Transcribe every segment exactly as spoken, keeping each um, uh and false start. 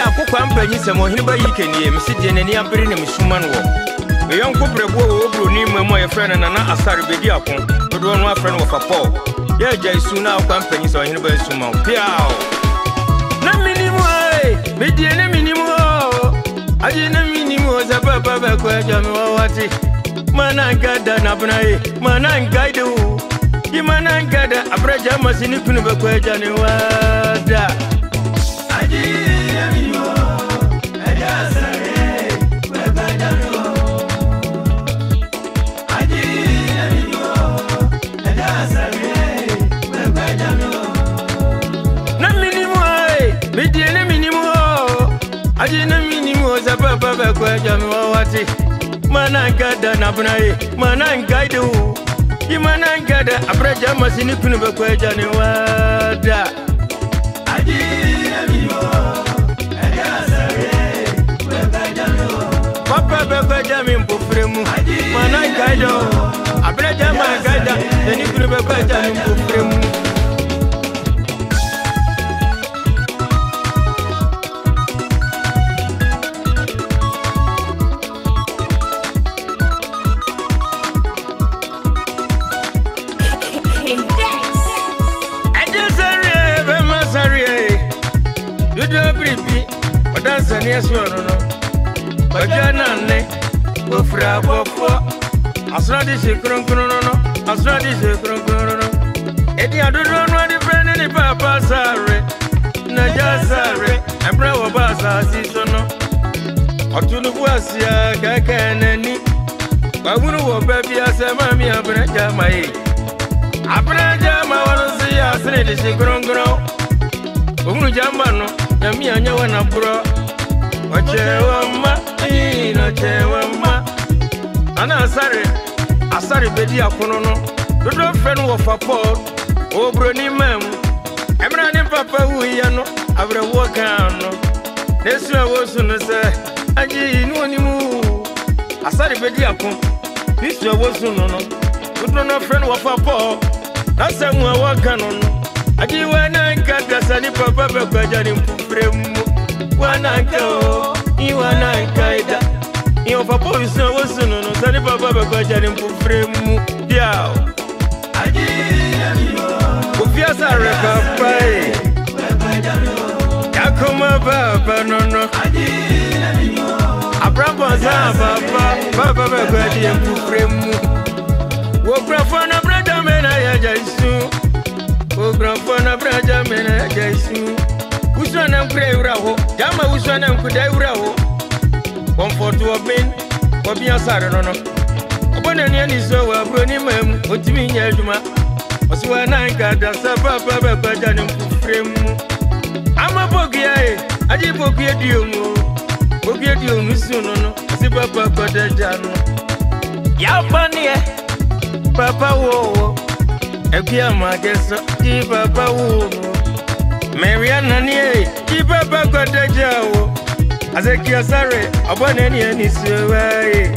akokwa mpanyi semo hene ba yikenie mesije nani abere ne mesuman wo me yonko brebo wo obro ni mamu ye frɛ na na asare bedi akon dodo no afrɛ no wo fapo ye gya isu na akokwa mpanyi semo hene ba suman piao na minimu ai me die ne minimu aje na minimu za baba ba kwa jami wawati mana gada na bnae mana ngaidu imana ngada abraja masini kunu ba kwa jani wada aje na minimu aja sare baba jami aje na minimu aja sare baba jami na minimu ai me die ne minimu aje na za baba ba kwa jami wawati mana ngada na bnae mana ngaidu imana ngada abraja masini kunu ba kwa jani wada aji amio aja sare baba jami papa ba kwa jami mpofremu mana ngaidu abraja ma ngada ni kunu ba kwa jami mpofremu Sani suono no bajana ne ofra bofo asra di sekron krono no asra di sekron krono no edi adodo no adi friend ni papa sare na ja sare embra wo ba sa si so no otunu bu asia kaka nani bawunu wo ba bia se mami abra jama yi abra jama wono si asre di sekron krono omunu jamba no na mi anya wana bro Ochewama, ino chewama. Ana asare, asare bedi akonono. Dodo fenu wo fapot, obro ni mem. Emra ni papa uyano, abre wokano. Nesu awosu no se, aji inu onimu. Asare bedi akon, nisu awosu no no. Dodo no fenu wo fapot, nasa mu awokano no. Aji wana nkata sani papa bekwaja ni mpufremu. Wananko, iwanankaida. Iyo papa wiso wosuno no sani papa bakwa jani mpufremu. Yao. Aji amio. Kufia sare papa e. Yakoma baba nono. Aji amio. Abrambo za papa, papa bakwa jani mpufremu. Wokrafana brada mena ya jaisu. Wokrafana brada mena ya jaisu. Uswana mkure uraho, jama uswana mkude uraho. Comfort wa ben, wa biya sare nono. Obona ni ani so wa bro ni mem, otimi nya djuma. Oswa na nka da sa papa be kwa jani mfremu. Ama bogia e, aji bogia diomu. Bogia diomu su nono, si papa kwa da jano. Ya bani e, papa wo. Ekia mageso, di papa wo. Mariana nie kipa bagwa dajawo azekia sare abone ni ani suwaye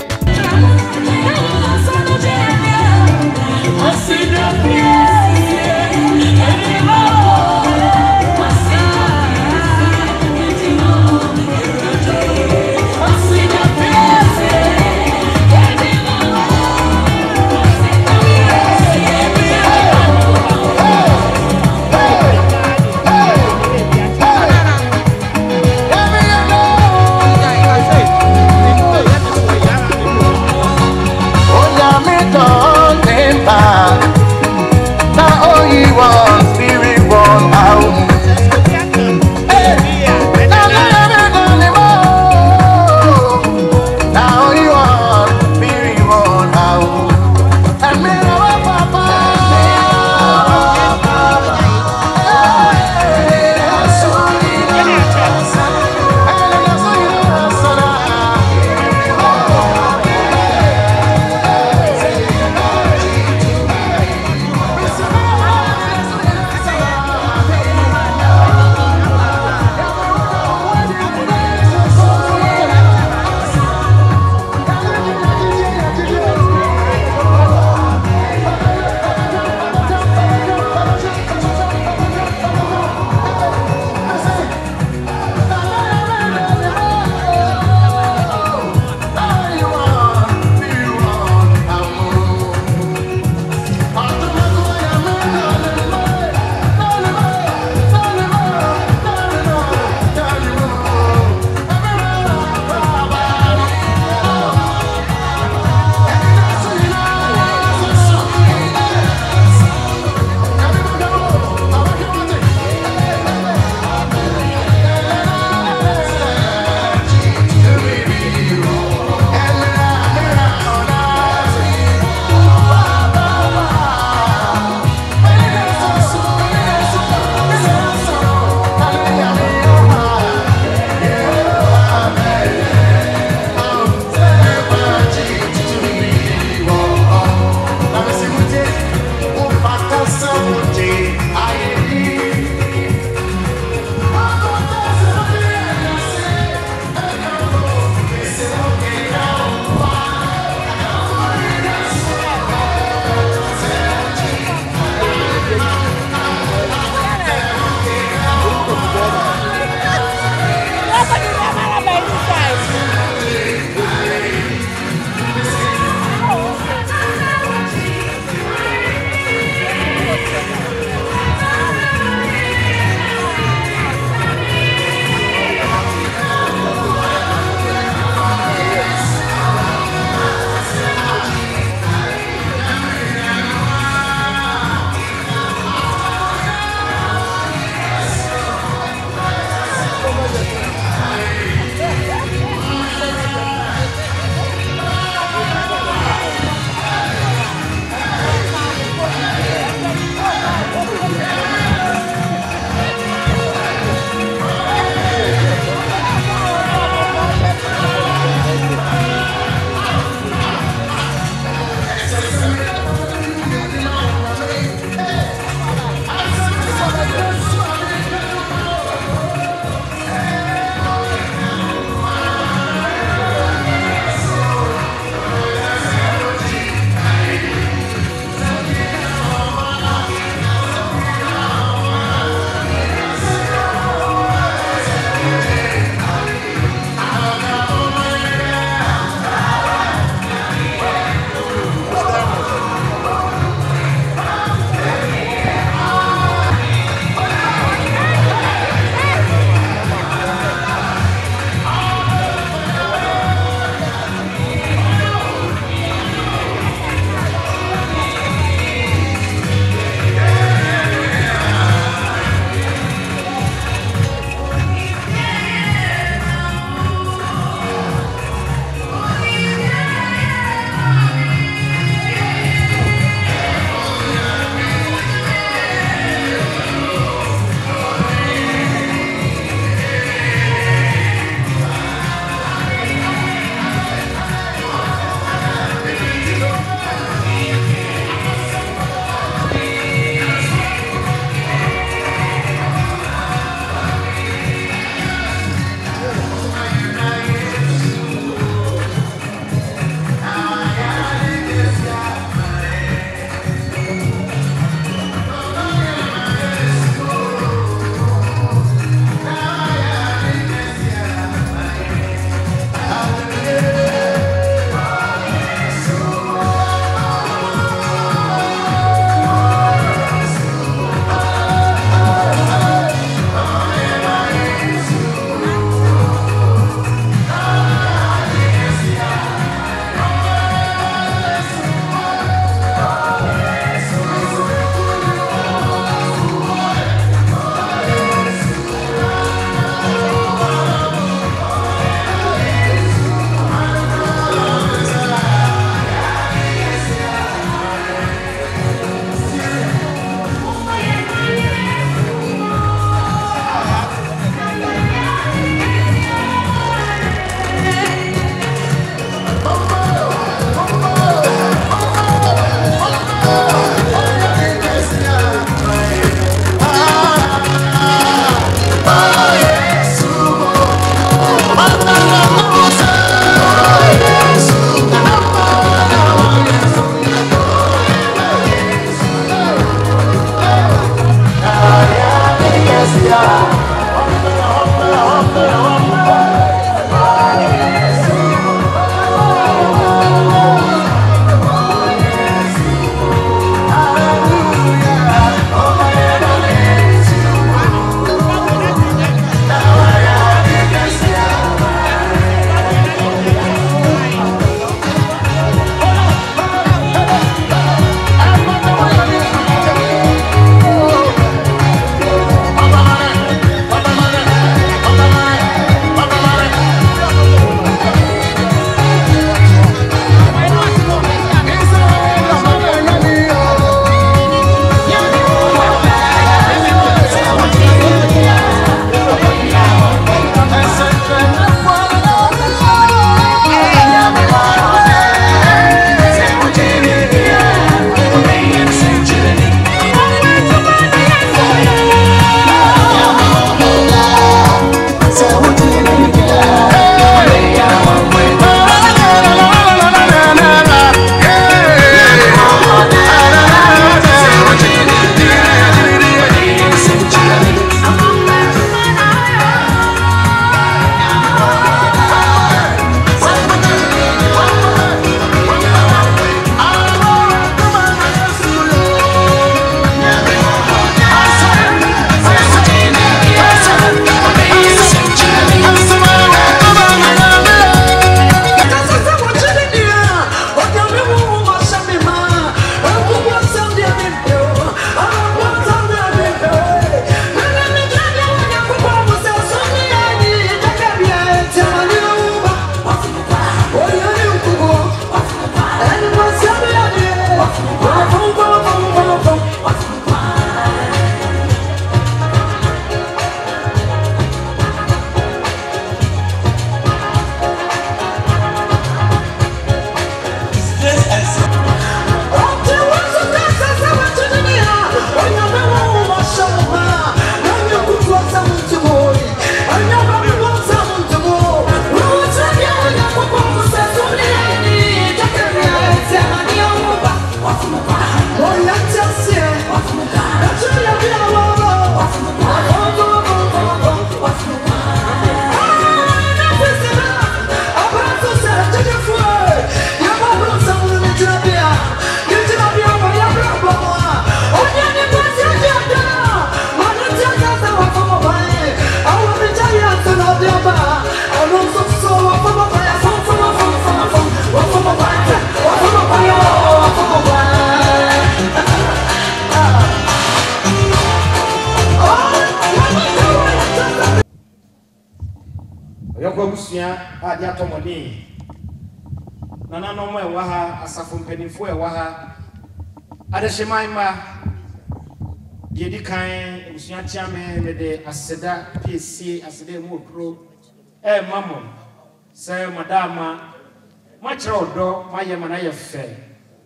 Oyoko busua a dia tomoni. Nana no mo e wa ha asafo mpanimfo e wa ha. Ade hyemanma die di kan busua chiame me de aseda P C aseda mu okro e mamon se madama ma kire odo ma ye mana ye fe.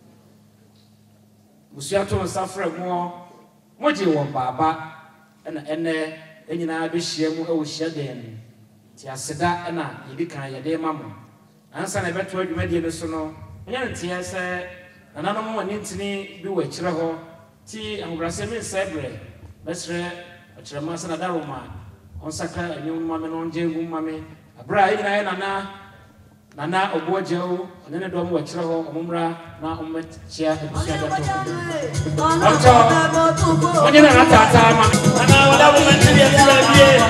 Busua to nsafra mu mo je wo baba ena ene enyina be hye mu e wo hye den. Ti aseda na yedi kan ye de mamo ansa na beto adwumadi no so no nya ntia se nananom mo ntini bi wa kire ho ti angrase me sebre besre akire ma sana daroma on saka enyum ma me no nje ngum ma me abra yina ye nana nana obojewo ne ne do mo wa kire ho omumra na ommetia ebusia dato onto onye na tata ma nana wala mo ntini ya bie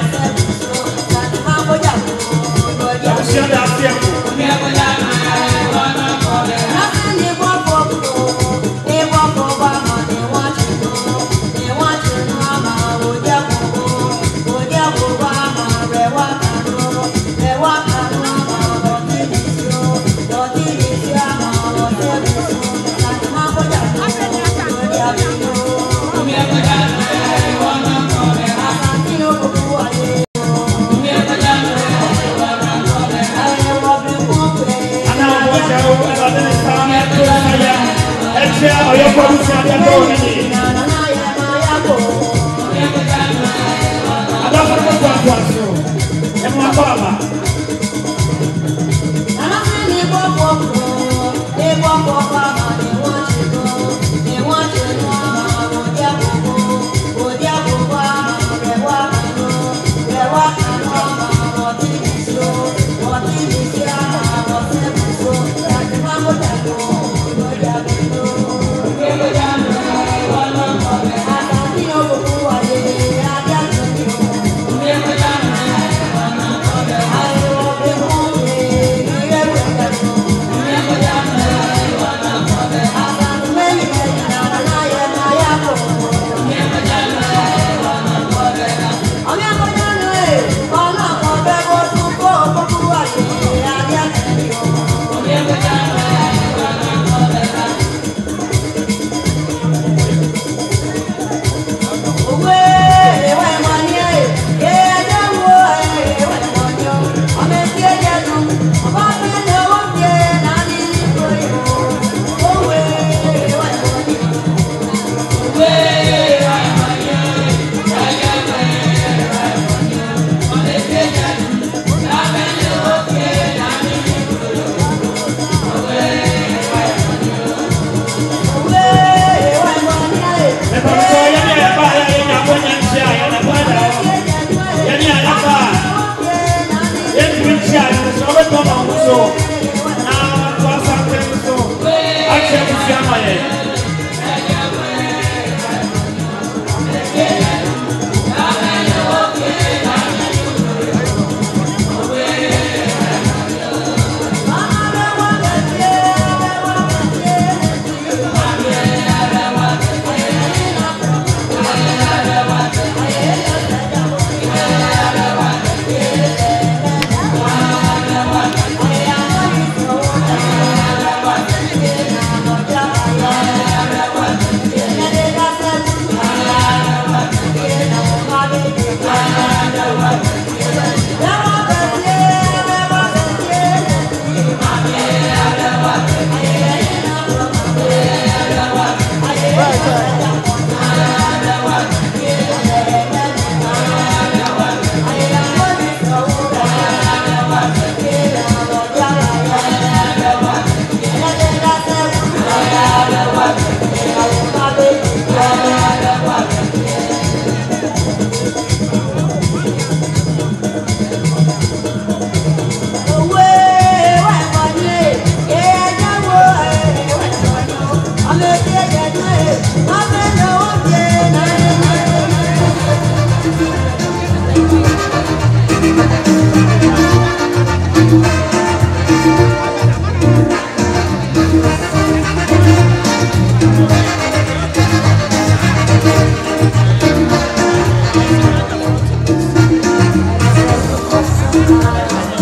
Bye.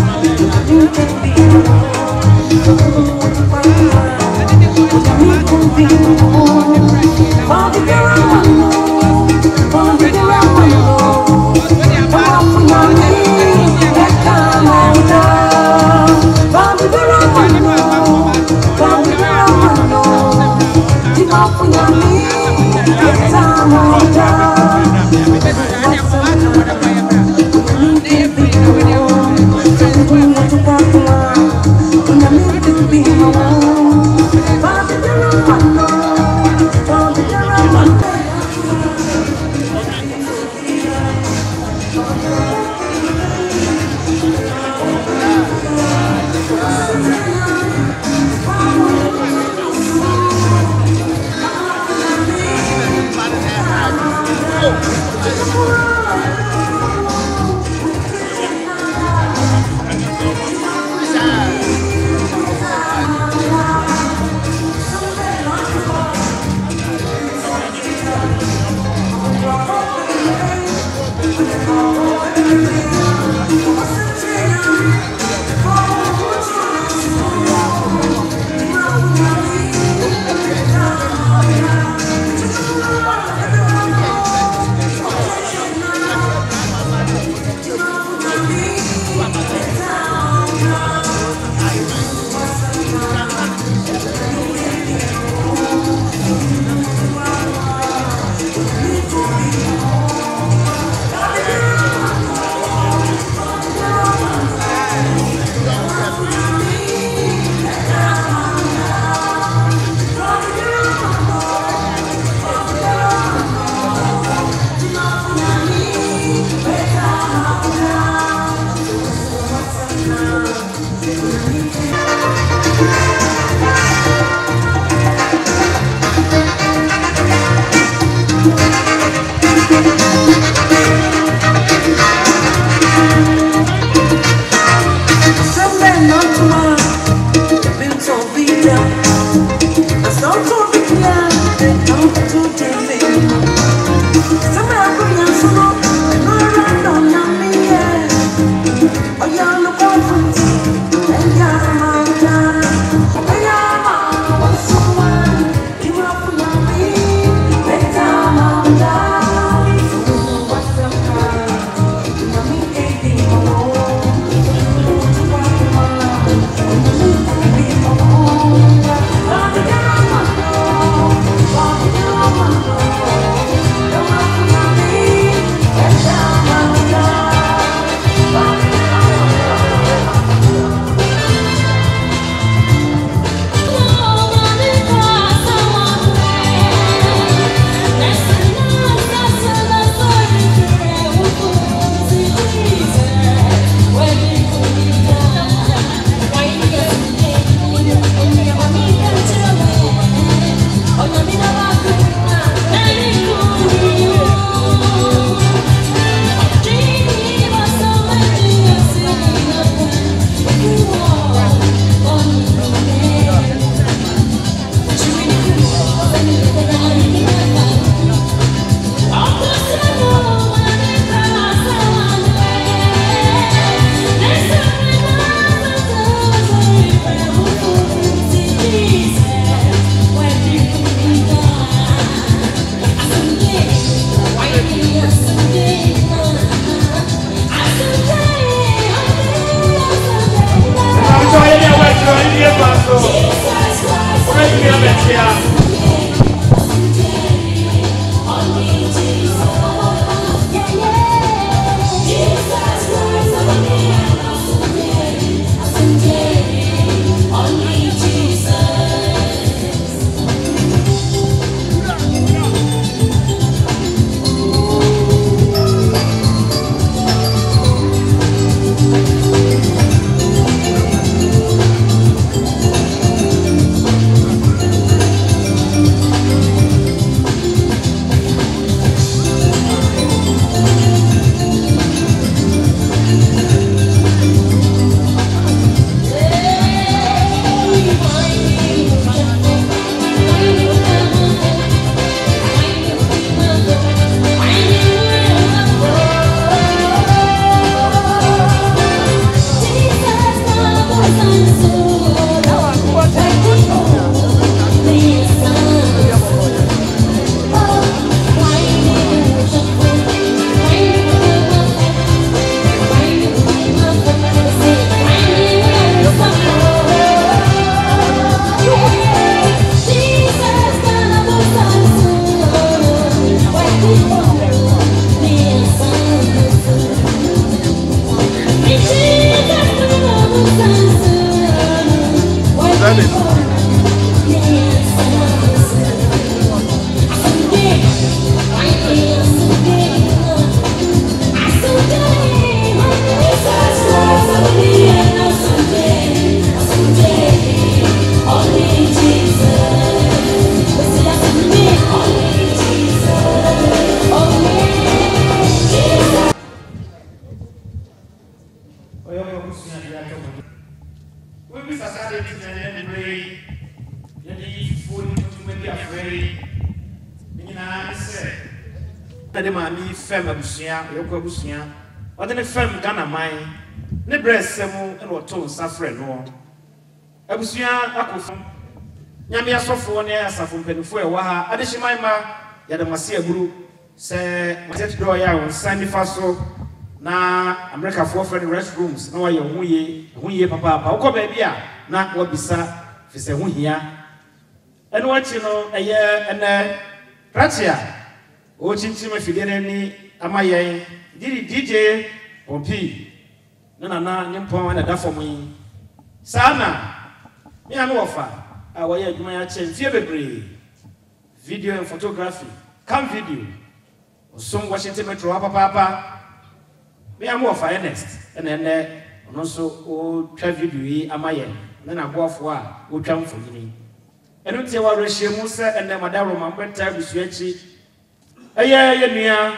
Fem abusia yoko abusia ode ne fem Ghana man ne bressem e no to nsafre no abusia akofo nyame asofo ne asafo mpanifo e wa ha adehyiman ma ya damase aguru se matet do ya won sani faso na America for friend restrooms na wa ye huye huye papa papa uko ba bia na wa bisa fi se huhia eno achi no eye ene ratia o chinchi ma fidere ni amaye didi D J Pompi na na na nyempon na da fom yi sana me ame wofa a wo ye adwuma ya che fie bebre video and photography cam video osom Washington Metro papa papa me ame wofa Ernest ene ene ono so o twa video yi amaye na na gofo a o twa mfonyini eno tie wa rehye mu se ene madaro mambeta busuachi eye ye nua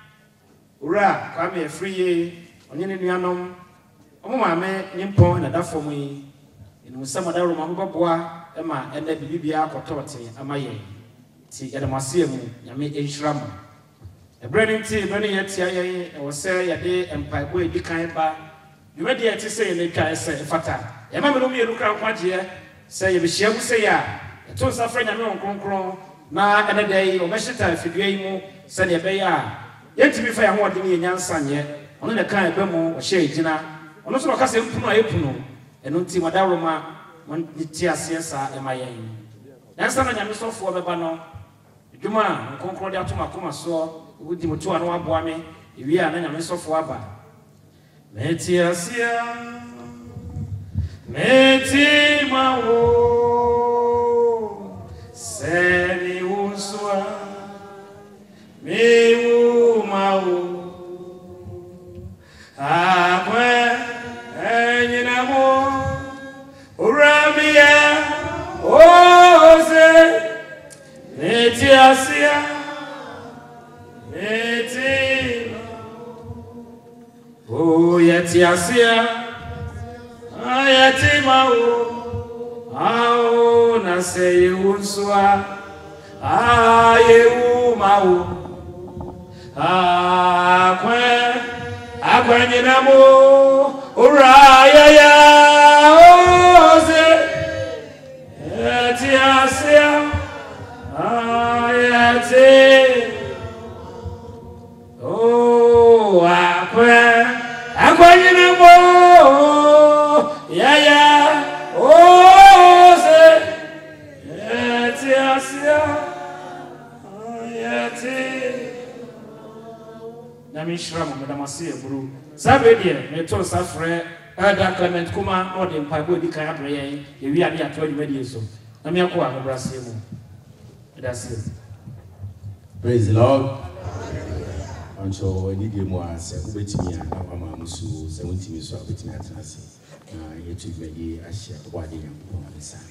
ura kwa me free onye ne nuanom omo maame nyimpo na da fom yi enu se madaro mamboboa e ma ene bibibia akotote amaye ti ya damase mu nyame enhiramu ebrani ti ebrani ye ti aye e wo se ye de empaibo edikan ba yume de ti se ye ne twa se fata e ma me no me ru kra kwaje se ye be hia mu se ya to nsa fra nyame onkonkron na ene dey obeshita fidue yi mu se ne be ya yentimi fa ya ho ode ne nyansa nye ono ne kan ebe mu o hye gina ono so ka se mpuno ayepuno eno nti madaroma mon ti ase sa e mayen nyansa na nyame sofo beba no dwuma onkonkron de atoma koma so wudi mutu anu aboa me ewi a na nyame sofo aba meti asia meti mawo seni uswa miu mau akwe enyinamo urabia oze neti asia neti o yeti asia ayati mau au na sei unswa ayu mau akwe akwe nyinamo uraya ya oze eti asia ayati o akwe akwe nyinamo ya ya oze eti asia ayati Namishram Madamasi Buru. Sabedia, Meto Safre, Ada Clement Kuma, or the Pabo di Cabre, we are near twenty years old. Namiakua, Brazil. That's it. Praise the Lord. Until I need you more, with me and our Mamusu, seventy years old, with me at Nasi. You took me a share of what you want to say.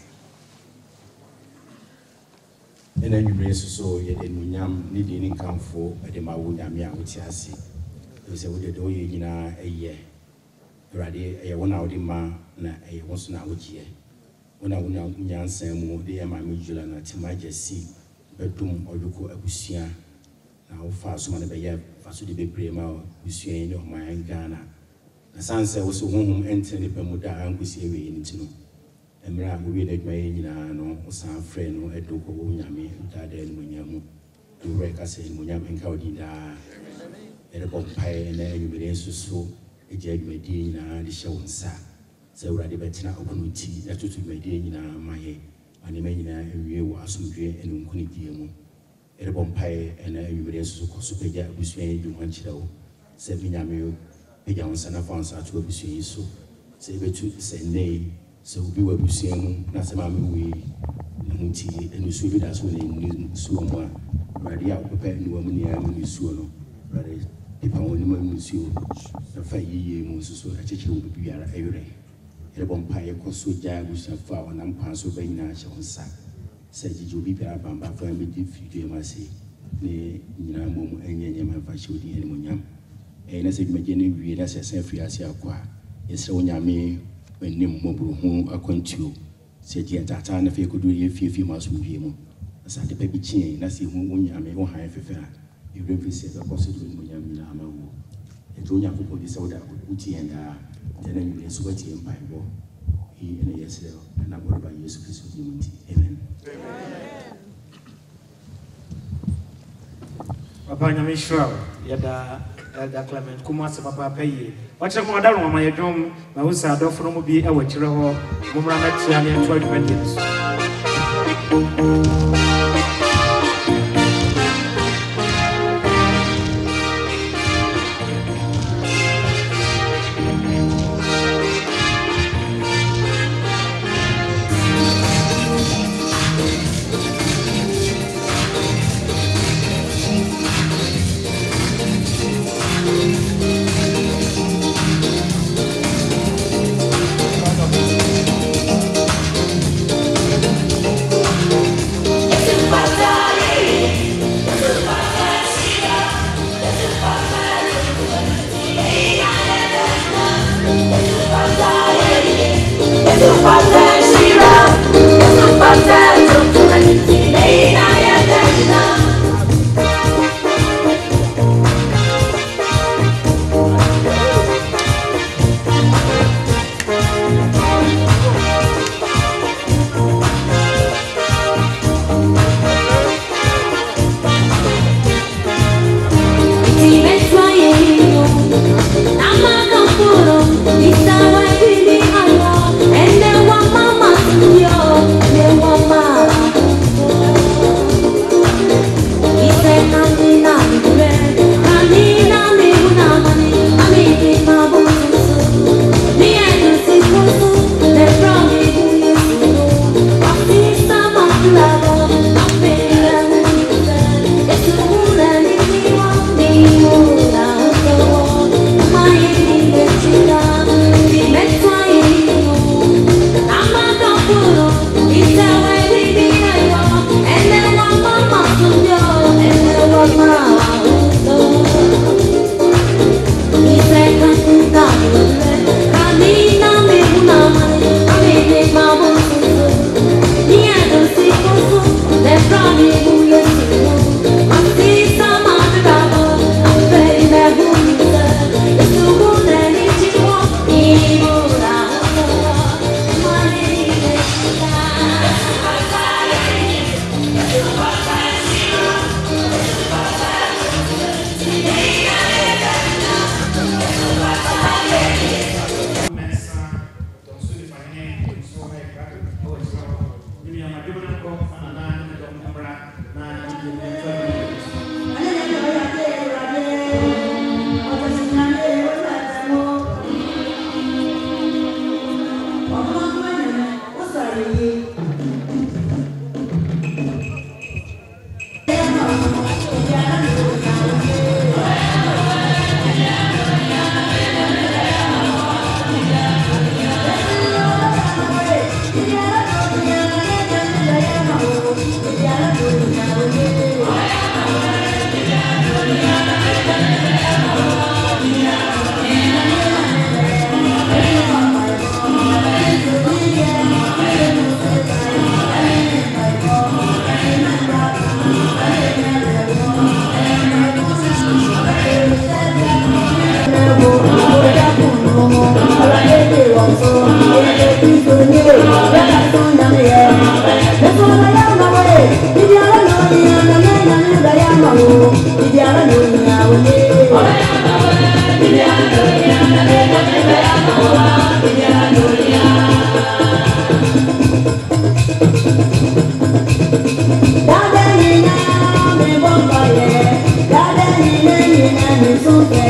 And then you raise so yet in Yam needing income for the Mawunyamia, which I see. There was a way to do in a year. Ready, a one out in ma, a once now which year. When I went out in Yan Samu, the Emma Mujula, and Timaja see, bedroom or Luco Abusia. Now, fast money by year, fast to be prima, Busia of my Ghana. The sunset was a home entering the Bermuda and we see away in Tino. Emra we read my nyina no osan frɛ no edoko wo nyame utade no nyamu do reka sɛ mo nyame nka odi da ere bompai na yumire susu eje adwadi nyina de hyɛ wo nsa sɛ urade betina okonuti na tutu adwadi nyina maye ane ma nyina ewie wo asomdwe ene nkuni die mu ere bompai na yumire susu koso peja abusua yi dwuma nkyerɛ wo sɛ bi nyame peja wo nsa na fa nsa to abusua yi so sɛ betu sɛ nei so obi wa busua mu na sɛ ma me we nti enusuo bi da so na enusuo mu a awurade a wopɛ ne wa mu ne am enusuo no awurade ipa woni ma enusuo na fa yiye mu nso so akyekye wo bi biara ɛwerɛ yɛrɛ bɔ mpa yɛ kɔ so gya abusuafo a wɔnam mpa so ba nyinaa hyɛ wo nsa sɛ gyegye obi biara bamba fa mɛgye fidua ma se ne nyinaa mmom ɛnyɛ nyɛma mfa hyɛ wo din animonyam ɛyɛ na sɛ dwumagye no wie na sɛ sɛ afiri ase akɔ a yɛsrɛ wo nyame w'anim mmɔborɔ ho akwantuo sɛ gye ataataa na fei kɔduru yɛ fiefie ma asomdwie mu na sɛ ade pa bi kyeɛ na sɛ ɛhu wo nyame wo han fɛfɛ a ɛwura mfiri sɛ ɛbɛkɔ so de w'animonyam nyinaa ma wo ɛnti wo nyankopɔn de sɛ woda wotie yɛn daa nti na nwumere nso woatie mpaebɔ yi ɛna yɛsrɛ ɛna bɔreba yesu kristo din mu nti amen. Papa nyame hyira yɛda Elder Clement Kumasi papa paye wakyɛ mo adaro mama yɛdwom na wo sa adɔfo no mu bi ɛwɔ kyerɛ hɔ momra na tia ne to adwumadie so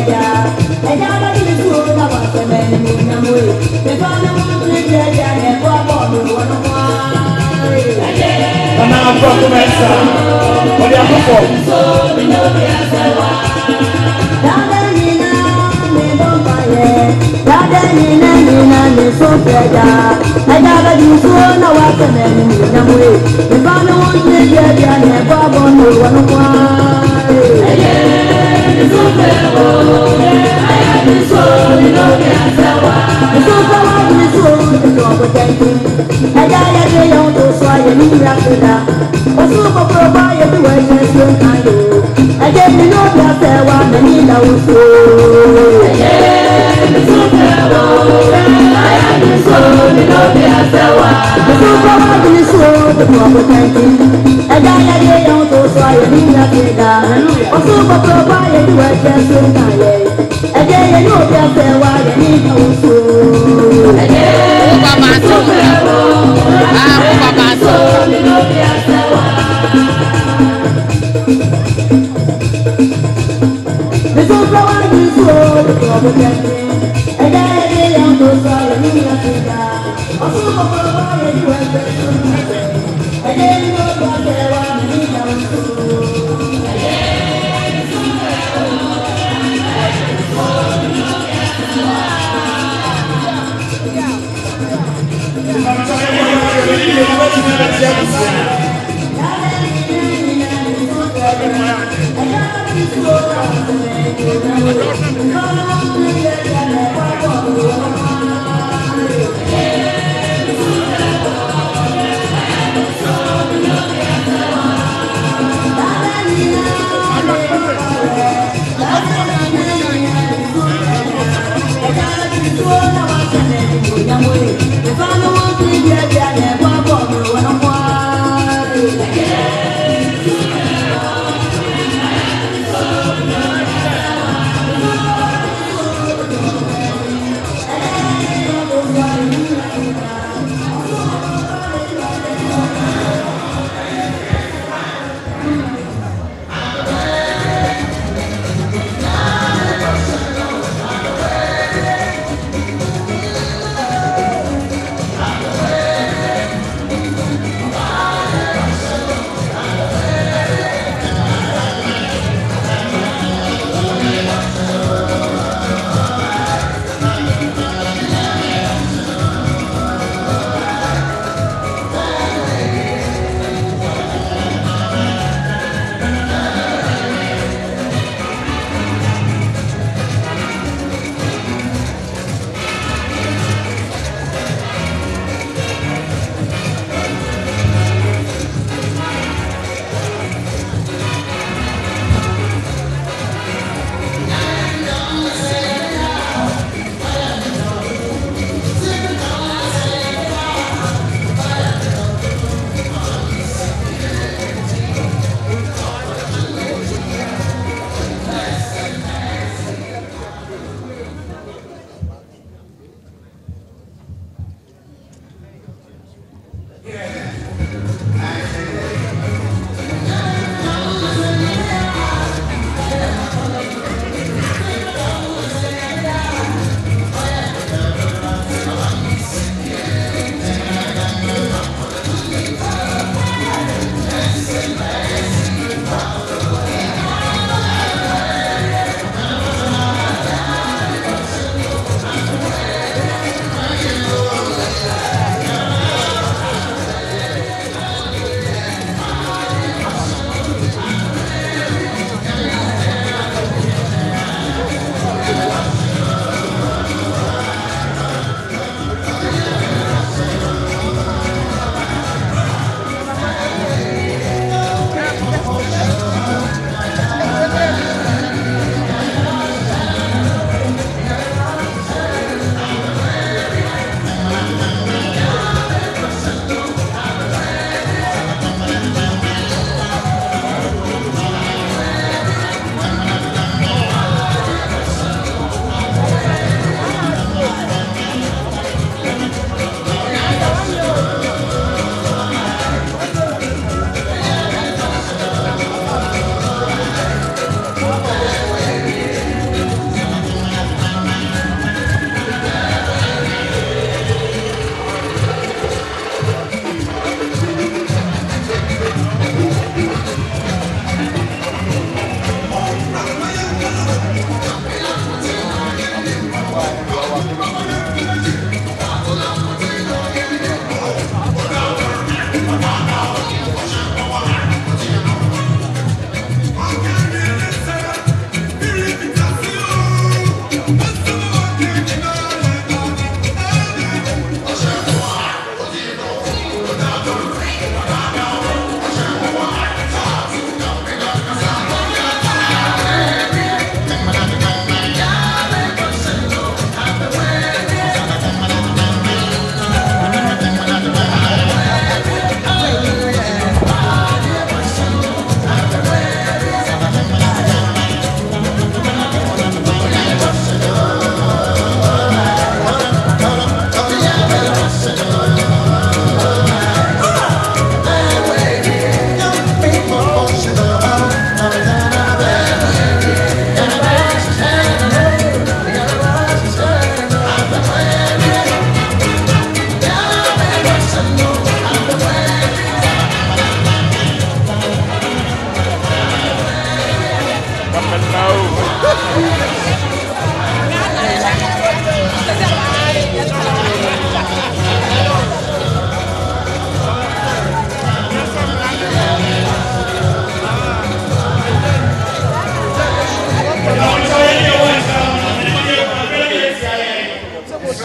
Ella va a ir su la base, me mueve, me va a Começa, olha pro fogo.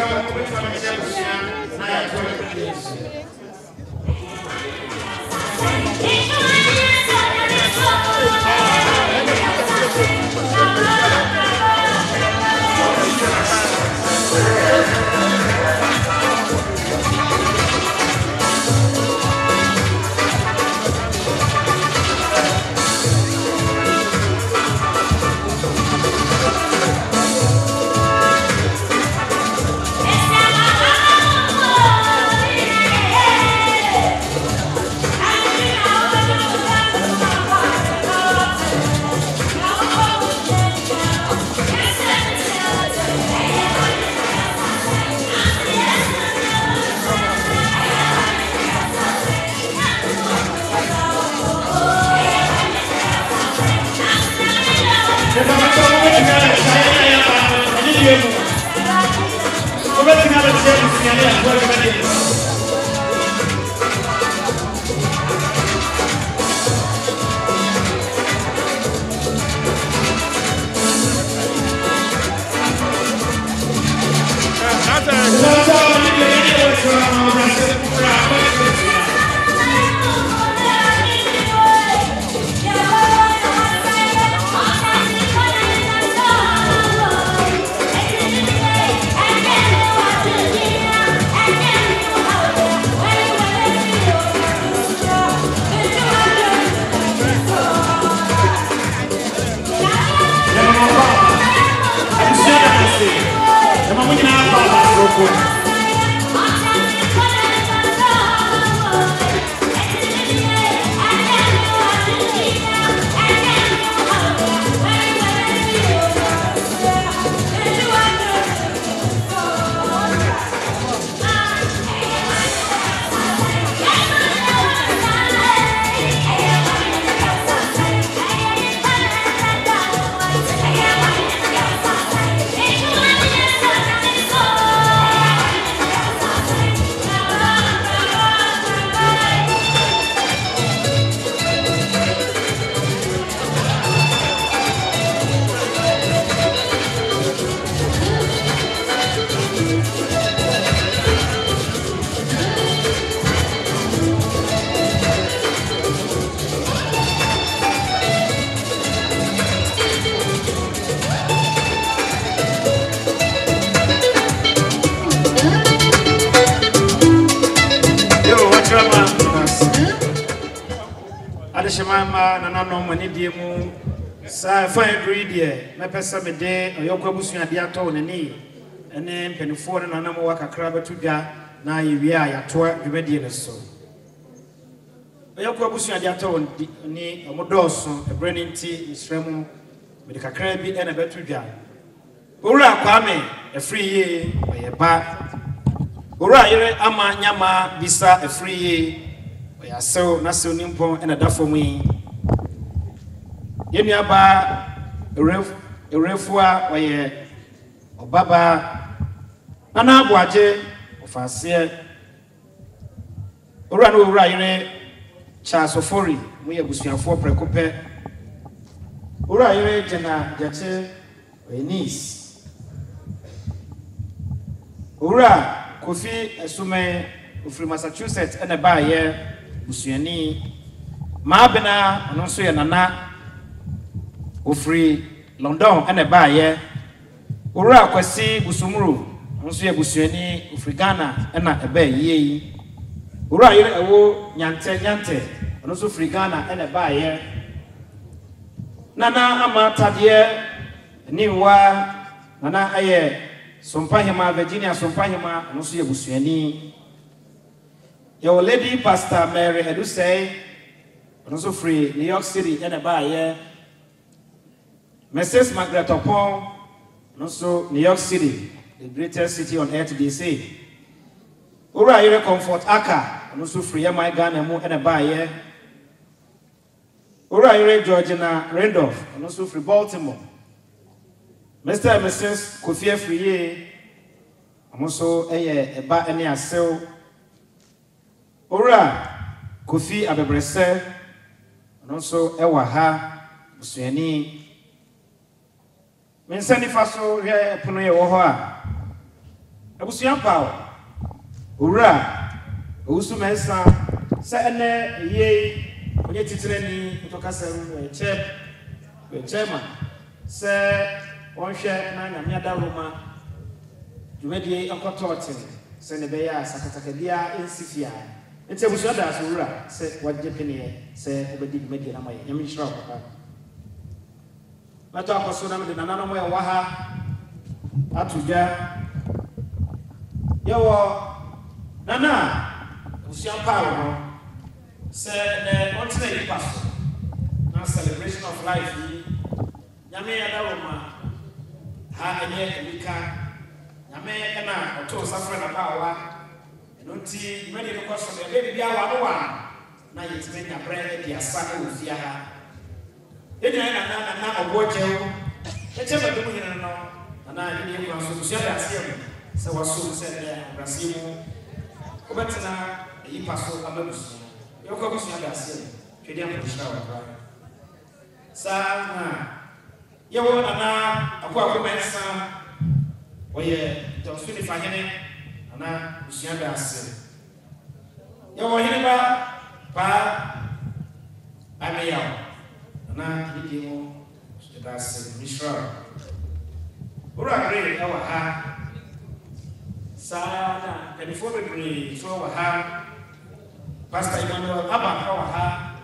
Adeshimama nana no mani die mu sa fine breed ye me pesa me de oyokwa busua de ato nani ene mpenifo na nana mo wakakra betu dwa na yewie a yato dwebedie ne so oyokwa busua de ato ni omodoso ebrani nti misremu me de kakra bi ene betu dwa owura kwame efri ye oyeba owura yere ama nyama bisa efri ye ya so na so nimpo ena dafo mu yemi aba ref refua oye obaba nana abuaje ofase ora no ora yire cha sofori mu ye busuafo prekope ora yire jena jache Enis ora kofi esume ofri Massachusetts ena ba ye busuani maabena ono so ye nana ofri London ene ba ye ora kwasi busumuru ono so ye busuani ofri Ghana ena eba ye yi ora yire ewo nyante nyante ono so ofri Ghana ene ba ye nana amatade niwa nana aye Sompahima Virginia Sompahima ono so ye busuani your lady Pastor Mary Edusei also free New York City and about here. Missus Margaret Opon also New York City, the greatest city on earth they say. Ura Ire Comfort Aka also free my Ghana and about here. Ura Ire Georgina Randolph and also free Baltimore. Mister and Missus Kofi Free also a ba any asel. Ora Kofi Abebrese also ewa ha busuani mensani faso ye pono ye wo ho a Abusua Paul Ura Osu Mensa se ene ye onye titire ni utokasem che chairman se onhwe na nyame adaloma dwumadi enkototin se ne beya sakatakadia ensifia enti abusua da so Ura se wagye pene se obedi dwumadi na maye nyame nhyira papa mato akoso na me de nana mo ye wa ha atuja yawo nana usiampa no say the ultimate pass na celebration of life nyame ya dawoma ha enye emika nyame na oto safra na bawa eno nti mede no kwaso de baby bia wa no wa na yetime nya bre de asa e ofia ha enya na na na obojewo eche ba dum hina no na ni ni kwaso usia da asem se waso se de brasimu obetina yi paso ababusu yoko busu ya asem twede amfisha wa kwa sana yawo ana akwa akwa mensa oye tosuni fanyene ana busu ya asem yawo hine ba pa ameya ana kidimo da asem mishra ura gre yawa ha sana kanifo bebre so wa ha Pastor Emmanuel Abba wa ha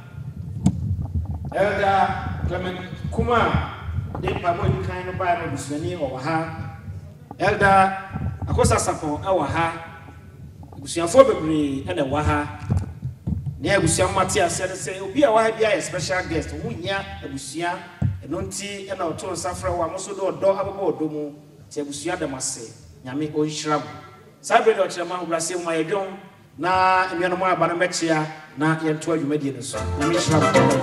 Elder Clement Kuma de pa mo kan no ba no bisani wa ha Elder Akosa Sapo wa ha busuafo bebre ene wa ha ne abusuam mate ase se obi a wa ha bia special guest wunya abusua eno nti ena oto nsafra wa mo so do odo ababo odo mu ti abusua damase nyame o nhira sabe do chema hubrase mu ayedwon na emiano mo aba na mechia na yento adwumadi ne so nyame nhira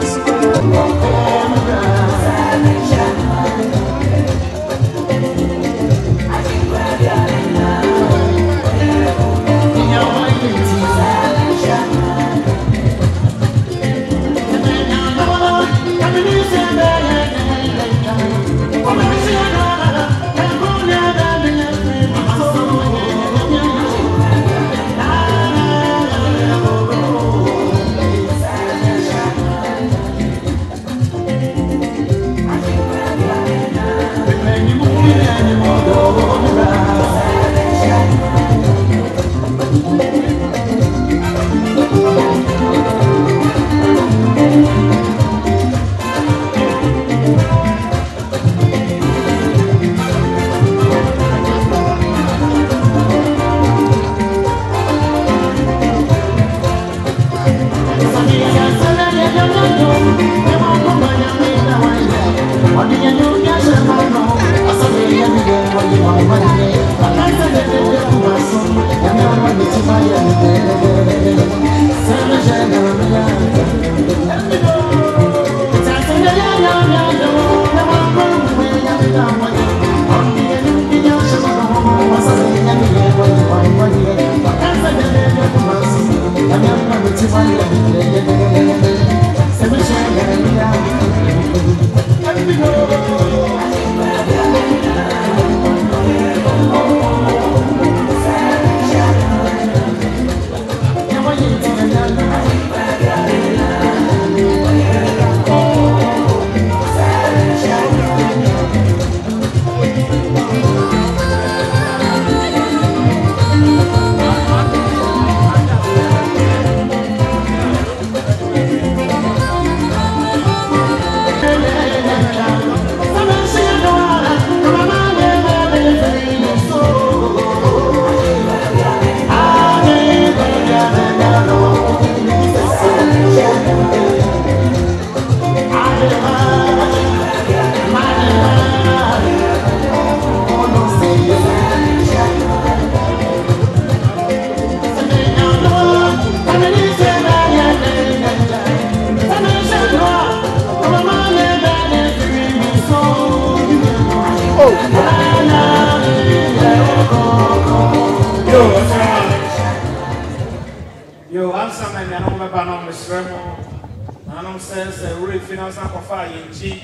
Yo, I'm something I don't remember on the Shremo. I don't say, we finance and offer in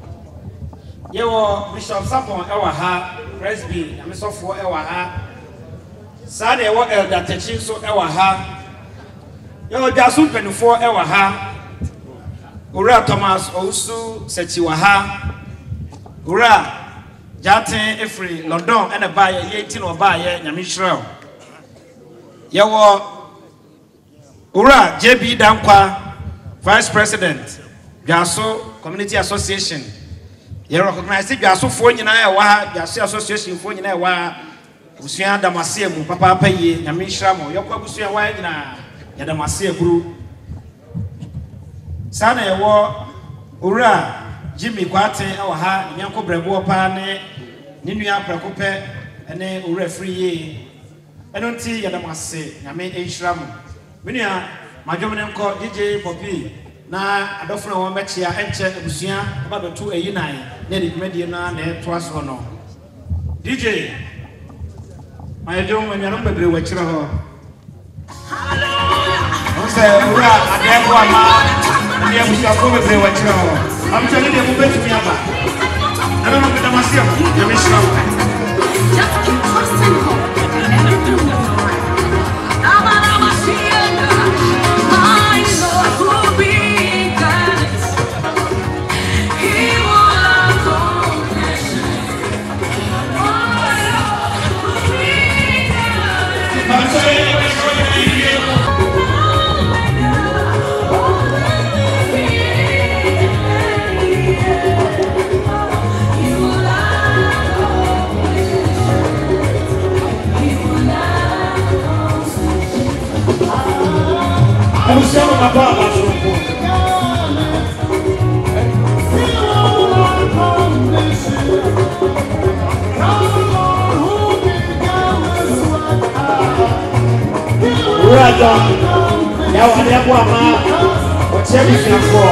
Yo, Bishop Sapon, our ha, Presby, I'm so for our ha. saa na ɛwɔ elder techi so ɛwɔ ha yɛwɔ dwaso mpanimfoɔ ɛwɔ ha owura Thomas Owusu Sechi wɔ ha owura Jaten efiri London ɛna ba yɛ yɛ ti na ɔba yɛ nyame hyerɛw yɛwɔ owura J B Dankwa Vice President Dwaso Community Association yɛ recognize Dwaso foɔ nyinaa ɛwɔ ha Dwaso Association foɔ nyinaa ɛwɔ ha busua damase mu papa papa yie nyame hyira mo yɛkɔ busua wa nyinaa yɛ damase buru saa na yɛwɔ owura Jimmy Kwate ɛwɔ ha nyanko brɛbo pa ne ne nua prɛkopɛ ɛne owura free yie ɛno nti yɛ damase nyame hyira mo menua madwom ne nkɔ D J Poppy na adɔfo na wɔn bɛkyia ɛnkyɛ abusua aba bɛto ayi nan na de dwumadie na na ɛto aso no D J madwom menua no bebre wɔ kyerɛ hɔ hallelujah on sɛ owura adɛko ama ne abusua ko bebre wɔ kyerɛ hɔ amkyɛ ne de mo betumi aba ɛno no bɛda masia nyame hyira wo just keep trusting God and everything will be alright abana masia I'm showing my brother. Raja, ya wale kwa ma, wachebi kwa.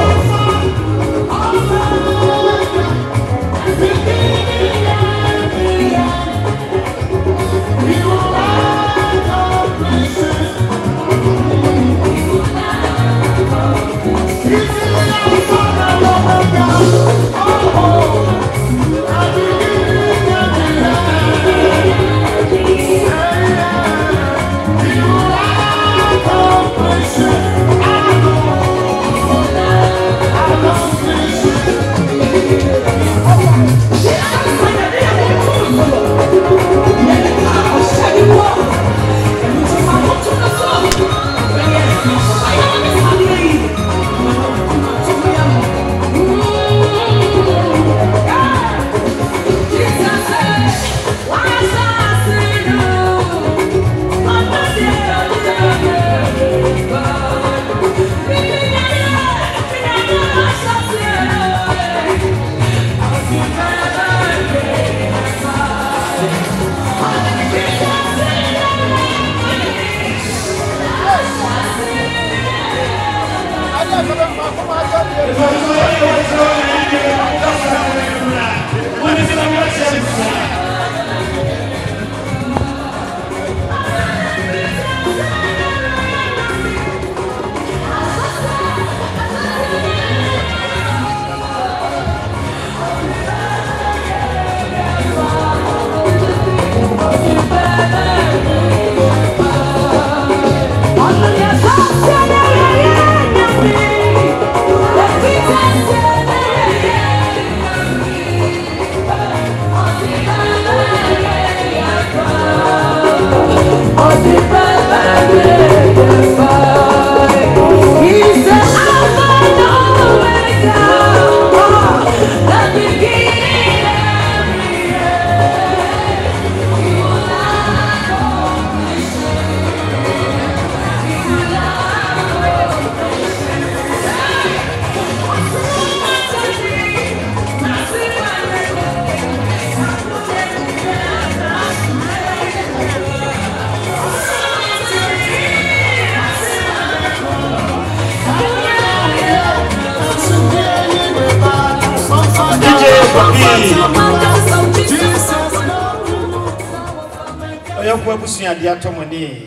Oyakwa busuya dia tomoni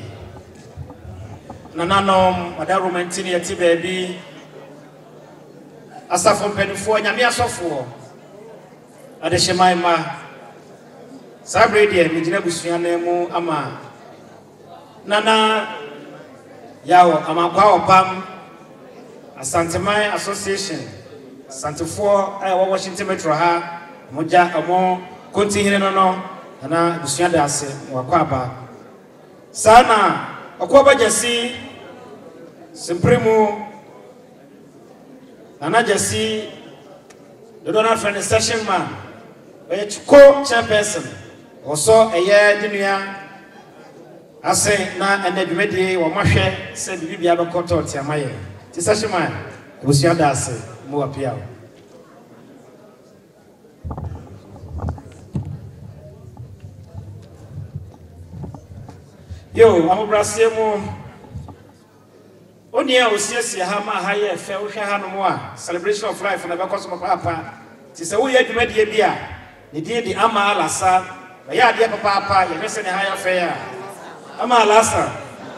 nananom ada romantini yati baby asafo mpanifo nyame asofo ade hemaima sabre dia me gina busuya na mu ama Nana Yao Amakwa Opam Asantemai Association Santefo I Washington Metro ha moja amo konti hine no no na busua da ase wakwaba sana akwaba jasi Supreme Nana Jesse, the Donald Friend Session Man, a co chairperson, also a year junior. I say, na and the media or Masha said, you be able to talk to my session man, was your dance, more appeal. Yo, I'm a Brazil. Onia osiesie ha ma ha ye fe wo hwe ha no mo a celebration of life na be koso papa ti se wo ye dwumadie bi a ne die di ama alasa ba ya de papa papa ye hwe se ne ha ya fe ya ama alasa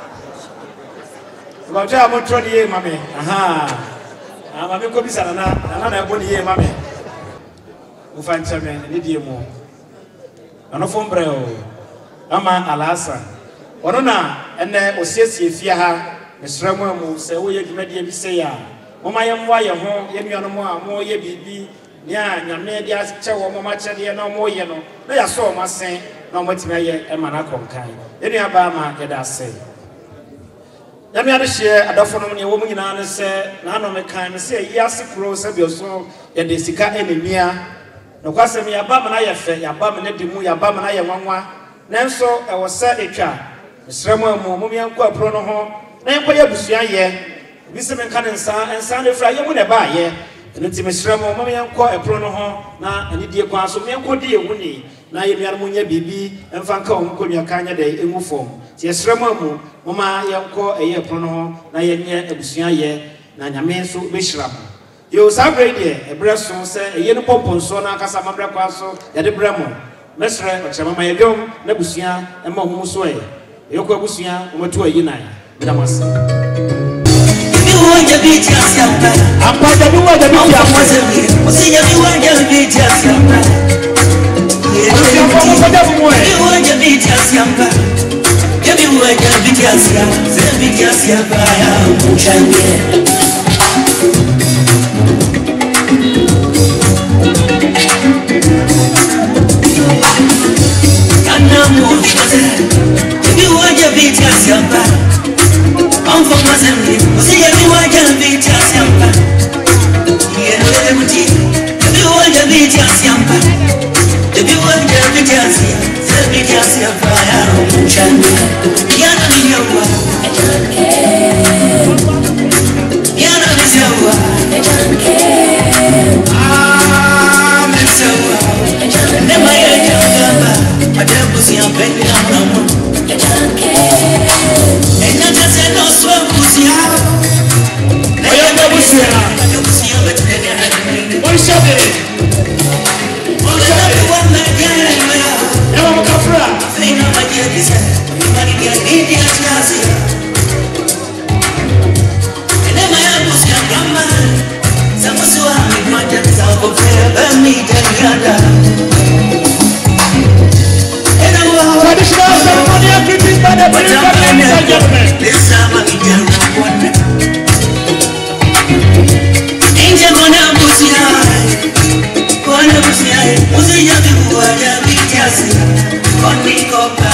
ba ja mo tro die mame aha ama me ko bisa na na na ebo ne ye mame wo fa nchame ne die mo ano fombre o ama alasa ono na ene osiesie fie ha Mesramu mu se wo ye dwumadie bi se ya moma ye mwa ye ho ye nuanom a mo ye bibi nya nyame de ache wo moma chede na mo ye no na ya so mo sen na mo timi ye e mana konkan ye nua ba ma ye da se ya me ade hye adafo no ne wo mu nyina ne se na no me kan ne se ye ase pro se bi so ye de sika enemia no kwase me ya ba ma na ye fe ya ba ma ne de mu ya ba ma na ye nwanwa nanso e wo se etwa mesramu mu mo me anko apro no ho na yenko ya busua ye bi se men kan nsa nsa ne fra ye mu ne ba ye enti mesramu mo me yanko epro no ho na ani die kwa so me yanko die hu ni na ye miar mu nya bibi emfa nka o ko nwa kanya de emu fom ti esramu mu mo ma yanko eye epro no ho na ye nya abusua ye na nyame so be hyiram yo sabre de ebre so se eye no popon so na akasa mabre kwa so ye de bre mo mesre o chama ma ye dom na busua e ma hu so ye yoko abusua o matu ayi nan Damas. You want to be just young. I'm part of the world of the young. See, you want to be just young. You want to be just young. You want to be just young. Be just young. You want to be just young. I'm from Mazambi, see everyone can be just young. Yeah, if you want to be just young, if you want to be just young, say be just young. You're not in your world. You're not in your world. I'm in your world. Never yet younger, but there was young baby. And not just a no swim, pussy. I am the pussy. What shall it? What shall it? One again, never look up for a thing of my dear. Everybody get Indian Nazi. And then my uncle's young grandma. Some was so happy, my dad is out of there, but me, then traditional ceremony activities by the ladies and gentlemen. This summer we can run. Angel gonna push you high. Gonna push you high. Push you up to what you be just. Gonna be caught by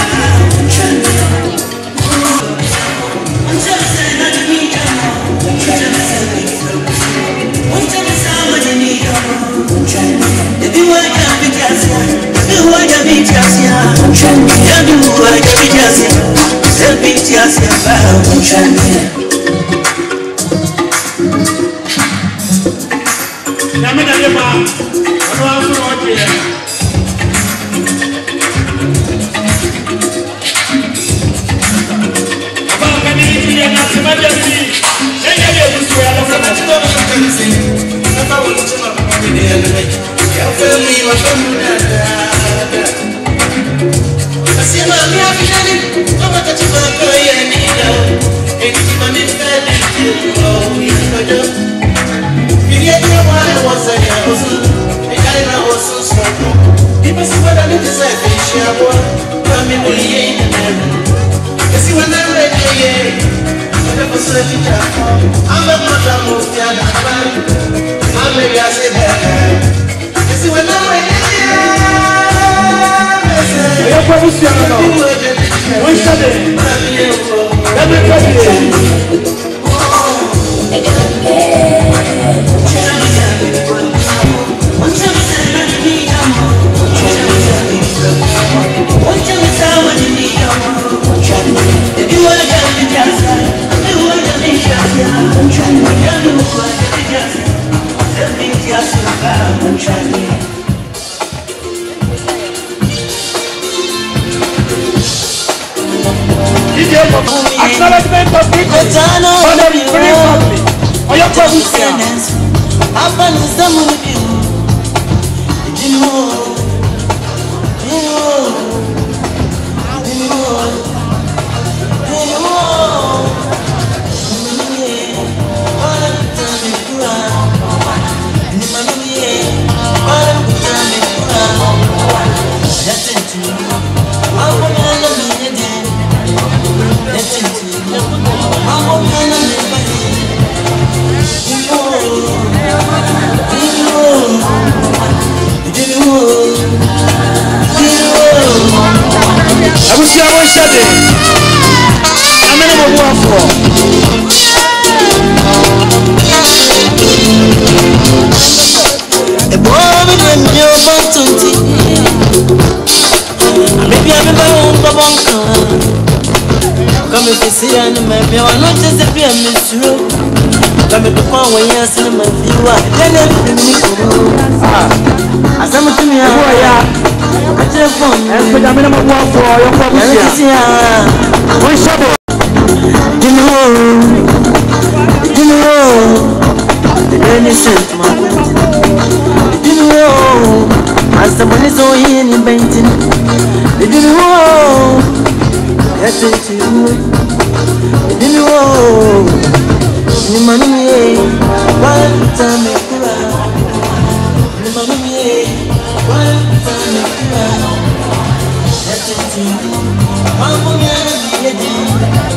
if you want to be just, if you want to be just, yeah, I'm trying to do what you be just, yeah, be just, yeah, I'm trying to. Now, me tell you, man, I know I'm so happy. About can you be a national majesty? Then you get to swear off the national majesty. I want to know about the enemy. You feel me? What's up with that? I see my love in it. I'm not touching my boy anymore. It's my name, oh, you know. You get me while I was a house. I got it, I was so smart. People see what I need to say. They share one. Come in, we ain't in there. see when I'm ready, I'm a mother of the other. I'm maybe I say that. You see when I'm ready. Acknowledgement of people for the free family. Or your provision. I was shedding. I'm in a war for. A boy with your opportunity. Maybe I'm in my own bunker. Come if you see and maybe I'm not just a P M true. Come to find when you're seeing my view. Then everything you ah, as I'm to me, I telephone. And put them in a war for your property. One shot. You know, you know, the innocent man. You know, as the money's all in the painting. You know, that's it. You know, the money, one time I cry. The money, one time I cry. That's it. I'm going to be a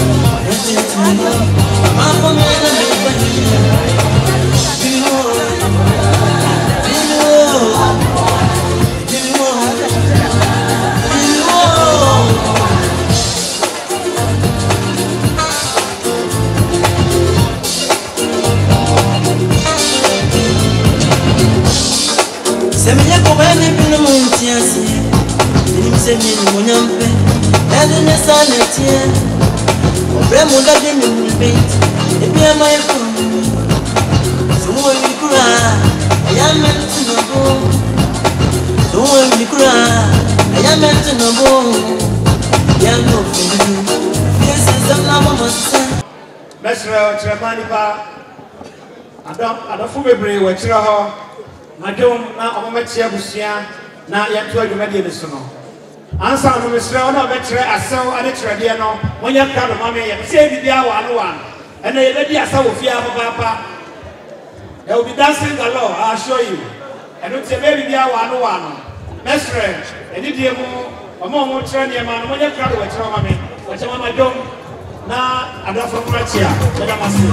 Semenya kubani pino muntiasi Ini semenya munyampe Edi nesanetie Obre muda deni mulibet Ebi ama yefu Sumo yikura Ayame tunobo Sumo yikura Ayame tunobo Yango fendu Fiese zamna mama sisa Mesre ochiremani pa Adam adafu bebre wachire ho Madam na omometia busia na yatu adwumade ne so no ansa no mesre ona betre asew ade trede no wonya ka no mame ye se bibia wa no wa ena ye bedi asa wo fia papa there will be dancing galore I assure you eno te be bibia wa no wa no mesre eni die mu omo mo tre ne ma no wonya ka do wetre mame wacha mama dom na adafo machia beda masi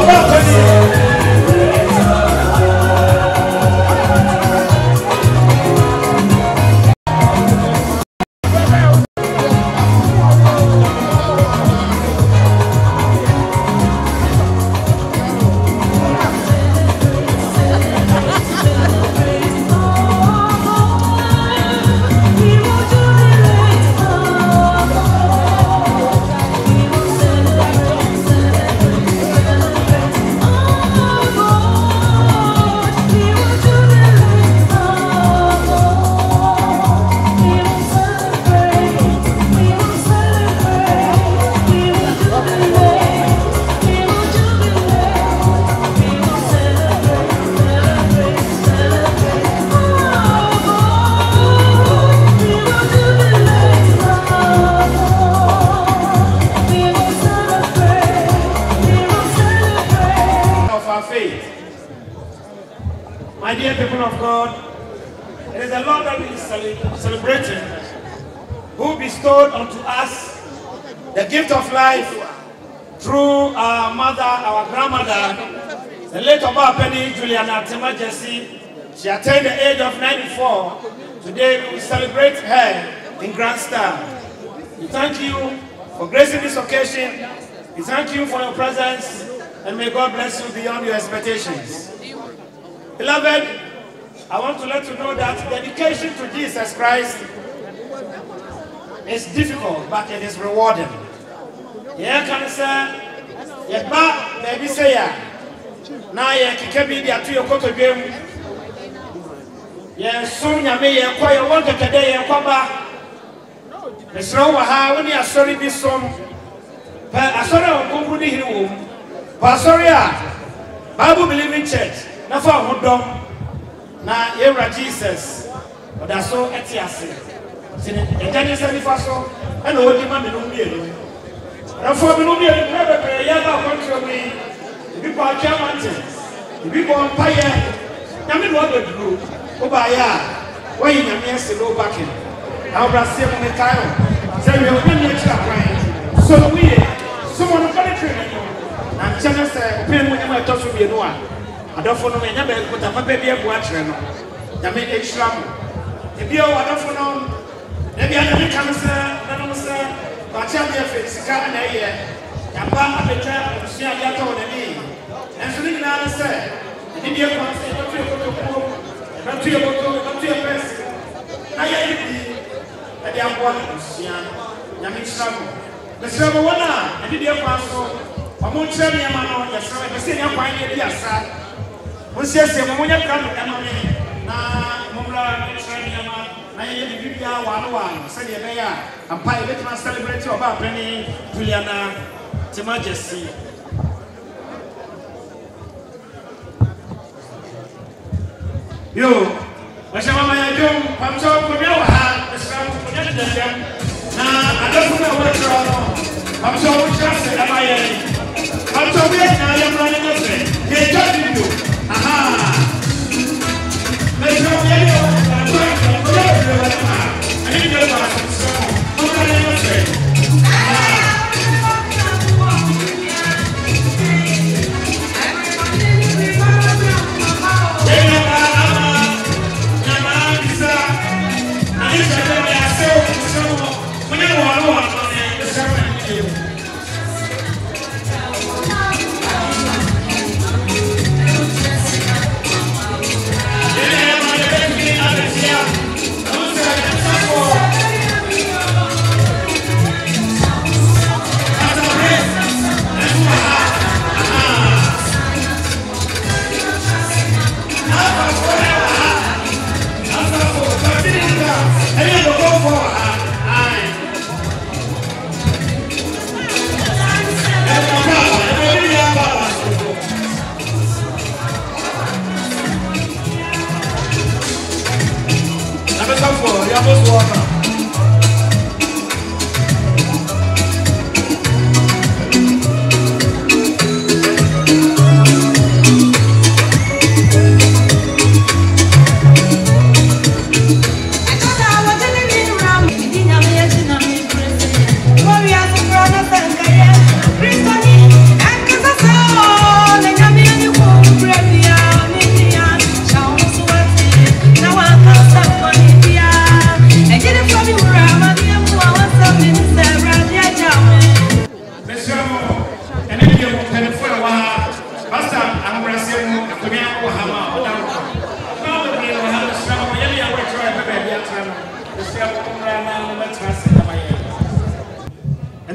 My dear people of God, it is the Lord that we are celebrating, who bestowed unto us the gift of life through our mother, our grandmother, the late Oba Penny Juliana Tema Jesse. She attained the age of ninety-four. Today we will celebrate her in grand style. We thank you for gracing this occasion. We thank you for your presence, and may God bless you beyond your expectations. Beloved, I want to let you know that dedication to Jesus Christ is difficult, but it is rewarding. Yeah, can say, yeah, ba, baby say ya. Na ye kikebi di atu yokoto game. Yeah, soon ya me ye kwa ye wonke kede ye kwa ba. Mesro wa ha woni asori bi som. Pa asori o kongu ni hiri wo. Pa asori a Bible Believing Church. Na fa hodom na yewra Jesus oda so etiase sine ejane se ni fa so e na odi ma me no mienu na fo me no mienu na be be ya ba control me bi ko acha mountains bi ko empire na me no be duro o ba ya wo yi na me ese lo back na obra se mo me kayo se we o me chira kwan so no we so mo no ka train na chana se o pe mo nyama to so mienu a adofo no nya be kuta papa bi ebu akyere no ya me ehram e bi o adofo no na bi ana me kan se na no se ba cha bi efe sika na ye ya ba abetwa osia ya to na ni enso ni na na se ni bi e kwa se to to to ko na to ye boto na to ye pes na ya ni bi e bi abo osia ya me ehram na se bo wana e bi e kwa so amo kyere ne ma no ya se be se nya kwa ye bi asa. Usiese mmoja kanu kama mimi na mumla Israeli na yeye biblia wano wano sasa yeye ya ampai wetu na celebrate Oba Penny Juliana Tema Jesse. Yo washa mama ya jom pamcho kumya wa Islam kunya ndani na adafuka wetu wano pamcho uchase kama yeye pamcho wetu na yeye mwana ngose ye jadi ndio. Aha! Let's go, yeah, I'm going to go to I need to go back to the song. What can I say?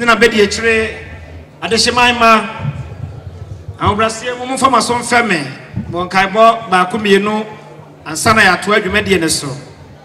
na bedi echire adehyeman ma ahobrasie mo mfa maso mfeme bon kaibo ba ko mienu ansa na ya to adwumade ne so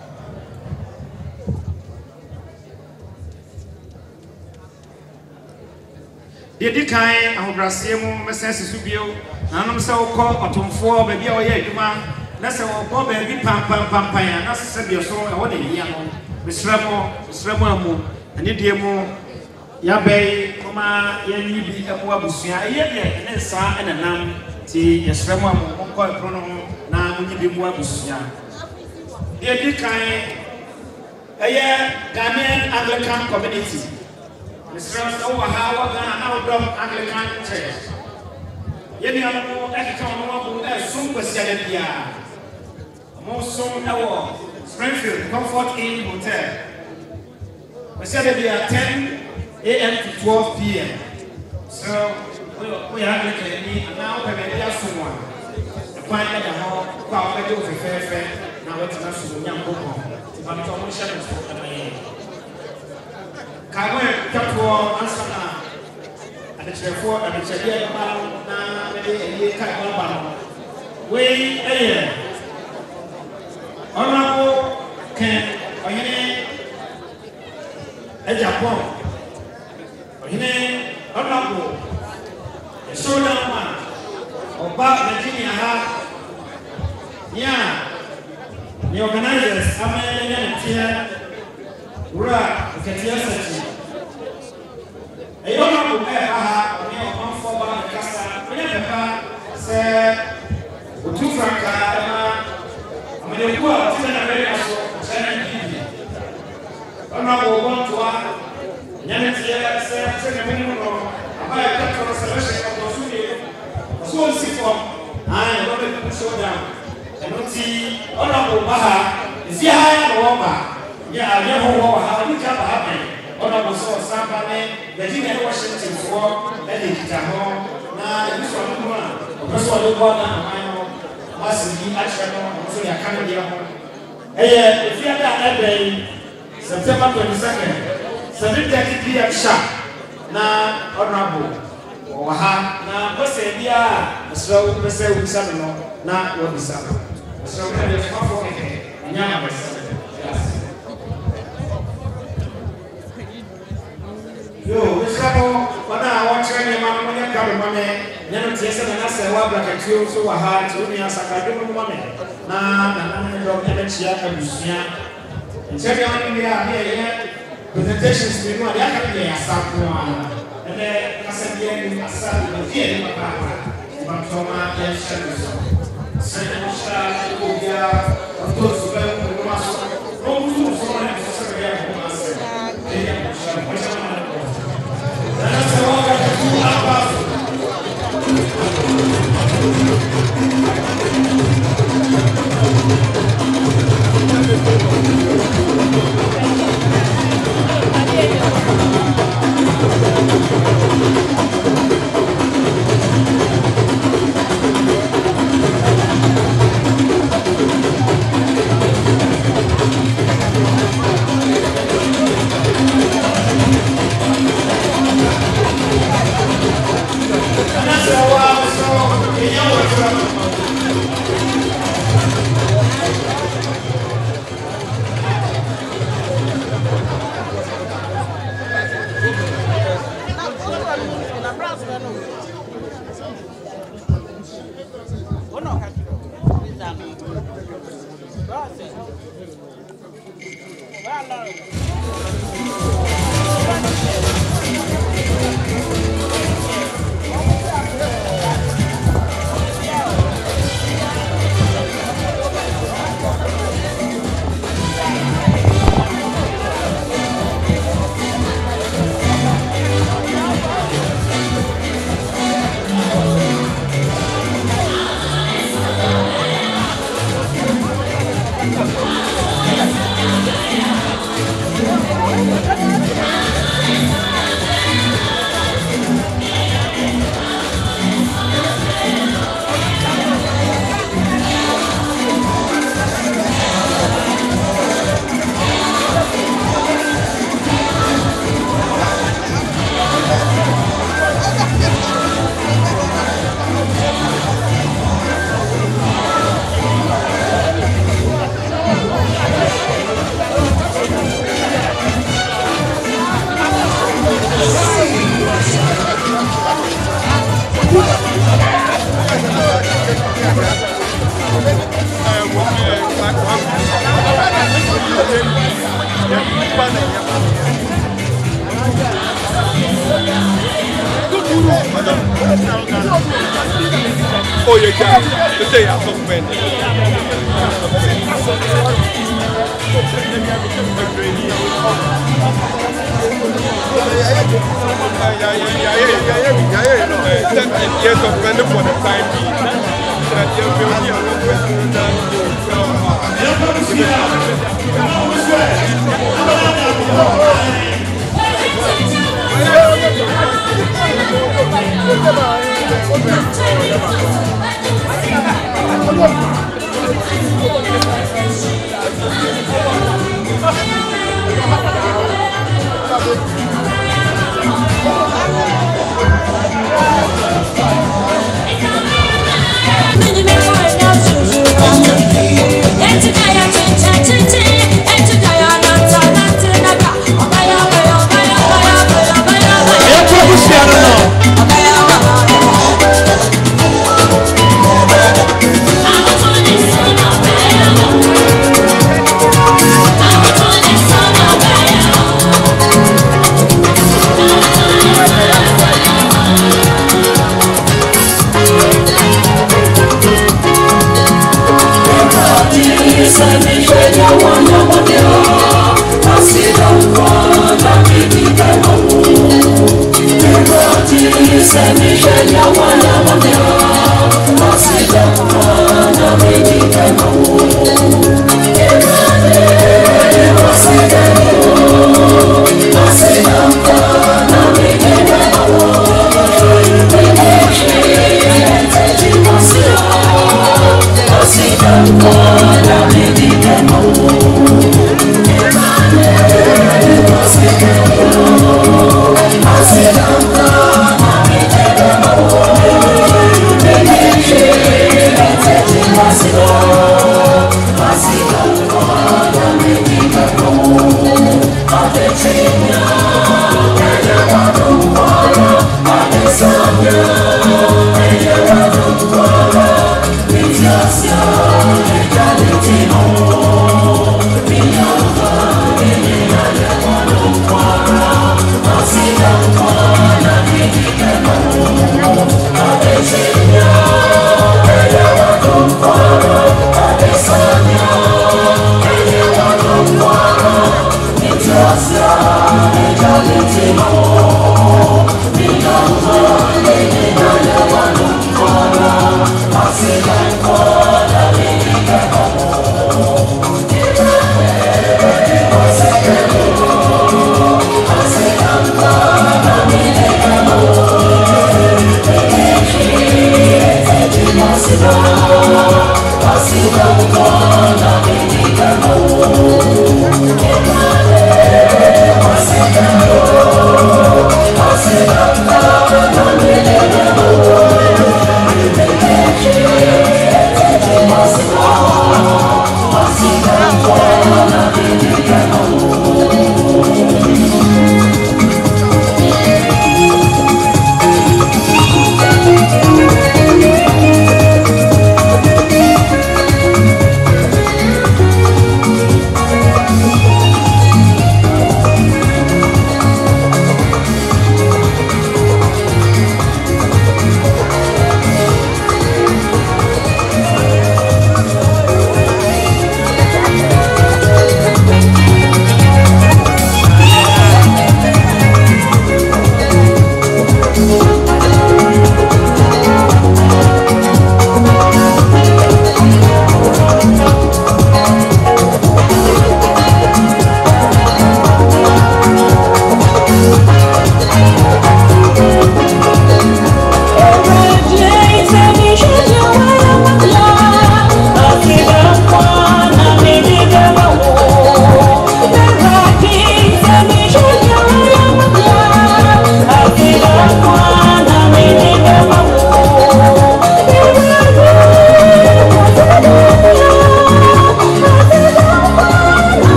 Yedi kan ahobrasie mu mesense subio na anom se wokọ otomfo ba bia oye adwuma na se wokọ ba bi pam pam pam pan na se bia so e wo de yia no mesramo mesramo amu ani die mu ya bei kuma ya ni bi emu abusua ye de ne sa na nam ti yesramo amu wokọ epro no na munyi bi mu abusua yedi kan eye Ghanaian Anglican Community Mister Owaha Ghana Outdoor Anglican Church. Yeni ano ekika ono abu e sum kwasiade bia. Mo sum ewo Springfield Comfort Inn Hotel. Kwasiade bia ten A M to twelve P M So we are Anglican ni now pe be dia sumwa. Kwa na da ho kwa o be do fefefe na wetina sum nyankopon. Ti ba to mo share so na ye. Kawe kapo ansana adechefo adechebia ya ba na mede elie kai ba ba no we eye onabo ken oyene e Japan oyene onabo esola ma oba Virginia ha ya the organizers amene ne tia Ura, uketia sati. Eyo na ko e aha, oni o man fo ba kasa. Oni pepa se otu franka na amene ku a ti na re aso, se na bibi. Ona ko bon toa. Nyane tie se se na menu no. Aba e ka to se le se ko su ni. So si fo. Ai, no be ku show down. Eno ti ona ko ba ha, zi ha ya no ba. Yeah, I never know how it can happen. On a was so Sambane, the Virginia Washington for Editamo, now this one, that's what we want. I know, must be actually, so you're coming here. Hey, if you are that day, September twenty-second, seven thirty P M sharp. Now, honorable, or ha, now, what's the idea? So, we say we said no, now, what is up? So, we have a for it, and now, yes. Yo, Mister Wana watching your mamma when you come, Mamma. Never taste and I say, well, like a two so hard to me as a cardio money. Nah, I'm not going to cheer and Lucia. And tell you, we are here. Presentations to know that can be a sample. And then I said, yeah, I said, the fear of Papa. But Toma, yes, Senator Shah, Obia, of those who go to the Master. Rome to the phone and Secretary of Master. They are That's the one that you have. Oh, you can. The day I took men. Yes, of men for the time being. That you will be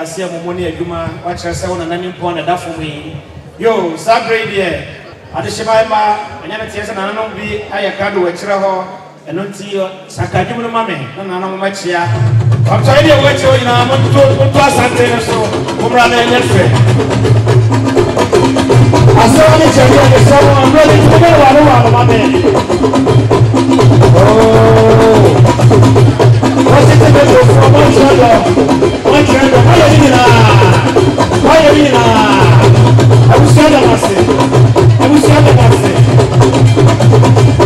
Asia Momoni Aduma, watch us on an unemployed and that for me. Yo, Sabre dear, Adishima, and Yanatias and Anobi, Ayakadu, Etraho, and Until Sakajum Mame, and Anomachia. I'm trying to wait till you know, I'm going to Santa so, Umbrana and Yelfred. I saw it, so I'm ready to go out of my man. Oh, what's it to do for one shoulder? One shoulder, why are you now? Why are you now? I was scared of myself. I was scared of myself.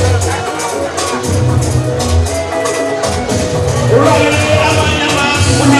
Right.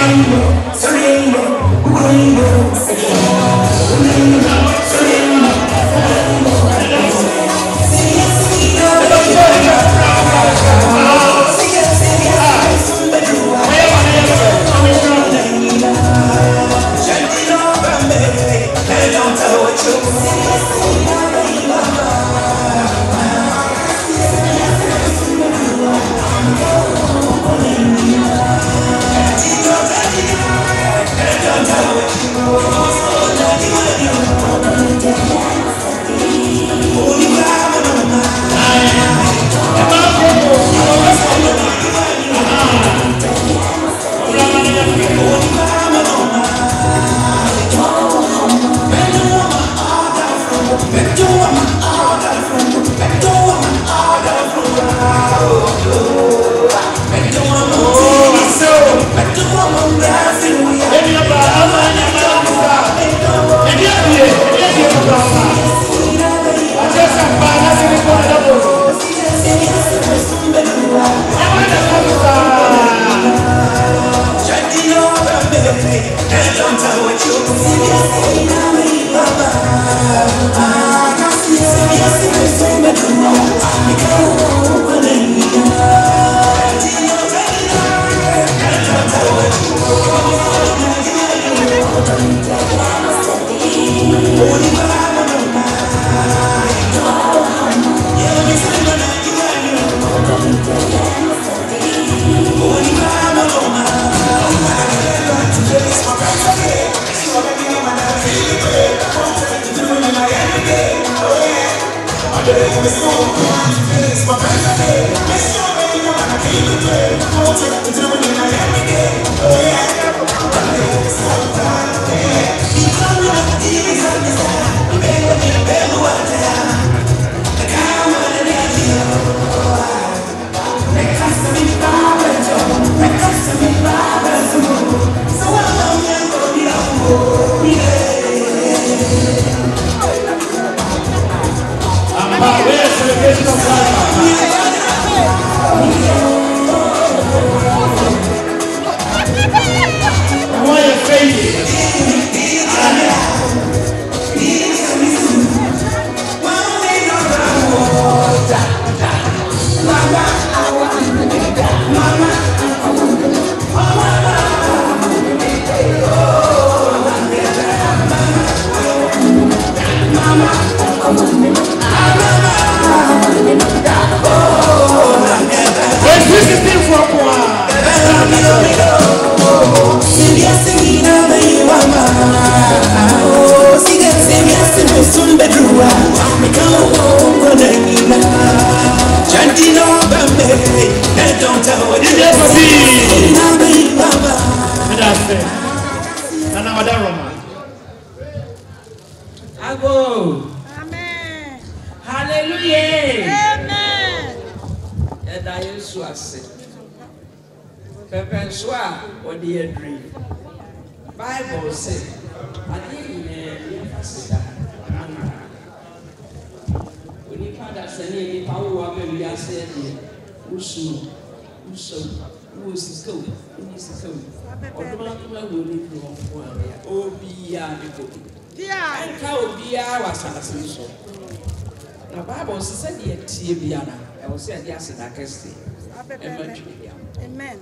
Amen.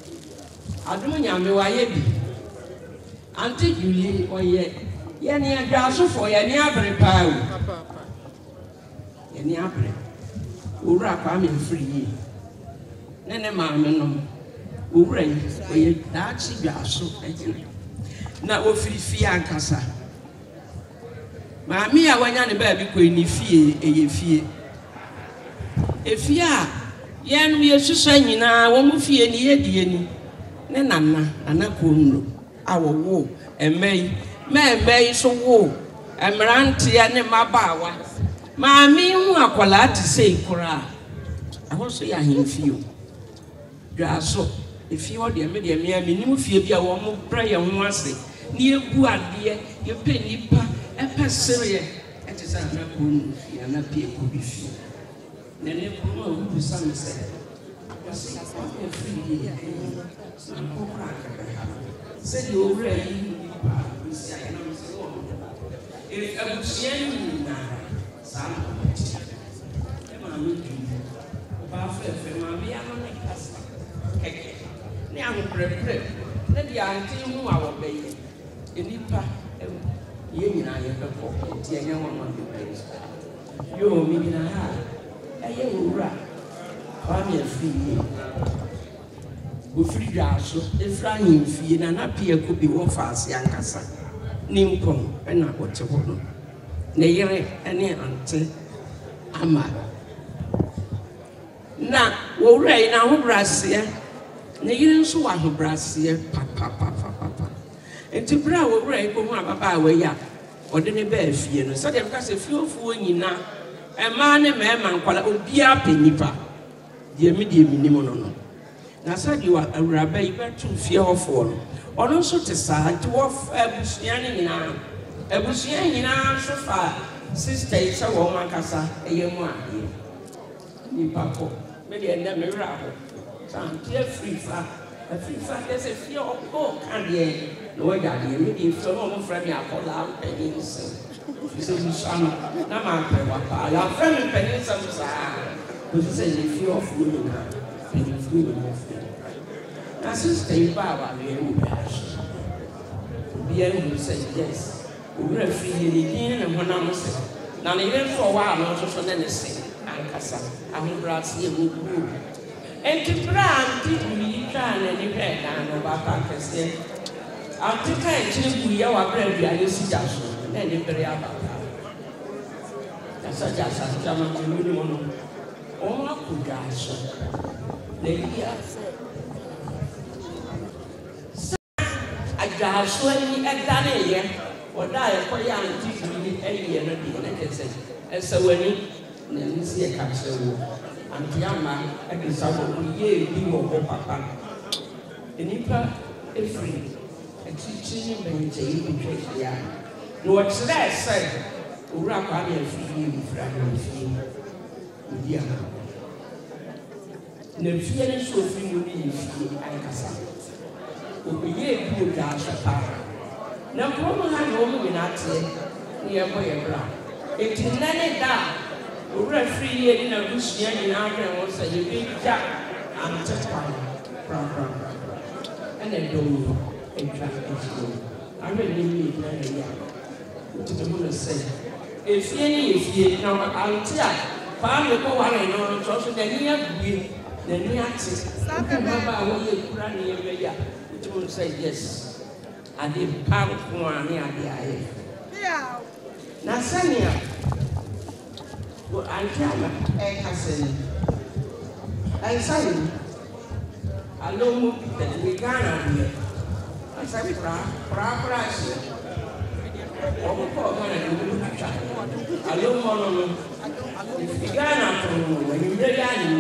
Adum nyame wa ye bi. Auntie Julie oye. Ye ni adwaso fo ye ni abre pa o. Ye ni abre. Owura kwa me free yi. Ne ne ma me no. Owura yi oye da chi dwaso agine. Na ofiri fie ankasa. Maami a wanya ne ba bi ko ni fie eye fie. Efie a yen we susa nyina wo mu fie ni yedie ni ne nana nana konro awowo emei me emei so wo emrante ya ne mabawa maami hu akwala ati sei kura ahoso ya hemfio dwaso efie wo de me de me ami ni mu fie bia wo mu pra ye ho ase ni egu ade ye pe nipa e pesere e te sa na konro fie na pie ko bi fie nene kuma ubu sana se wasi kwa free ya na kokra se di owura yi if abusuani na saa ma me du ba fe fe ma bia no ne kasa keke ne ahoprepre na dia ante hu a wo beye enipa ye nyina ye beko ti enya won ma be yo mi nyina ha aye wura ba mi afie go free jaso efra nyi fie na na pie ko bi wo faase ankasa nimpom na wote ho no ne yere ene ante ama na wo wura ina ho brase ne yere nso wa ho brase pa pa pa pa pa enti bra wo wura ko hu ababa wa ya ode ne ba afie no so dem ka se fiofuo nyina e ma ne me ma nkwala obi apenipa die me die minimo no no na sa di wa awuraba yi betu fie hofo no ono nso te sa nti wo abusua ne nyina abusua nyina so fa sister yi se wo makasa eye mu a ni pako me de na me wura ho san tie free fa a free fa de se fie o ko kan de no wa ja de me de fie no mo fra mi akola penin se se musana na ma pe wa pa ya fra mi penin se sa ko se le fie of you na penin free no na sister yi ba wa le u ba bia you say yes we are free here na ho na mo se na ne yen for wa no so so na ne se ankasa ahobras ye mu bu enti brand mi twa na ni pe na no ba pa kese atika e chiri bu ya wa bra bia ne si jaso na ne bere aba na sa jasa jama ni ni mo no o ma ku jaso le ya ajaso ni edane ye oda ye ko ya anti ni eye no de na kese esa wani na nsi e ka chewo anti ama e de sabo ku ye bi wo ko papa enipa efri e chichi ni menje yi bi twa ya no what should I say ura kwa ni efri ni fra ni fi dia na fi ni so fi mu ni fi ai kasa obiye bi o da shapa na promo ha no mu na te ni e boye bra etinane da owura free ye ni na bushia ni na ahwe wo sa ye bi ja ante kwa bra bra ene do e tra e so ame ni mi na ya to mo na say e fie ni e fie na ante a pa me ko wa re no so so da ni ya bi na ni ate saka ba wo ye kura ni ye be ya to say yes and the power for me and the aye yeah na sania wo antama e kaseni ai sai alo mu te we gana ni asai pra pra pra si o ko gana ni mu cha alo mo no no we gana to ni de ya ni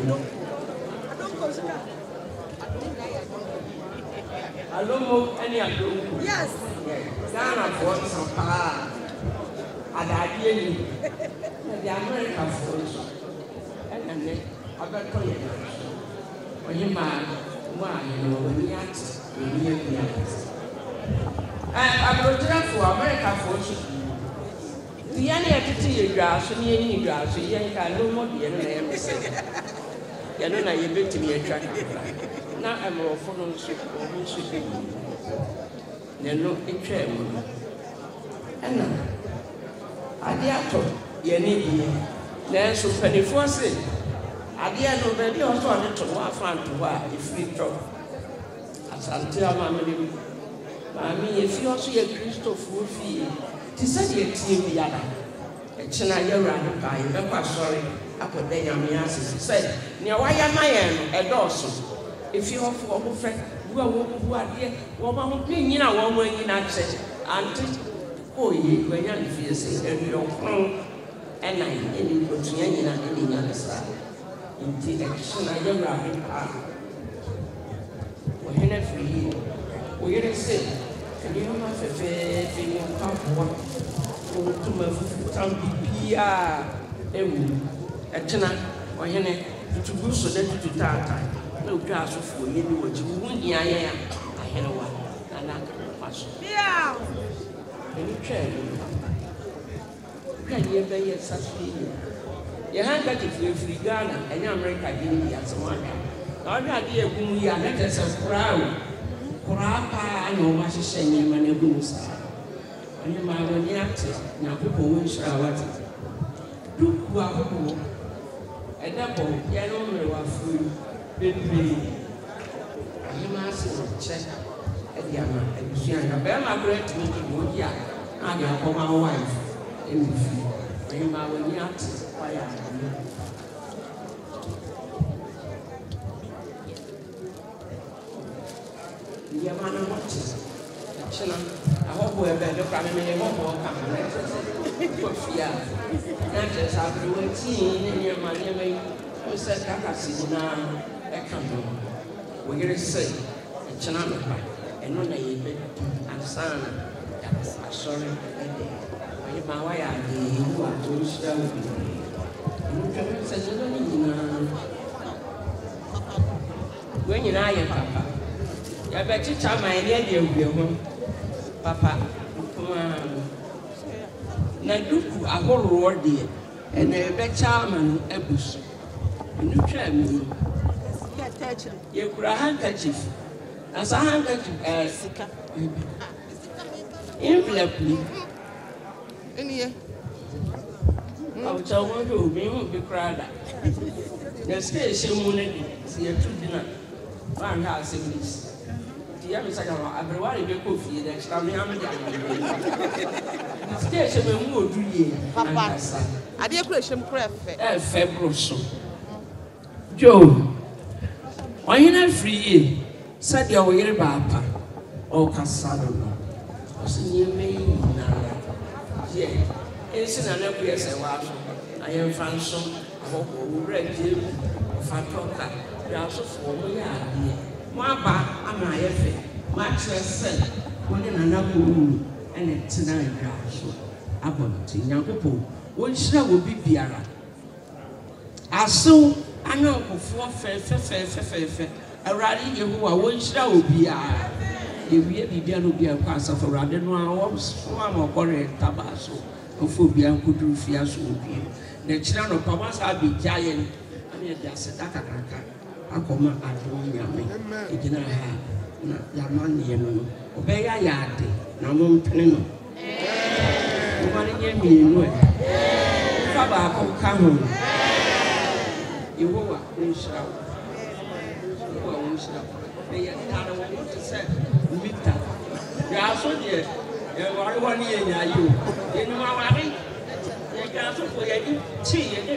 Alomo any alomo. Yes. Ghana for some pa. Adadie ni. The America for and then I got to you. When you man, why you know when you act, when you act. And I go to for America for the any attitude grass and any grass, you can no more be any say. You know, you bet me a track. Na emo fono nso o nso bi ne no etwa emu ena ade ato ye ne bi na nso panifo se ade no be bi o so ne to wa fa nto wa ifri to asante ama me ni ma mi ye fi o so ye Christopher fi ti se ye tie bi ya da e chena ye wura no ba ye be kwa sorry akode nyame asisi se ne wa ya mayen no e do so if you have for who friend who are who are here, woman who you know, one way in access, and oh, ye, when you feel say, and your crown, and I, any Kotian and any other side. In the action, I am rapping hard. When you're free, we are say, can you have a fair thing of comfort? Oh, to my foot, Pia, a china, or Hene, to go so that to time. No grass for you, what you wouldn't hear. I had a one, and I can pass. Yeah, any chair. Can you be a such thing? Your handkerchief is free Ghana and America didn't be at someone. All the idea of whom we are not as a crowd. Kurapa and no wash saying, man, a goose. And you might when you acted, now people will show what it. Do who are who? And that boy, yellow, you are free. Baby, you must check at the Amma and you see a Bella great to meet you here. And you are my wife. In the field, when you are when you acted, why are you? The man watches. I hope we're better. Look at me, I won't walk up and let us fear. Not just after waiting in your money, we said, Kakasi now, a company. We're going to say, a Chanama, and no name, and son, I'm sorry. My way, I did what to show me. When you're not, Papa, I bet you tell my lady of your home, Papa. Naduku, a whole roar dear, and a bet charman, a bush. And you tell me, you could a handkerchief, as a handkerchief, as envelope me. I'll tell one who will be cried. The station money, see a two dinner. One house in this. The other side of everybody be coffee, the extra hammer. The station will move to you. Papa, I did question craft. A february. Joe, why you not free? Said your way, Papa. Oh, Cassandra. Was near me. It's an appearance. I am Fanson, I hope we read you. Fantoka, we also for me. My back, I'm my effort. My trust, one in another room, and it's tonight. About young people, one shall be Piara. I saw I know for fair, fair, fair, fair, fair. A rally who are one shall be a. If we be able to be a pass of a radin, one was one or correct tabasso. Phobia could do fears will be. The children of Pamas are be giant, and there's a Dakaka. I come at Yami. It did not have Yamani, you know. Obey a yard, Namon Penino. One year me, you know. Faba, come home. You will win shout. You will win shout. They are not what to say. Mita. You are so dear. You are one year, you. You know how I mean? You can't forget you. See, you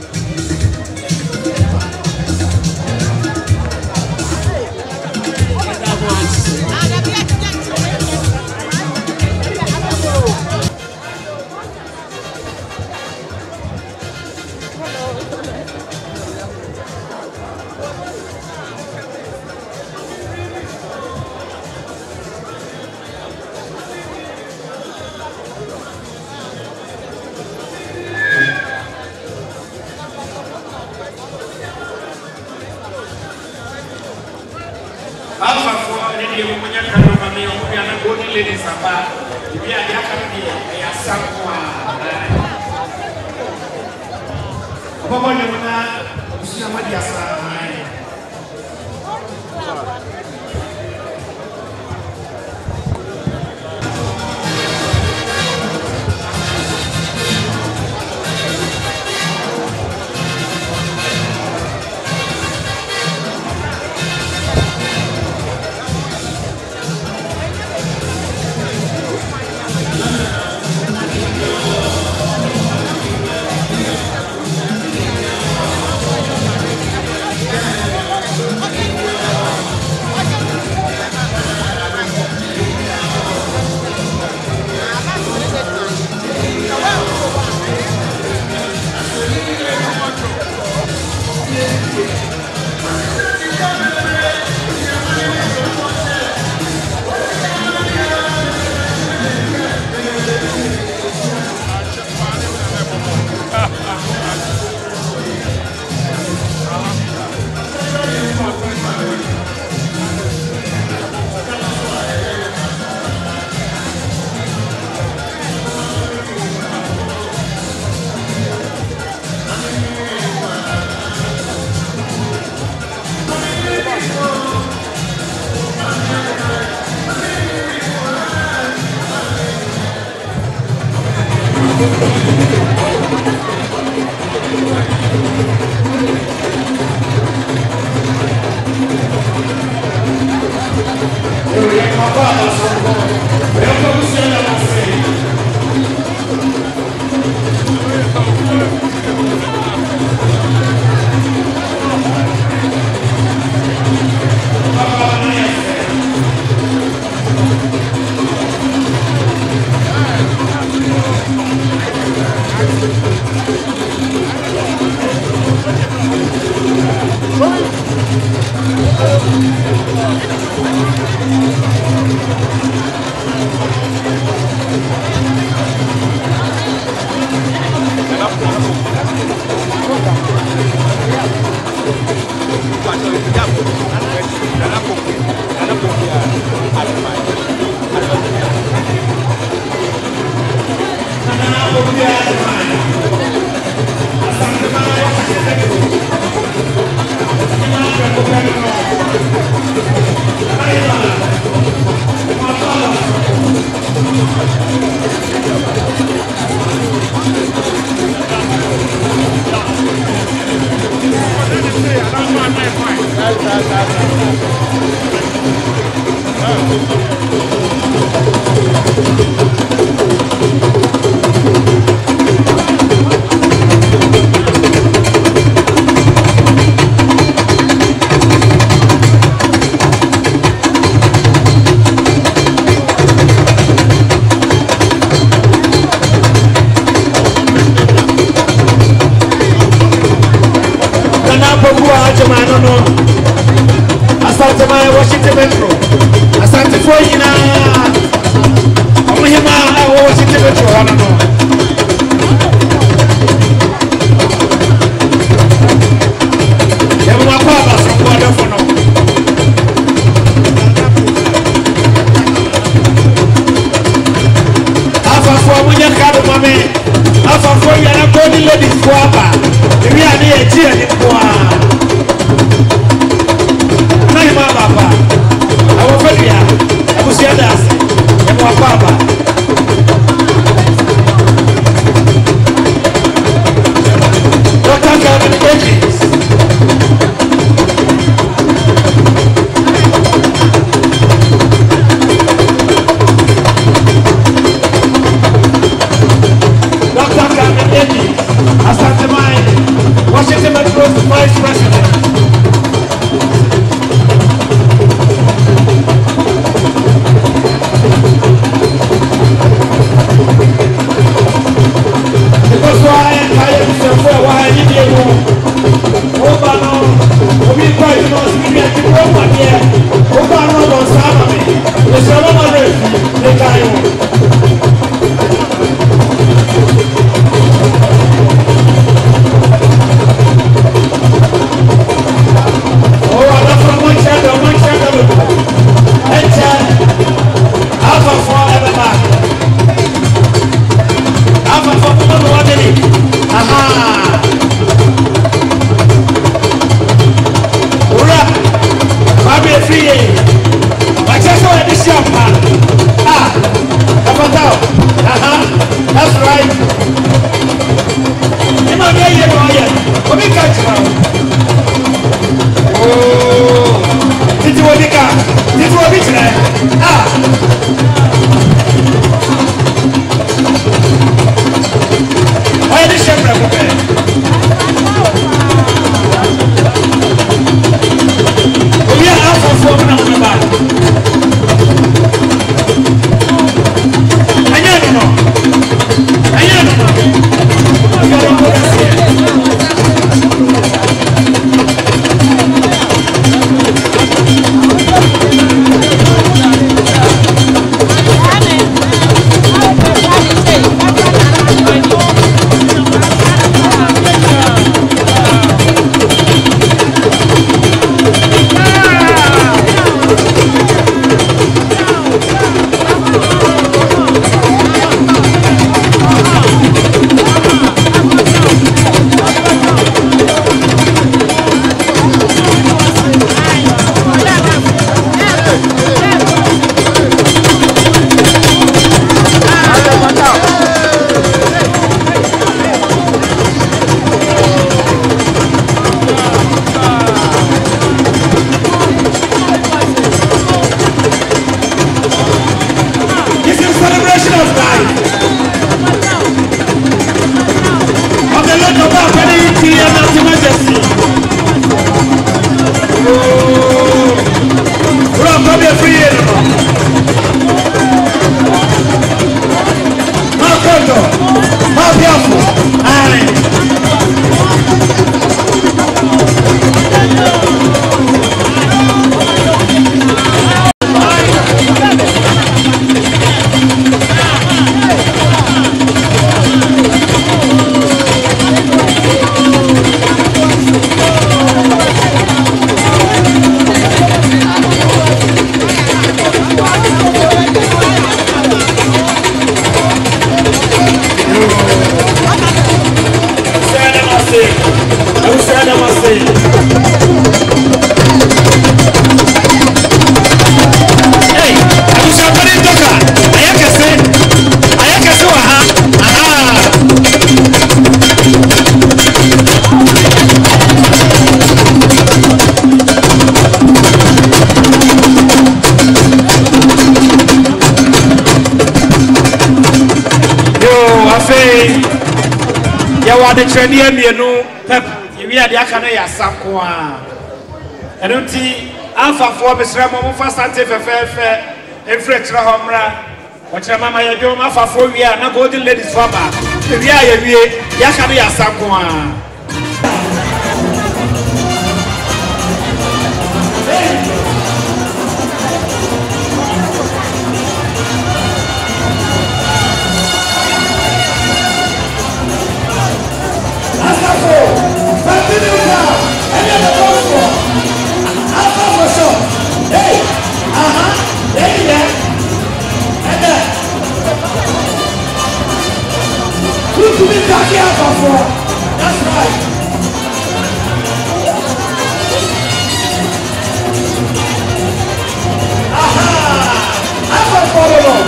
ladies about if you are the a someone. Papa, you will not see a Madia. afei yɛwɔ adekyerɛdeɛ mmienu pep yɛwie ade aka no yɛ asa nko a ɛno nti afafoɔ mesrɛ mo momfa sante fɛfɛɛfɛ ɛmfiri akyerɛ hɔ mmra wɔkyerɛ mama yɛdwom afafoɔ wie a na golden ladies fo aba ɛwie a yɛwie yɛaka no yɛ asa nko a That's right. Aha! That's a follow.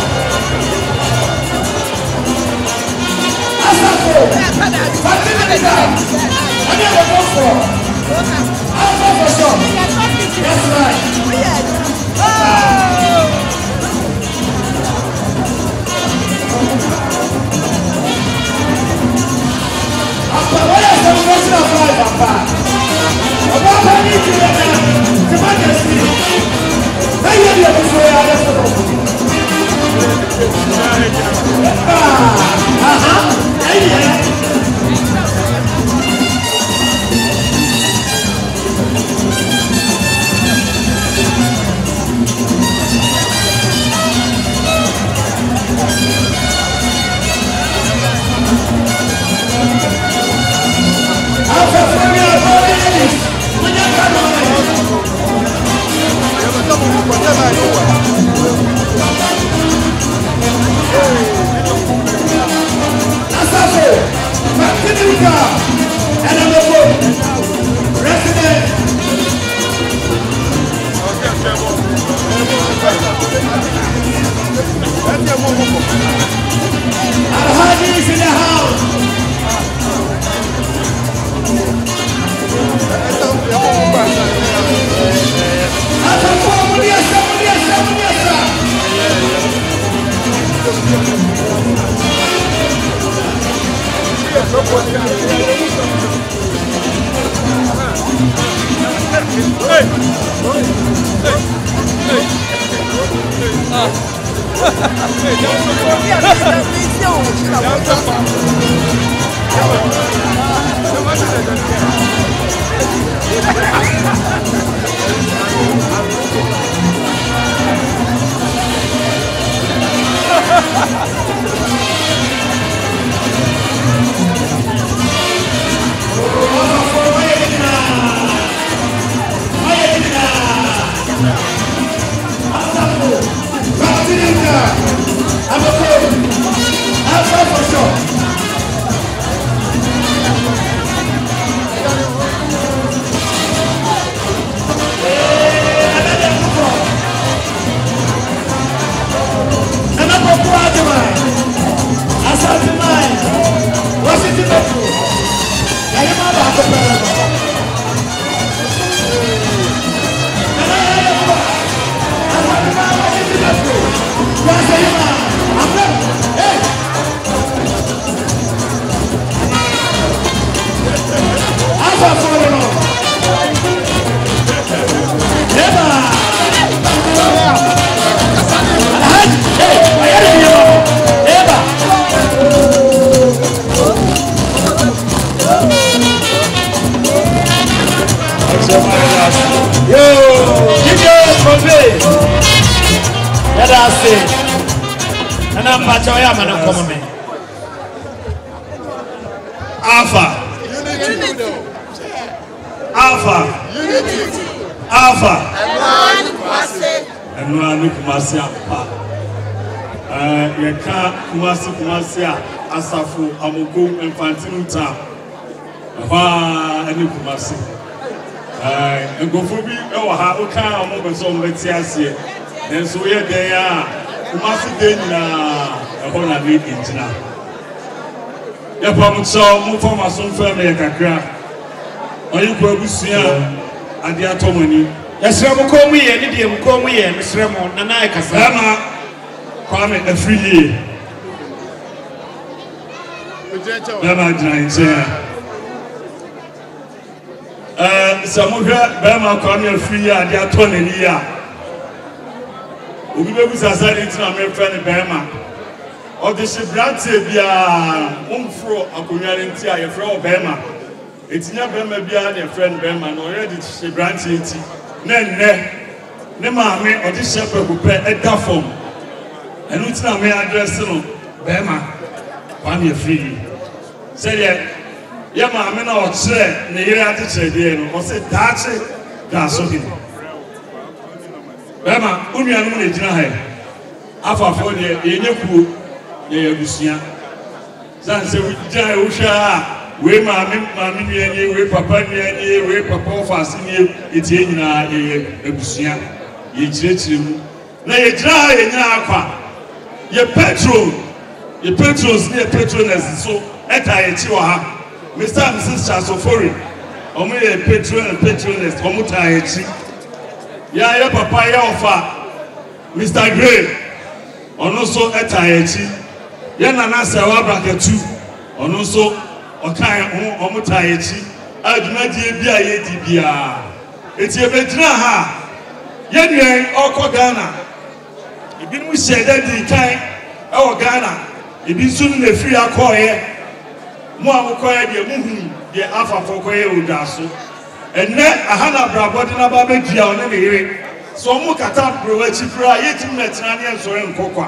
That's a follow. But in the time, I never go for. I'll go for sure. That's right. Oh! What is the question of life, Papa? About I need to get to majesty. Now you have to say, I uh-huh. Yeah. Alhaji is in the house. Alpha. Alpha. Alpha. Emmanuel Kumasi Alpha. Eh, yeka Kumasi Kumasi Asafu Amogo Infantino Town. Wa eni Kumasi. Eh, ngofo bi e wo ha o kan amogo so mbeti ase. Enso ye den a Kumasi den na e ho na be intina. Ya pam so mu forma so mfa me kakra. Oyi ko abusia ade atomani. Yesra mo ko mu ye ne de mo ko mu ye mesra mo na na kasa. Kwame Afriye. bɛma gyina nkyɛn a sɛ mohwɛ bɛma Kwame afiri a de atɔ n'ani a obi bɛbusa sɛ de ntina mefrɛ ne bɛma ɔde hye branteɛ biara momforo akonnwa no nti a yɛfrɛ wɔ bɛma ɛtinya bɛma biara ne yɛfrɛ no bɛma na ɔyɛ de hye branteɛ nti na nnɛ ne maame ɔde hyɛ pɛkopɛ ɛda fam ɛno nti na me adrɛse no bɛma Kwame afiri sɛdeɛ yɛ maame na ɔkyerɛ ne yere adekyerɛdeɛ no ɔsɛ daakye da so bi bɛma wo nuanom na gyina ha afafoɔ deɛ yɛnyɛ kuo yɛyɛ abusua sane sɛ wogyina ha wohwɛ a wei maame maame nua nie wei papa nua nie wei papa ɔfaase nie ɛtie nyinaa yɛyɛ abusua yɛkyerɛkyerɛ mu na yɛgyina ha yɛnyina akwa yɛ petro yɛ petros ne yɛ petrones so ɛta yɛkyi wɔ ha Mister and Missus Chasofori ɔmo yɛ petro and petrones ɔmo ta yɛkyi yɛayɛ papa yɛ ɔfa Mister Gray ɔno nso ɛta yɛkyi yɛ nana sɛwa brakatu ɔno nso ɔka ho ɔmo ta yɛkyi adwumadie bi a yɛdi biara eti ebegyina ha yɛnua ɔkɔ Ghana ebinom hyɛ dɛ di kan ɛwɔ Ghana ebi nso no na efiri akɔɔyɛ mo a mokɔyɛ deɛ muhunu deɛ afafo kɔyɛ oda so ɛnɛ aha na brabɔde na ba bɛdua ɔne ne yere so ɔmo kata bro akyi kura yɛtim na tena ne nsɔre nkɔkwa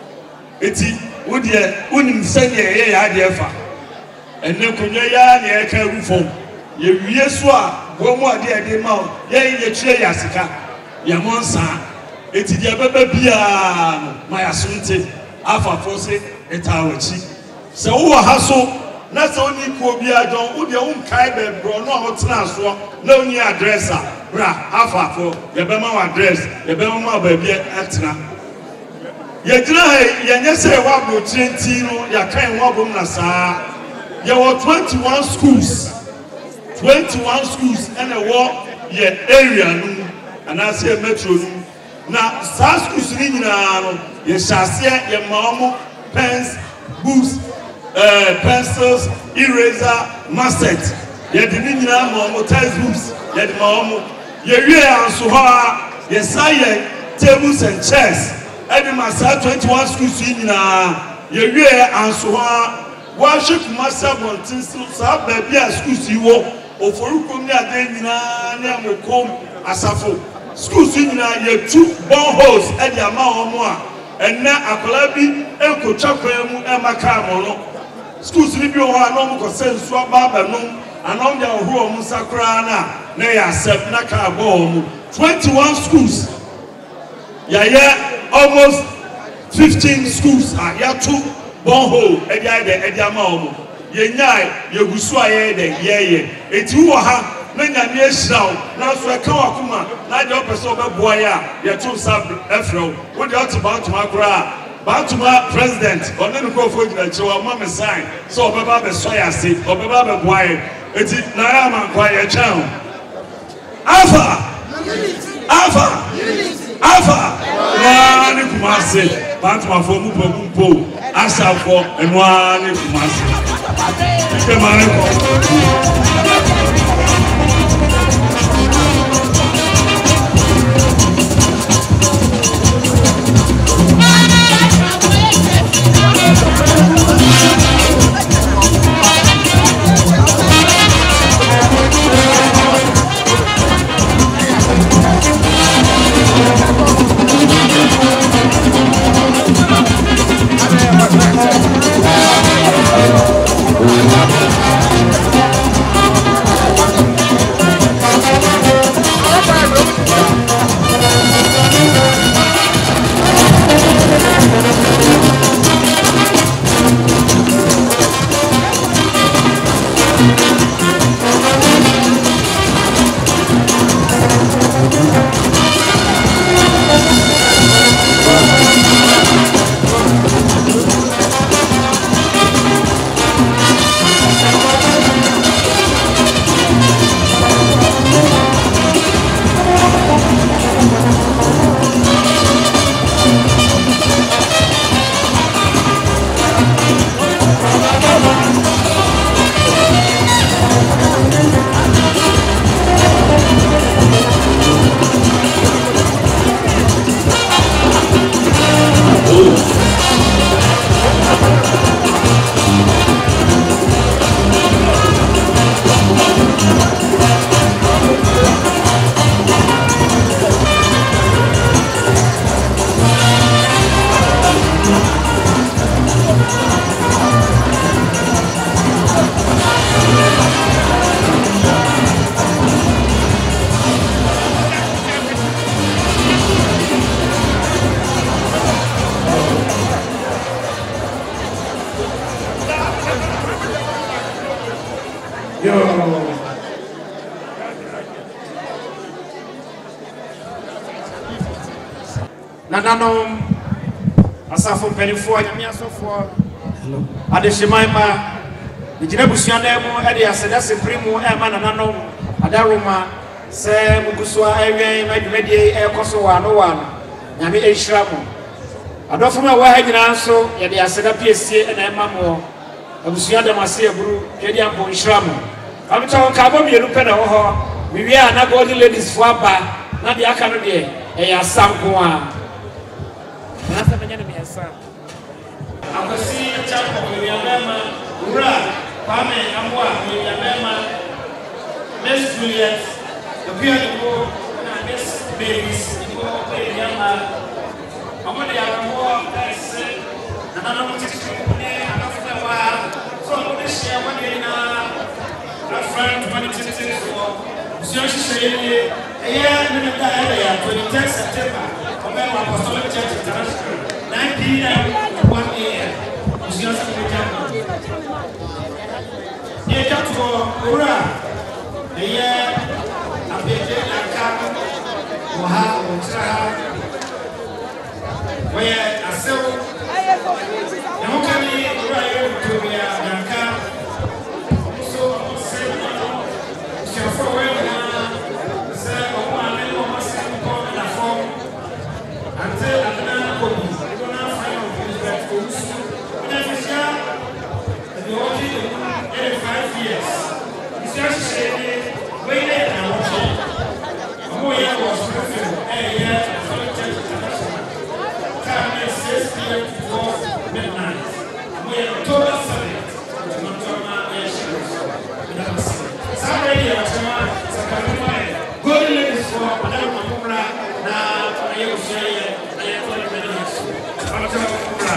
eti wo deɛ wonim sɛdeɛ ɛyɛ yɛ adeɛ fa ɛnɛ konwa yɛ na yɛka agu fam yɛwie so a bɔ mu adeɛ ɛde ma wo yɛn yɛkyerɛ yɛ asika yɛmɔ nsaa eti deɛ bɛbɛ biara no ma yɛasonte afafo se ɛtaa wɔkyi sɛ wowɔ ha so na sɛ woni kuo biara dɔn wo deɛ wonkae bɛbrɔ no a wotena soɔ na woni adrɛs a bra afafo yɛbɛma wo adrɛs yɛbɛma wo baabi atena yɛgyina ha yɛnyɛ sɛ yɛwɔ aborɔkyerɛ nti no yɛakan ho abom na saa yɛwɔ twenty-one schools twenty-one schools ɛna ɛwɔ yɛ area no mu anaasɛ yɛ metro no mu na saa schools no nyinaa no yɛhyɛ aseɛ yɛma ɔmo pens books uh, pencils eraser masset yɛde ne nyinaa ma ɔmo textbooks yɛde ma ɔmo yɛwie anso hɔ a yɛsa yɛ tables and chairs ɛde ma saa twenty-one schools yi nyinaa yɛwie anso hɔ a wɔahwɛ Kumasi abɔnten so saa baabi a schools yi wɔ oforukom ne ade nyinaa ne amokom asafo schools yi nyinaa yɛtu boreholes ɛde ama ɔmo a ɛnɛ akwadaa bi nkotwa kwan mu ɛma kaa mo no schools ni bi wɔ hɔ a na ɔmo kɔsɛ nsuo aba abɛnom ana ɔmo de ahohoro ɔmo nsa koraa na na yɛ asɛm na kaa bɔ ɔmo twenty-one schools yɛayɛ almost fifteen schools a yɛato borehole ɛde ayɛ dɛ ɛde ama ɔmo yɛnyae yɛgu so a yɛyɛ dɛ yɛyɛ eti wɔ ha na nyame ahyira wo nanso ɛka wakoma na deɛ ɔpɛ sɛ ɔbɛboa yɛ a yɛto nsa ɛfrɛ wo wode ɔte baatoma koraa baatoma president ɔne ne nkurɔfoɔ gyina akyire wɔ ɔma me sign sɛ ɔbɛba abɛsɔ yɛ ase ɔbɛba abɛboa yɛ eti na yɛ amankwa yɛtwɛn ho afa afa afa ɛnoa ne Kumasi baatomafoɔ mu pɔ mu mpo asafoɔ ɛnoa ne Kumasi ɛfɛ ma ne kɔ We'll be right back. Yo. Nananom asafo mpanimfoɔ nyame asɔfoɔ adehyemaima egyina busua dan mu ɛde aseda sepremu ɛma nananom adaroma sɛ muguso a ɛwɛn ma dwumadie ɛkɔ so wɔ ano wɔ ano nyame ɛnhyira mo adɔfo ma wɔ ha nyinaa nso yɛde aseda piesie ɛna ɛma mo abusua dam ase aburu twɛde ampo nhyira mo abetɔ nkaabɔ mmienu pɛ na wɔ hɔ mewie a na golden ladies fo aba na deɛ aka no deɛ ɛyɛ asanko a nasa menya ne miɛnsa akwasi kyakɔ mmiɛnbɛma wura kwame amoa mmiɛnbɛma miss juliet apia ne ko na miss babies ne ko mmiɛnbɛma ɔmo de aramoɔ ɛsɛ nananom titiri ne anafo na wa so ɔmo de hyia wɔn nyinaa afran tuma ne titiri soɔ busua hyehyɛ yie ɛyɛ ne ne da ɛyɛ yɛ twenty-third September ɔbɛn Apostolic Church International nine p m one a m busua sɛ mo gya mo yɛ gya to owura ɛyɛ abɛgye aka wɔ ha wɔ kyerɛ ha wɔyɛ asew ɛho ka ne owura yɛ Victoria Nyanka ɔmo so ɔmo sɛ busuafoɔ wɔyɛ nyinaa sɛ ɔmo ane ne ɔmo se nkɔ na fɔm ante adena kobi ɛdɔna final Elizabeth Owusu ɔna fihyia ɛde ɔgye ɛmu ɛde five years busua hyehyɛ ne wɔyi ne yɛ na wɔkyɛ ɔmo yɛ wɔ Springfield ɛyɛ Apostolic Church International kaa ne six p m to four midnight ɔmo yɛ October seventh ɔmo ntɔma ɛyɛ hyɛ ɛda ase saa bɛyɛ yɛ ɔkyɛma sakadoma yɛ golden ladies fo ɔda ma mmra na ɛyɛ busua yɛ ɛyɛ tɔle mɛne yɛ so ɔkyɛma mmra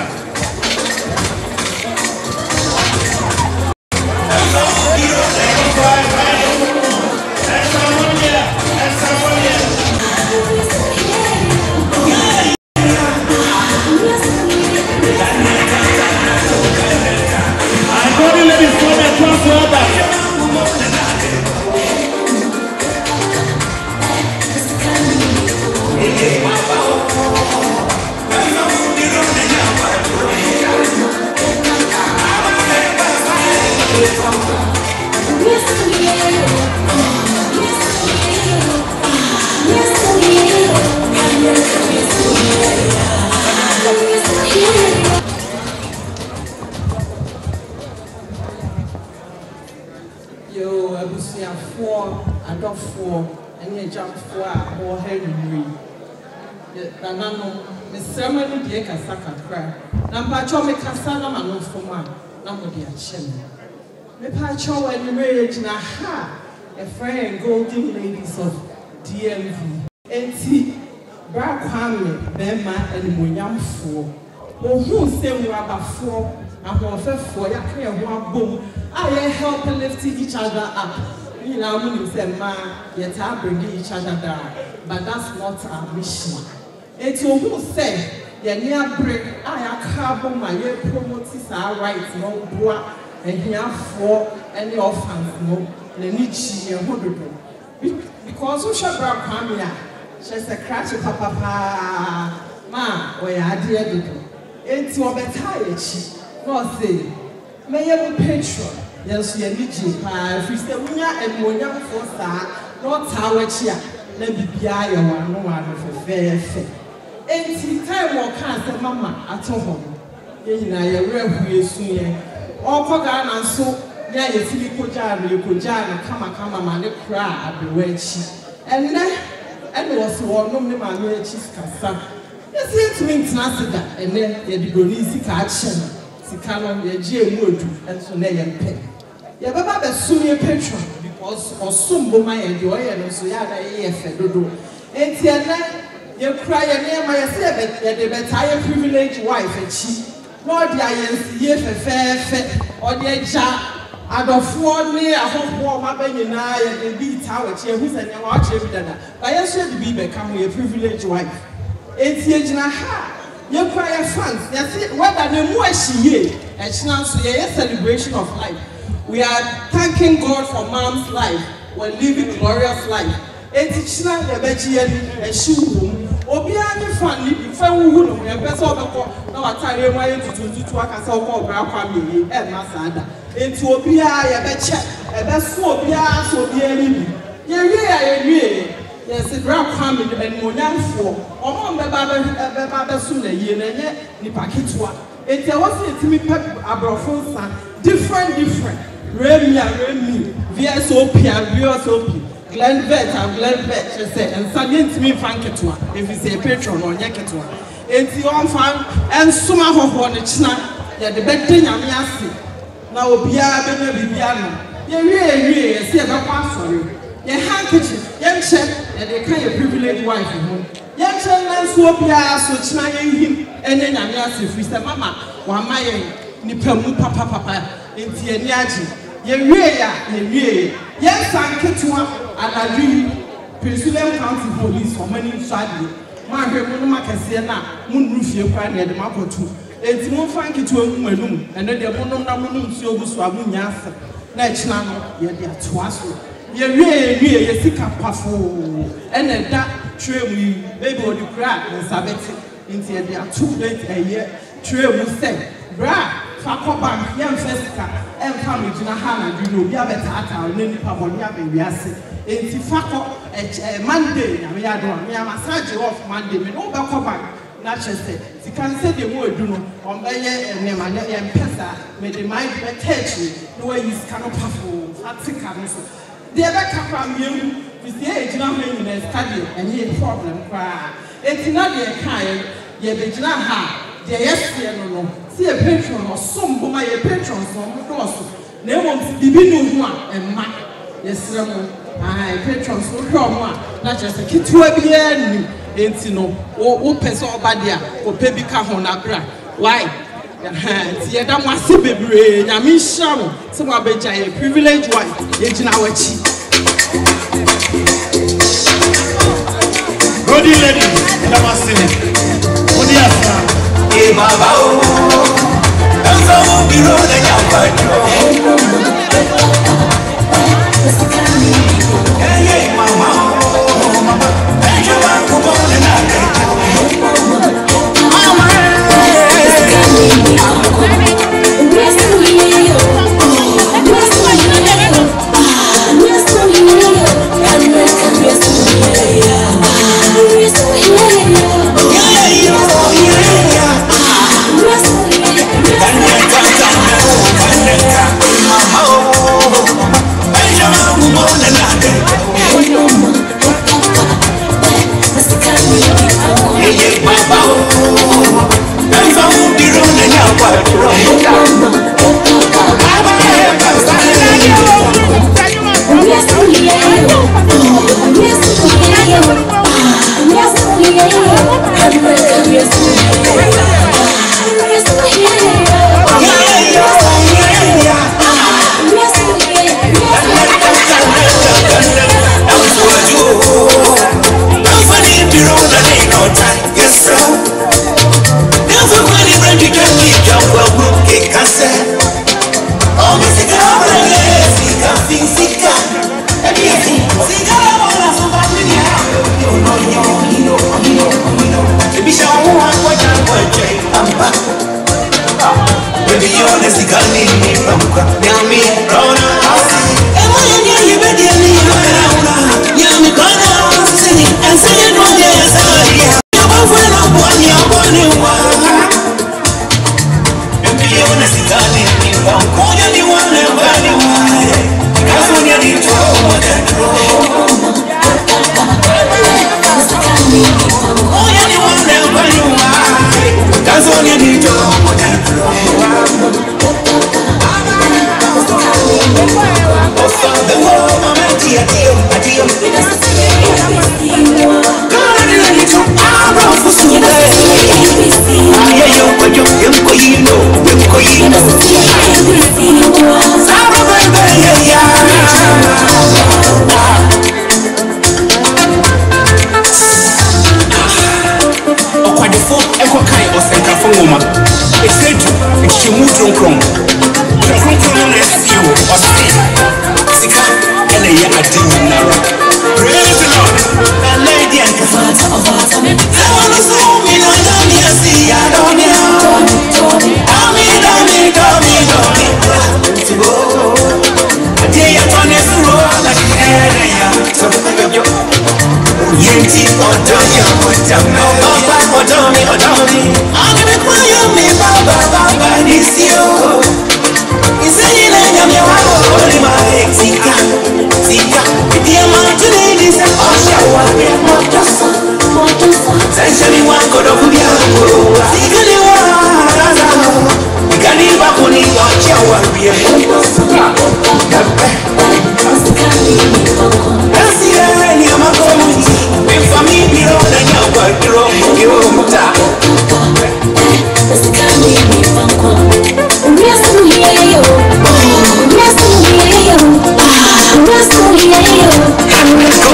a friend golden ladies of D M V. Enti bra kwame bema animonyamfo. Ohun sem rabafo, ahofefo yakre ho abom. I help lift each other up. You know, when you say ma, yet I bring each other down. But that's not our mission. Enti ohun say ye near break I akabo my ye promote our rights no boa and here for any orphans no. Nenichi yehododo because we should bra kwamia she's a crash papa pa ma we ade edodo enti obeta echi no say meye mo patron yes ye niji pa fi se munya emonyam fo sa no ta wachi a na bibia ye wa no wa no fefefe enti time wo kan se mama ato ho ye nyina ye were hu yesu ye okoga na nso ya yefili kojano yekojano kama kama mane kra abewachi enne enne wose wonom ne maame achi kasa yesi etumi ntinasida enne ye digoni sika achen sika no ye je emu odu enso na ye mpe ye baba be sum ye patron because osumbo ma ye de oye no so ya na ye efe dodo enti enne ye kra ye ne ma ye se ye de beta ye privilege wife achi no dia ye ye fefefe o de ja adofo ne ahofo ma banyina ye de bi ta wachi ehu sanya wa achi bi dada ba ye so de bi be kam ye privilege wife enti egina ha ye kwa ye fans ye se whether ne mu ahie e china so ye celebration of life We are thanking God for mom's life. We're living glorious life. Eti china yebeji yeni eshi wom. Obiara ni fan ni bi fa wuhu no ye pese obekọ na watare mu aye tutututu akasa okọ obra kwa mi e na sada. Enti obiara yebeche ebeso obiara so obiara ni. Ye wie ya ye wie. Yes, bra kwa mi en monyamfo. Omo mbeba be be be su na yie na nye ni paketwa. Enti e wose etimi pep abrofo nsa different different. Remia Remi V S O P and V S O P. Glenn Vet and Glenn Vet, she said, and Sandy to me Fanketwa, if you say patron or Yaketwa. It's your fan and Suma Hon, it's not yet the bed thing I'm asking. Now, Bia, Baby Biano. You really, see a pass for you. Your handkerchief, young chef, and they kind of privileged wife. Young chef, and Swapia, so trying him, and then I'm asking if we said, Mama, one my Nipamu Papa Papa, in Tianiaji. Ye wie ya ye wie ye san ketwa anadwi Prince County Police for many shadi ma hwe mu no makase na mun rufie kwa na de makotu enti mun fan ketwa mu anum ene de mu no na mu nsi ogusu abunya ase na echina no ye de atoa so ye wie ye wie ye sika pafo ene da twemu baby odi kra na sabeti enti ye de atu date eye twemu se bra Fako bank, young Fesica, and family to Hana, you know, Yabata, and then Pamonia, and Yassi. It's Fako at Monday, and we are doing a massage off Monday, and no Bako bank, not just say, you can say the word, you know, on Bayer and Nemania and Pesa, made the mind attach you, the way you can of puffle, that's a council. The other come you, with the age now in a study, and ye problem cry. It's not your kind, ye be not. Yes, no, see a patron or some of my patrons from cross. Never be no one and my yes, I patrons will come one, not just a kid to a bien, ain't no, or opens or badia, or baby kahona bra. Why? See, I don't want to be brave. I mean, some some of a privileged wife, yet in our cheek. Good lady, Namaste. What do you Hey Baba, oh, I'm so be rolling out my Hey, hey, Mama, oh, Mama, and you are going out. Mama, It's said to, it's your mood from Chrome. The Chrome Chrome on S C O. wo ɔse sika ɛna yɛ ade nyinara praise the Lord na lady and kafata ɔfata me ɛwɔ so mi no na mi asi adonia ami dami dami dami tibo ade ya tone suro ala kere ya so yo yenti odonya otamo baba odomi odomi ami me kwayo mi baba baba nisio isayina nyame wa oli ma exika sika dia ma tuni disa osha wa be motosa motosa sanjani wa kodo kubia sika ni wa raza gani ba kuni wa chawa be Asiya ni amakomuti me family biro na nyawa biro yo muta Sikani ni banko Umesu yeyo Umesu yeyo Umesu yeyo Umesu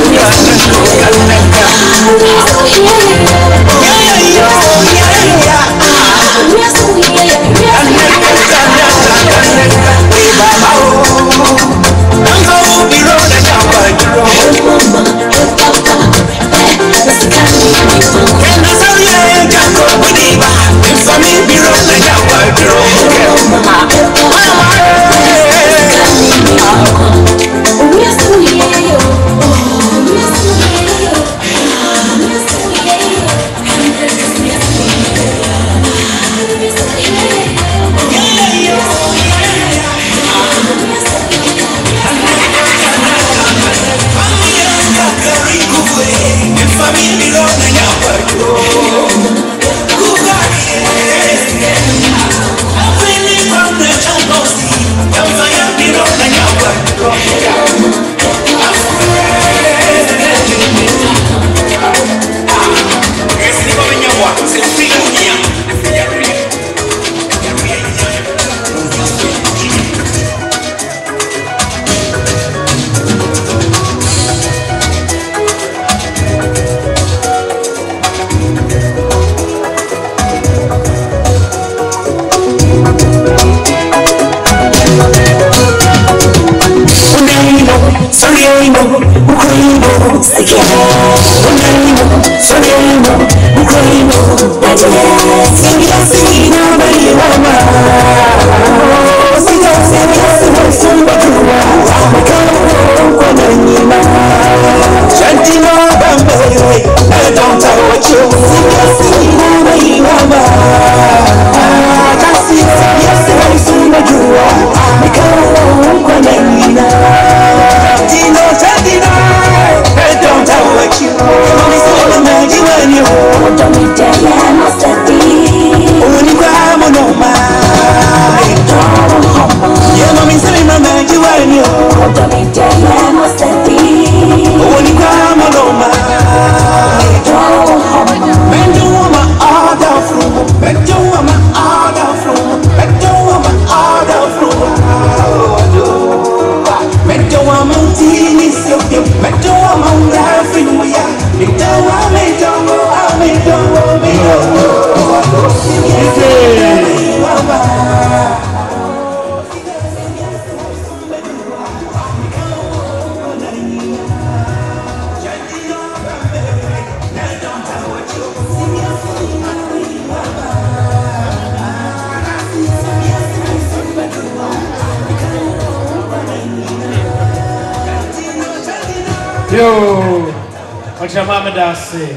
Yo, what your mama does say.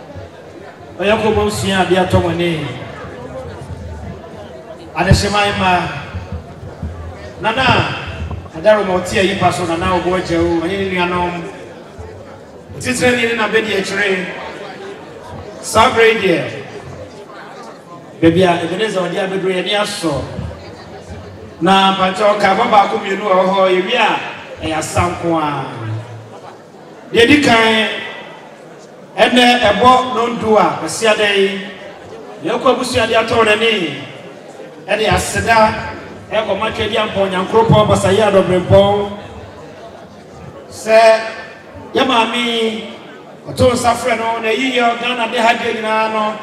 Oh, you come out here, dear Tommy. Adeshemaima. Nana, Adaro Motia, you pass on an hour, boy, Joe, and you know. It's really in a bed, a tree. Sabre, dear. Baby, if it is on the other way, near so. Now, but talk about you know, how you are, and some Yedi kan ene ebo no ndua asia dai yekwa abusu ade atore ni ede aseda e ko matwedi ampo nyankropo basaya do brempo se yamami oto safre no na yiyo Ghana de hade nyina no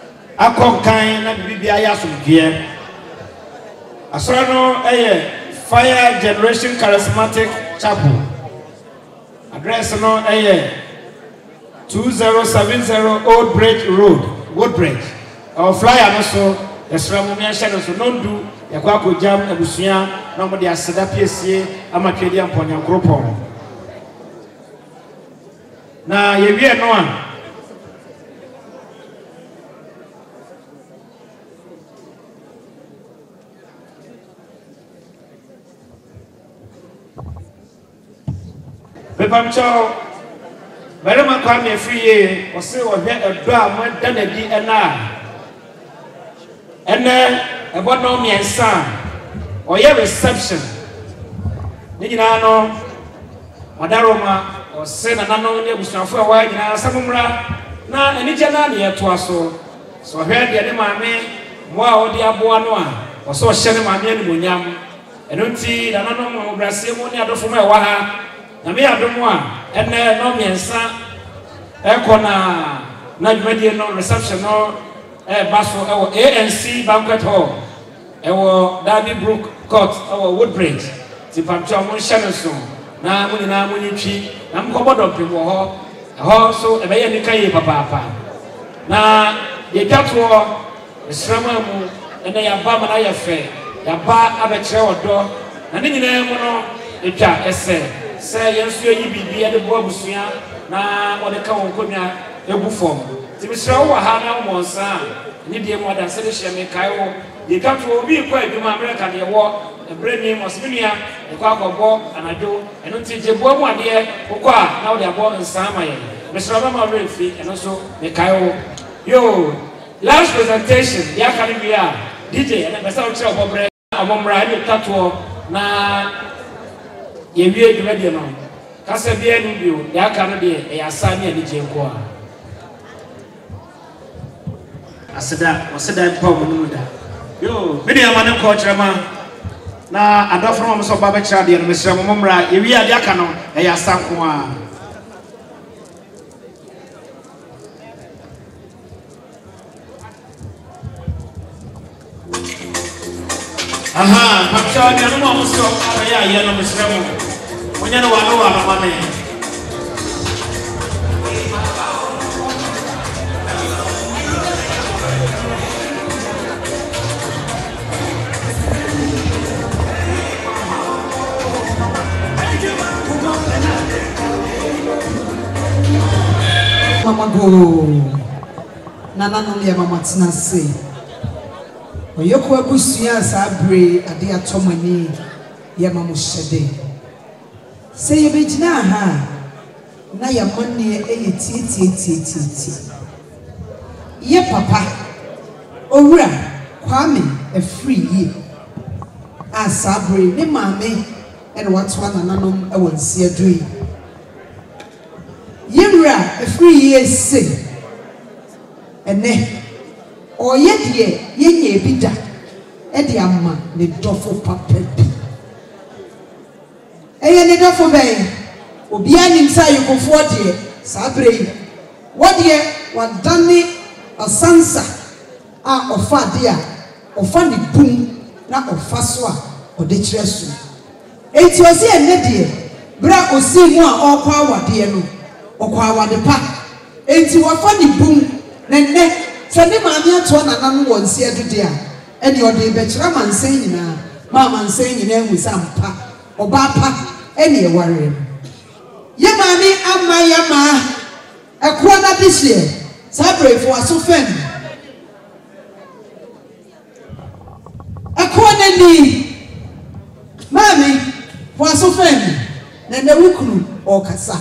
akon kan na bibia ya somdue asoro no eye Fire Generation Charismatic Chapel. Address no eh two zero seven zero Old Bridge Road, Woodbridge. Our flyer also the Sramumia Shadow so non do Yakwako Jam Abusia, no more the Asada P S A, Amakadian Ponya Group. Now, you hear no one. Pepam Chow, very much come here free, or say, or get a drum, went done a D N R. And then, about no me and son, or your reception. Nino, Madaroma, or send an unknown neighbor for a while in our Samumra. Now, any general near to us. So, here the other man, wow, dear Boanoa, or so sending my name William. And don't see the unknown Brazil, only out of my waha. Na me adomwa ene no miensa ekona na dwede no reception no e baso e A N C banquet hall e wo Derby Brook Court e wo Woodbridge ti pamcho mo hyeneso na mo nyina mo nyitwi na mkobodo pemo ho ho so e be ye nika ye papa papa na ye tatwo esrama mu ene ya ba mana ya fe ya ba abekire odo na ne nyina mu no etwa ese say yes you be the Bobusua na or the Cowan Kunya Ebu form. Timisra ha na monsa ni de more than Sedisha Mikaio. You come to be quite American your war, a brand name was Minia, a quack of war, and I do, and don't teach a bomb one dear, Oqua, now they are born in Samay. Mister Rama Refi, and also Mikaio. Yo, last presentation, Yakaribia, D J, and the South Shop of Bread, among Radi Tato, na. Ye wie dwuma de no kasa bia no bio ya ka no de e asane ani je nko a aseda waseda pa mo no da yo me de amane ko kyerema na adofo mo so ba ba kyerade no mesra mo mmra ye wie ade aka no e ya sanko a aha pakcha de no mo so ya ya no mesra mo Monyana wano wana mame. Mama go. Nana no le mama tina se. Oyoko abusuya sa abre ade atomani ye mama shede. Say you be na ha na ya money e tie tie tie tie ye papa owura Kwame e free ye asabre ne mame e no watwa nananom e wonsi adui ye wura e free ye se ene oye de ye nya ebida e de amma ne dofo papa bi eye ne dofo ben obi anim sa yekofo de sabre wode wadane asansa a ofa de a ofa ne bum na ofa so a ode kire so enti osi ene de bra osi mu a okwa awade no okwa awade pa enti wofa ne bum na ne se ne maame ato na nanu wonsi adude a ene ode be kire mansen nyina ma mansen nyina hu sampa oba pa ene e ware ye maame ama ya ma ekwo na bishie sabre fo aso fem ekwo na ni maame fo aso fem na na wukunu o kasa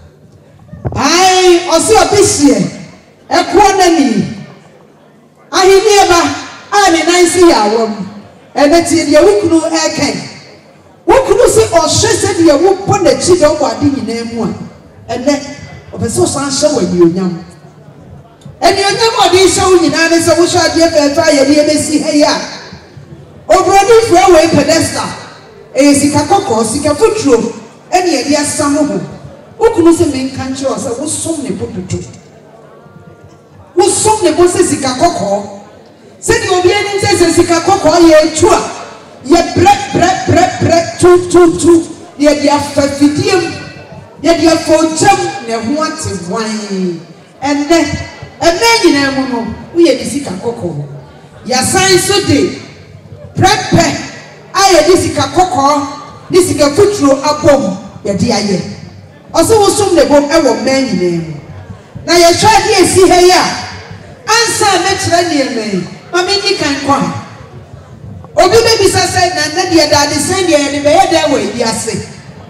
ai osi obishie ekwo na ni ahini eba ani nansi ya wom ene ti de wukunu eken wukunu si o hwese de wo po na chi de wo ade nyina mu a ene obeso san hye wa nionyam ene onyam ode hye wo nyina ne se wo hye ade fefa ye de emesi heya obrodi fo we pedestal e sika kokko sika futuro ene ye de asam ho wukunu se menka nche o se wo som ne potutu wo som ne bo se sika kokko se de obi eni se sika kokko ye etu a ye bre bre bre bre tu tu tu ye dia fa fidiem ye dia fo jam na ho ate wan enne enne nyina mu no wo ye disika kokko ya san so de prepe aye disika kokko disika futuro abom ye dia ye oso wo som ne bom e wo man nyina mu na ye hwa de esi he ya ansa me kire ne me ma me ni kan kwa obi be bisa say na na de da de say de ne be ye da wo yi ase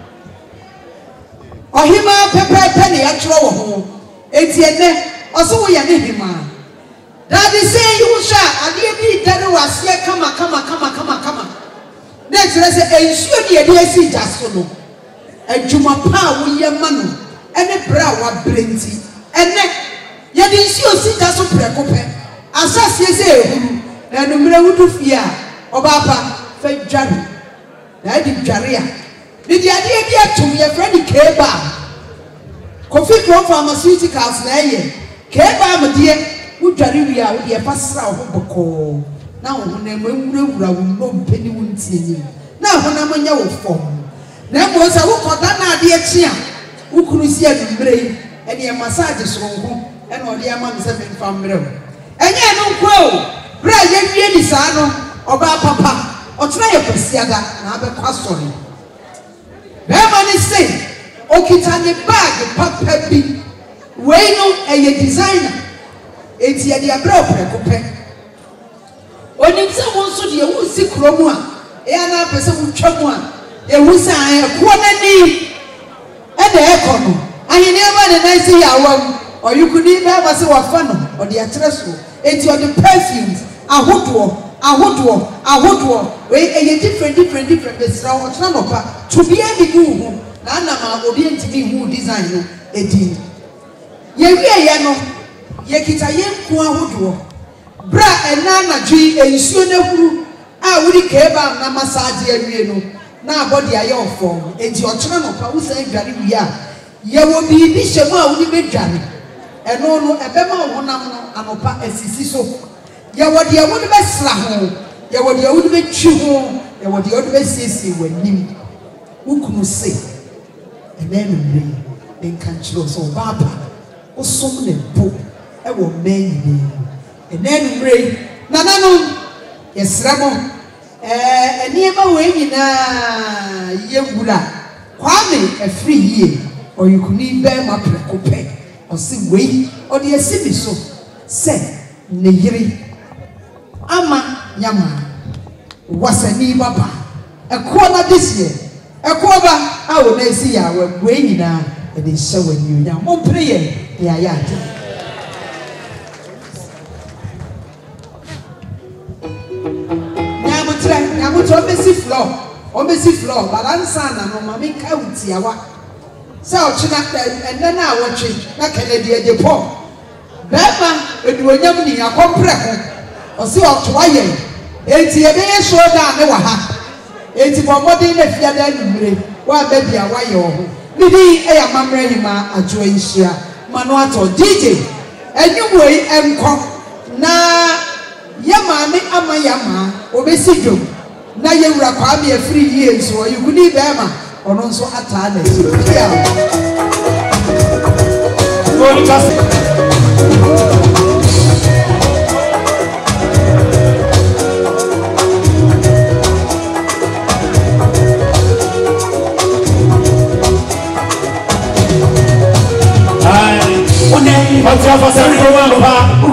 ohima pepepe ne ya kiro wo ho enti ene oso wo ya ne hima da de say you sha ade bi dare wase kama kama kama kama kama na kire say ensuo de de esi jaso no adwuma pa wo ye ma no ene bra wa brenti ene ye de ensuo si jaso prekope asase ese ehuru na numre wudu fia obapa fe dware na di dware a ni di ade bi atum ye friend keba Kofi Kro Pharmaceuticals na ye keba mo de wudware wi a wo de fasra wo boko na wo na mwura wo no mpeni wo ntieni na ho na monya wo fom na mo sa wo koda na ade echi a wo kunu si adumbre ene massage soronko ene ode ama me se me famre enye no nko o bra ye wie ni sa no oba papa otra ye kwasiada na abekwa sori be mani say okita ne bag papa bi we no eye designer enti ye dia bra oprekope oni se won so de wo si kromu a e ana pese wo twam a e wu sa an ko nani e de e kono ahine ba de nan si yawam oyukuni ba ba se wa fa no o de atere so enti o de perfumes ahodo ahodo ahodo we eye different different different besra o tna no pa to be a big hu na na ma obi ntimi hu design no edi ye wie ye no ye kita ye nku ahodo bra ena na dwi ensuo na huru a wuri keba na massage awie no na body aye ofom edi o tna no pa wo san dware wi a ye wo bi bi hyemu a wuri be dware eno no ebema wo nam no anopa asisi so ya wodi ya wodi besra ho ya wodi ya wodi betwi ho ya wodi ya wodi besiesie wanim ukunu se ene no en kan chiro so baba osom ne bo e wo men ni ene no re nana no yesra mo eh eni ema we nyina ye wura kwame afri yie oyukuni be ma prekope osi we odi asibi so se ne yiri ama nyama wasani baba ekwo na disie ekwo ba awo na esi ya wa bue nyina e de hye wani onya mo preye ya ya ati nyamu tre nyamu to besi floor o besi floor balansa na no mama ka utiawa se o china enne na awotwe na Kennedy Adepo beba eduonyam ni akompre ho osi otoaye enti ebe ye show down ne wa ha enti bomodi na fia da numre wa baby a waye ho bidi e ya mamre hima ajo nhia manu ato D J enyumwe enko na yama me ama yama obesi dwom na yewura kwa me afiri yie nso yuguni bema ono nso ata na ti What's up, what's up, Ukraine,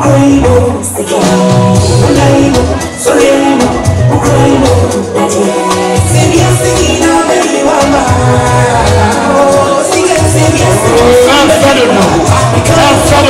Ukraine, Sorino, Ukraine, Seria, Seria, baby, mama. Sing it, sing it, sing it.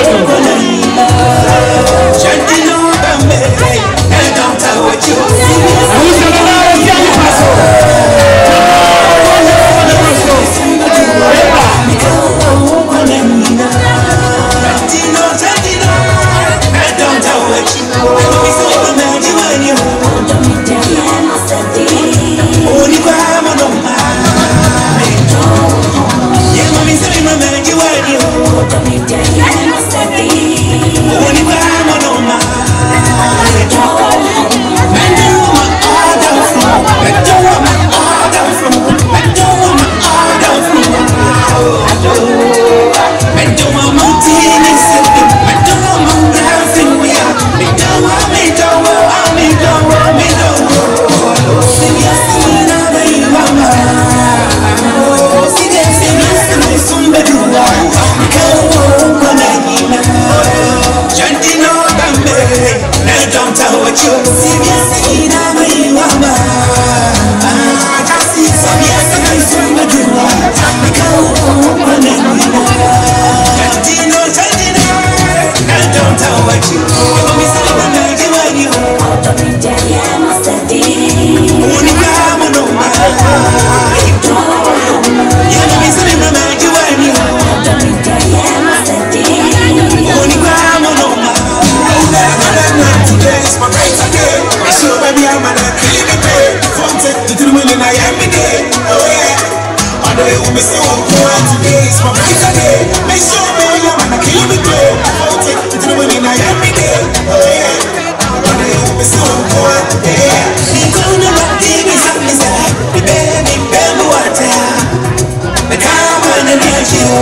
in I am today. Oh yeah. On the way we say one point today. It's my birthday day. Make sure me I'm gonna kill me today. Oh take it to the women I am today. Oh yeah. On the way we say one point today. Me gonna let me have me say. Me baby baby water. Me come on and let you.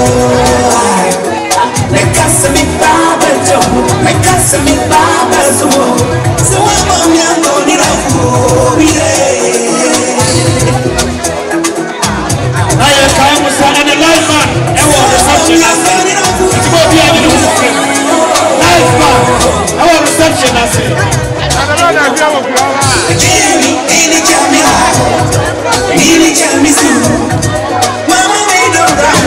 Me casa me baba jo. Me casa me baba zo. So I'm on your body now. I am time to stand in the life man. I want reception. It's going to be a little bit. Life man. I want reception. I say. I don't know that we have a flower. Jamie, Jamie, Jamie, Jamie, Jamie, soon. Mama made a round.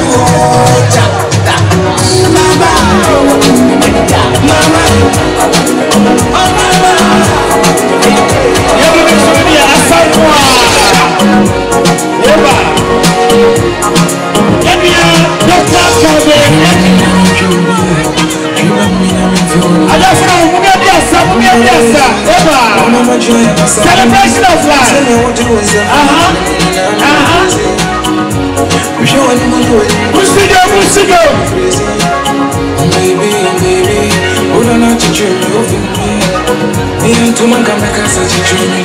Mama, Mama, oh Mama. You're going to be a someone. Eba. Get me a doctor coming. I just know who made this up, who made this up. Eba. Celebration of life. Uh-huh. Uh-huh. Musigo, musigo. Baby, baby, hold on to dream of me. Me and two man come back as a dream.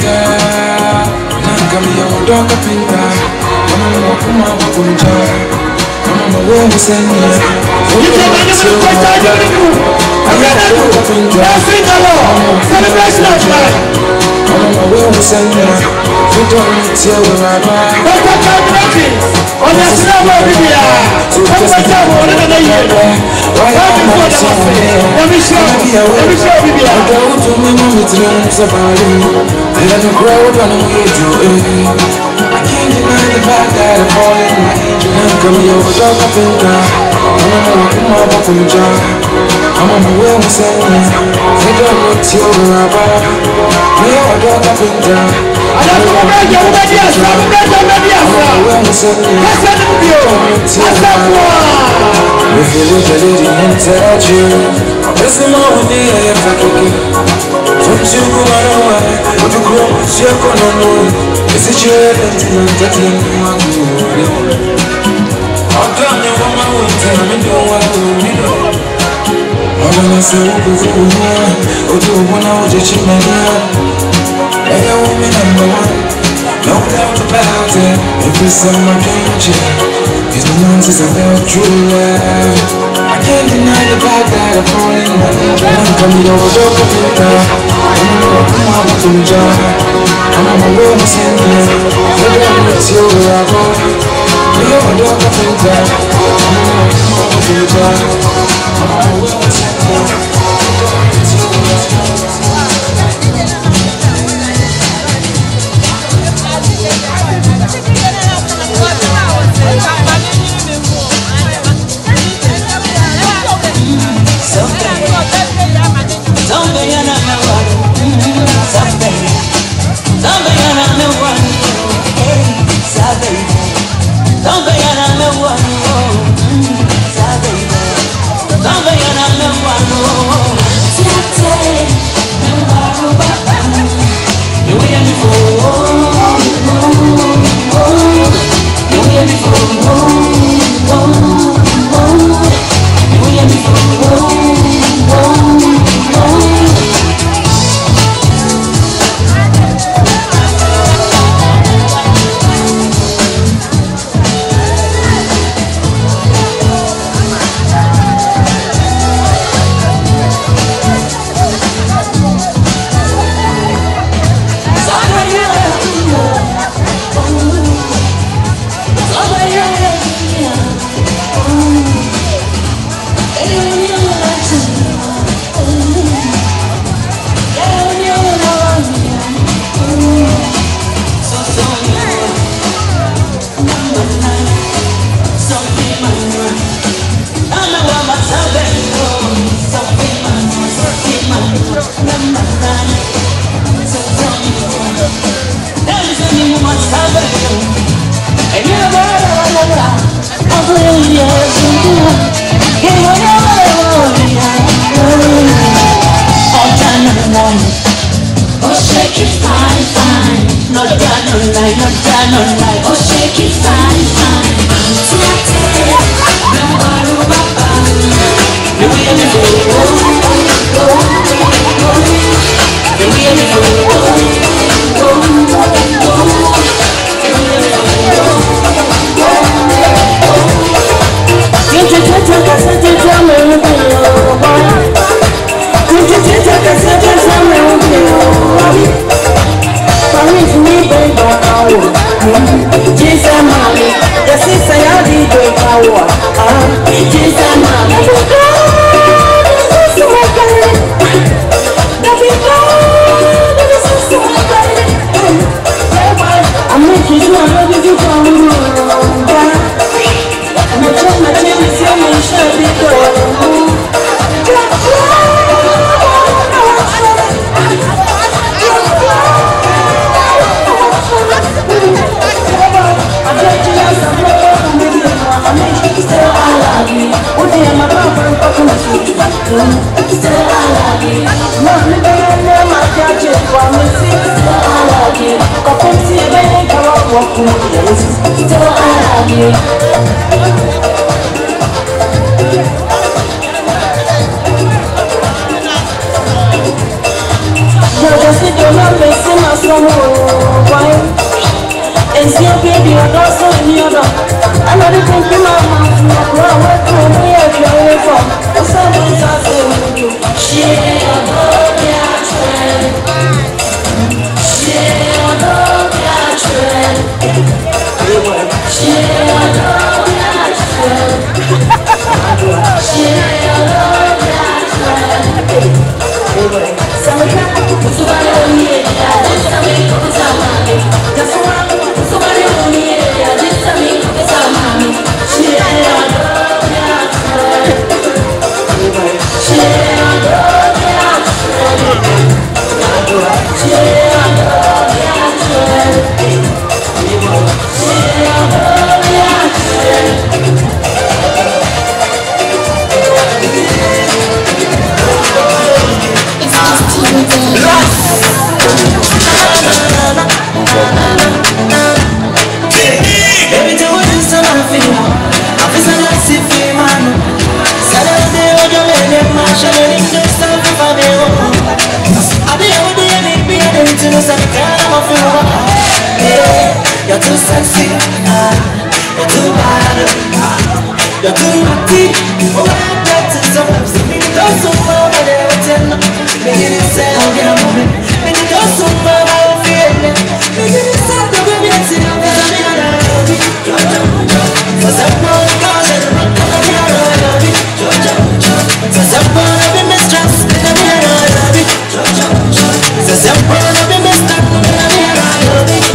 Come here, dog up in there. I'm a walk on my walk on jar. I'm a way to send me. You can make it with what I do. I'm ready to go up in jar. Celebration of life. I'm a way to send me. You don't need to tell where I'm at. But I can't make it. On the snow of India. Come on, tell me what another year. Why am I so here? Let me show you. Let me show you. I go to my mommy to learn about you. I let her grow up and I'm here to it. I can't deny the fact that I'm falling my angel. I'm coming over, dog up in there. I'm on my walk, I'm on my walk on the jar. I'm on my way, I'm saying, they don't look to you, Rabba. We are a dog up in there. I don't know where you're ready, I'm ready, I'm ready, I'm ready. I'm saying, what's that in you? What's that one? If you look at it and touch you, there's no more day I have to kick it. Don't you go out of way, but you grow, you're gonna know it. Is it your head and you're getting one good? I'm done, you're on my way, tell me don't want to do it. I'm gonna say, oh, go for one, oh, do one, I'll just check my hand. And you're woman number one, no doubt about it. Every summer change, it's the nonsense about true love. I can't deny the fact that I'm falling in love. I'm coming over, dog up in there. I'm on my walk on the jar. I'm on my way, I'm sending it. I don't know it's your love. You're a dog up in there. I'm on my walk on the jar. I'm on my way, I'm sending it. I don't know it's your love. Oh, shake it fine, fine. Not a brand new light. not done on life. Oh, shake it fine, fine. The way we go, go, go, go. The way we go, go, go, go. The way we go, go, go, go. Get your touch on the center, tell me you go, boy. Get your touch on the center, tell me you go, boy. Promise me, baby, Jesus, mommy, the sister, I did the power. Jesus, mommy, I'm making sure I'm ready to come home. I'm a child, my child is your man, shall be gone. Still I love you. What do you have my papa and papa and sweet? Still I love you. Mommy, baby, my catch it for me. Still I love you. Come see a baby, come on, walk with me. Still I love you. You just sit down and listen to some wine. And see a baby, I don't see you know. I'm not even thinking my mouth. I'm not going to be a girl from. What's up with us? She don't get trend. She don't get trend. She don't get trend. She don't get trend. Somebody on me, somebody put some money. Just somebody on me, just somebody put some money. She don't get trend. She don't get trend. She don't get trend. She don't get trend. Baby, do what you say, I feel. I feel so nice if you man. Saturday, when you make them mash, I don't need to stop for me. I be able to make me a day to know something kind of feel. Yeah, you're too sexy, you're too bad, you're too naughty. Oh, I'm better sometimes. Don't so far, but they're ten. Make it say, I'll get a moment. Make it go so far, I'll feel it. Make it say, the baby, I see you. For someone call it, I'm here, I love it. For someone I've been mistrust, I'm here, I love it. For someone I've been mistrust, I'm here, I love it.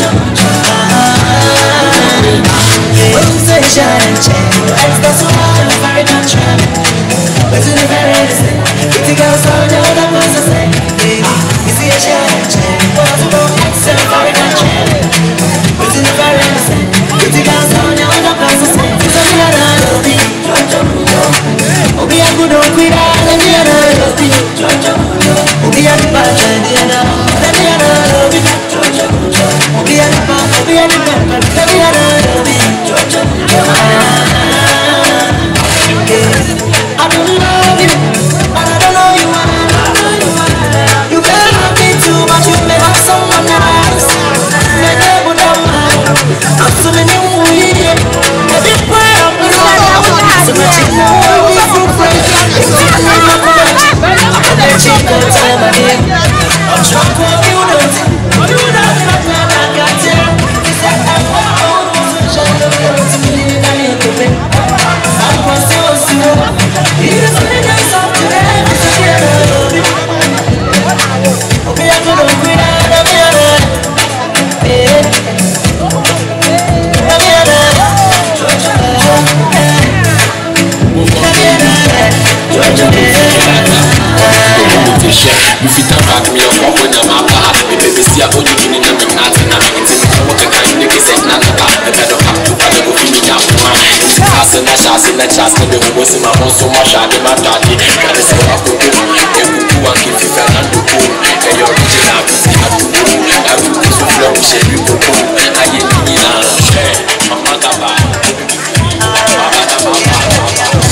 When you say shine, shine, your ex does so hard, I'm very contrary. But in the very innocent, it's a girl, so now that was a thing. You see a shine, shine, what's the wrong ex, I'm very contrary. But in the very innocent, it's a girl, so now that was a thing. So I'm here, I love it. Oh, be a good old queen, I'm here, I love it. Oh, be a good bad, I'm here, I love it. Oh, be a good bad, oh, be a good bad, I'm here, I love it. I don't love you, but I don't know you are. You can love me too, but you may have someone else. My neighbor don't mind. I'm so many weird. Every part of me, so much you know me for friends. It's not my mind. I'm gonna cheat all the time again. I'm drunk on you, don't you? You don't have my man, I got you. It's like I'm all over, so I don't know what to do. I need to be. I'm so slow. It's really nice up to them. It's a good love. Okay, I'm gonna quit out of your life. Yeah. I'm here now. Georgia. Georgia. You fit a back me up when I'm up. The baby see a body in the night and I'm in the work and I'm in the set now. I better have to follow the feeling out. Chance and a chance and a chance and the was in my home so much I did my daddy. Got this one up to do. And we do one give you Fernando. And your original is not to do. I will do so flow. Sherry Popo, I ain't in a share. Mama Gaba, Mama Gaba.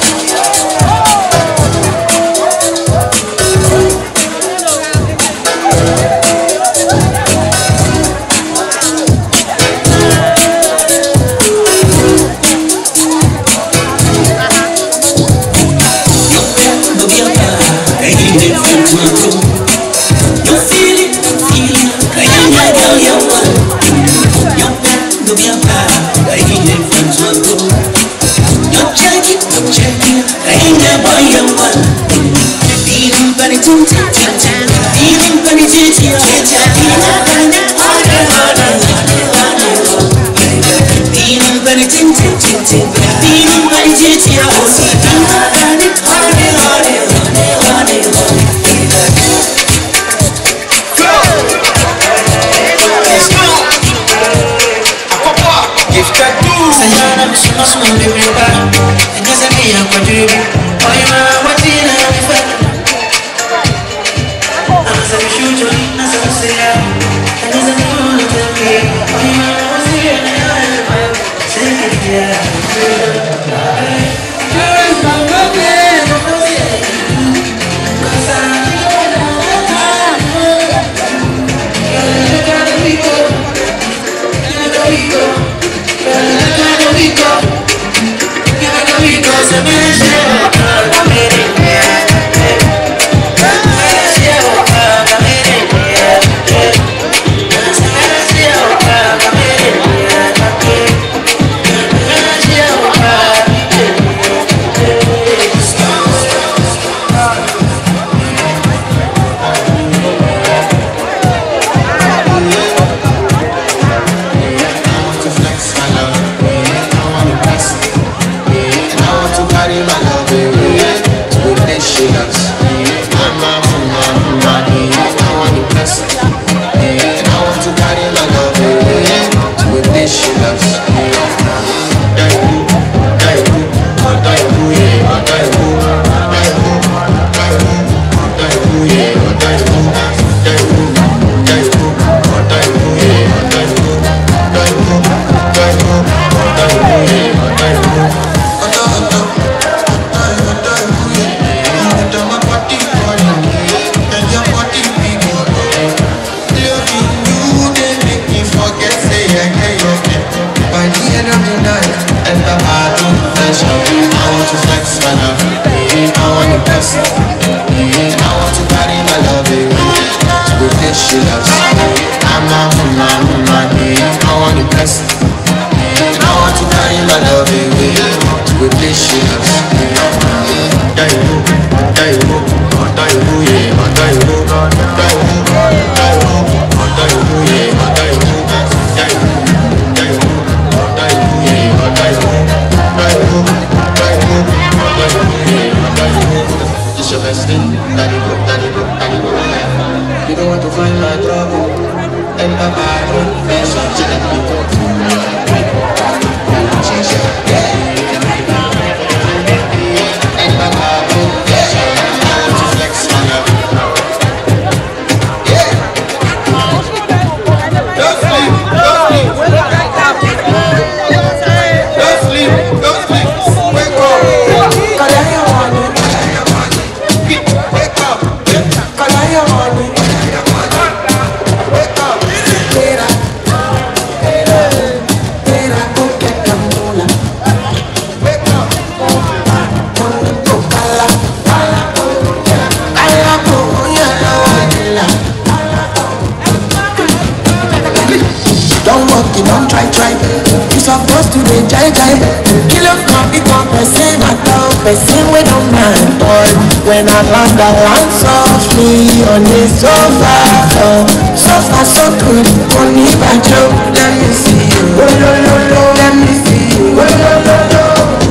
When I land, I land softly on the sofa. Oh, sofa so good, only by Joe. Let me see you. Oh, no, no, no. Let me see you. Oh, no, no, no.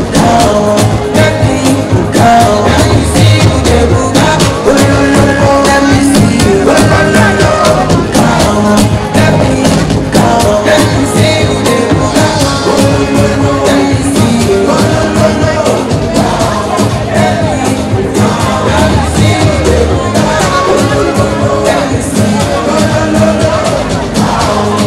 Oh, let me go. Let me see you, Debuga. Oh, no, no, no. Let me see you. Oh, no, no, no. Oh, let me go. Let me see you, Debuga. Oh, no, no, no. Let me see you. Oh, no, no, no. Oh,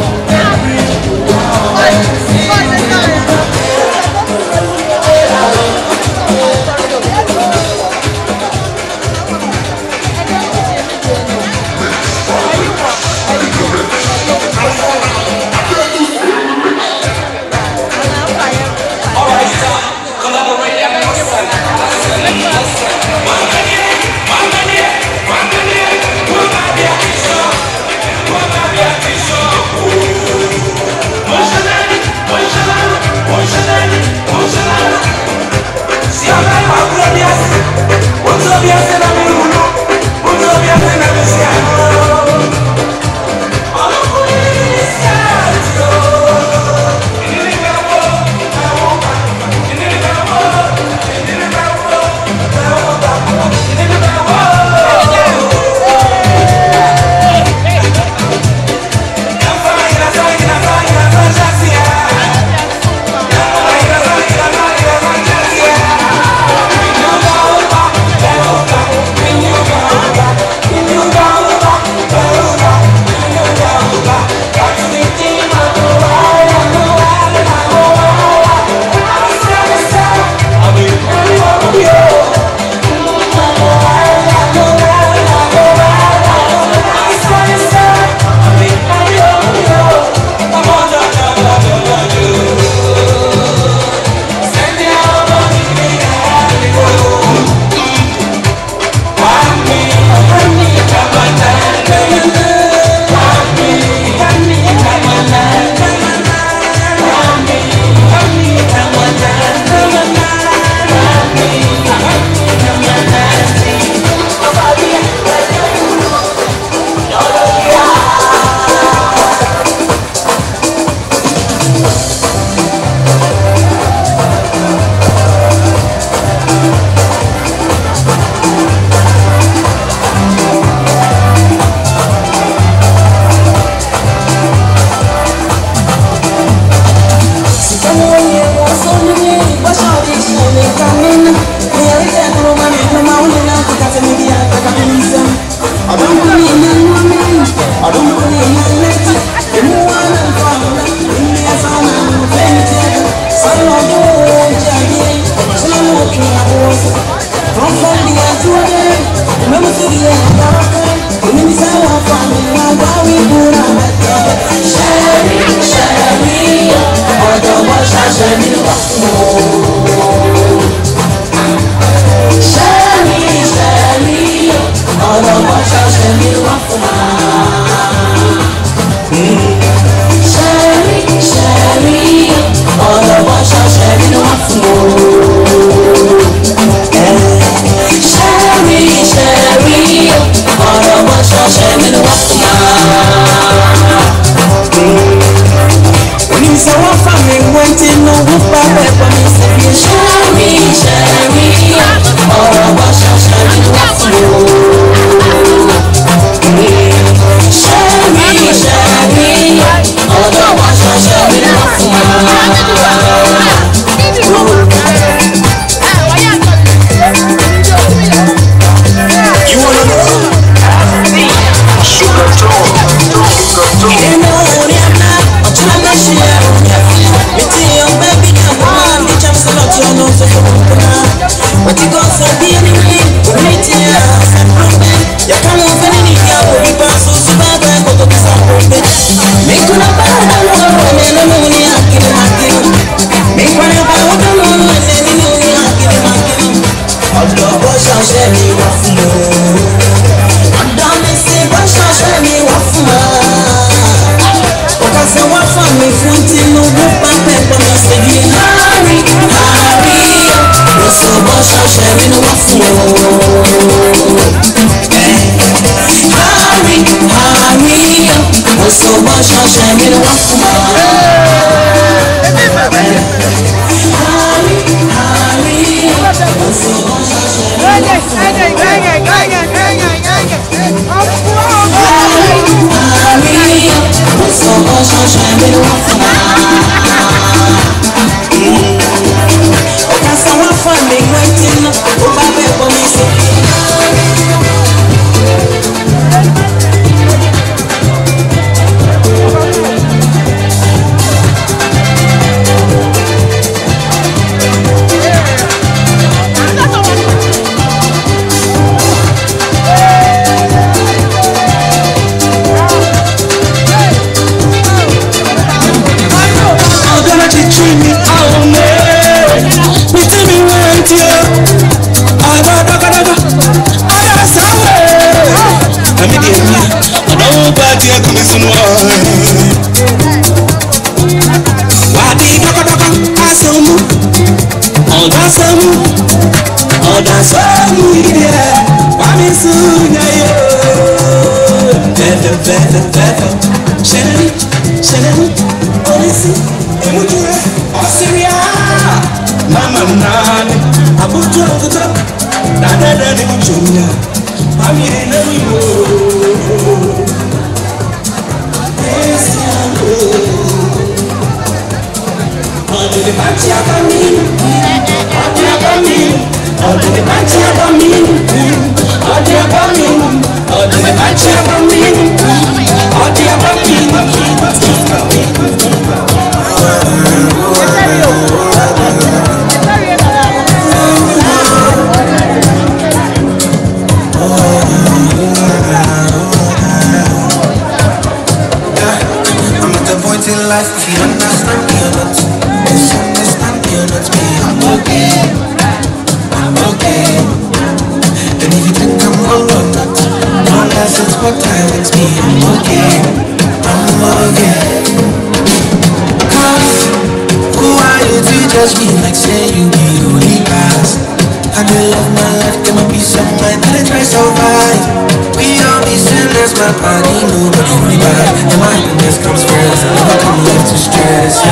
My body, nobody, nobody. And my happiness comes first. I never come left to stress.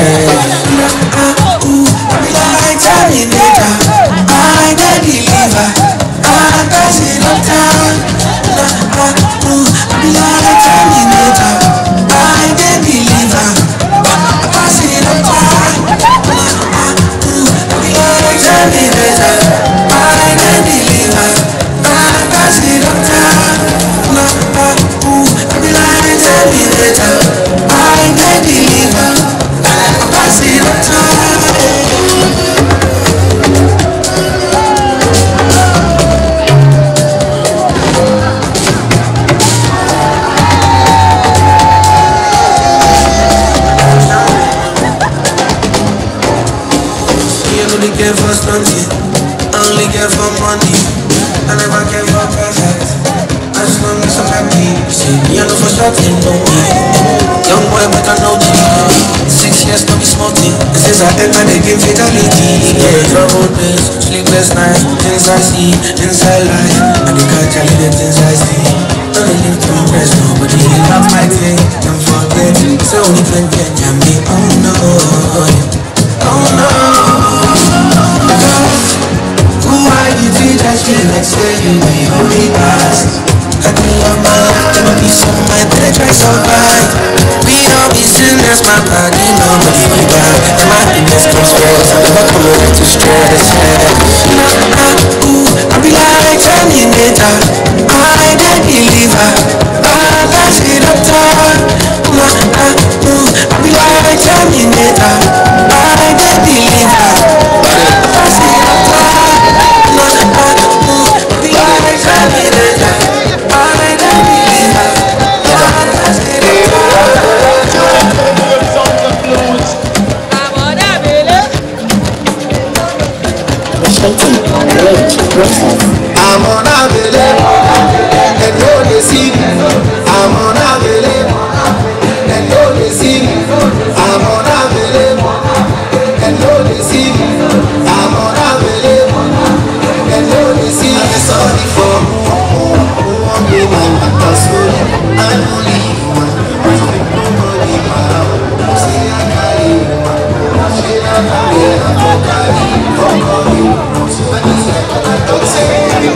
Ooh, I be like Terminator. I can deliver. I pass it up town. Ooh, I be like Terminator. I can deliver. I pass it up town. Ooh, I be like Terminator. I can deliver. I pass it up town. Ooh, I be like Terminator. I can deliver. I pass it up town. Care for stunting, I only care for money. I never care for perfect, as long as I'm happy. See, me I know for certain, no way. Young boy but I know G. Six years to be smoking. Since I enter the game fatality. Yeah, troubled days, sleepless nights, things I see, inside life. And the catch I live the things I see. Don't live to impress nobody. Love my thing, don't forget. It's only twenty and me, oh no, oh no. Who are you to judge me like say you may only pass? I do love my life, give a piece of my that I try to survive. We don't be sinners, my body, nobody will die. And my happiness comes first, I never come over to stress. Ooh, I be like Terminator. I can deliver. I pass it up top. Ooh, I be like Terminator. I can deliver. I pass it up top. I'm on a belay, and no they see me. I'm on a belay, and no they see me. I'm on a belay, and no they see me. I'm on a belay, and no they see me. I'm sorry for who won't be my matter soul. I'm only human, nobody my see I carry you, see I carry you, I carry you, I just I don't say you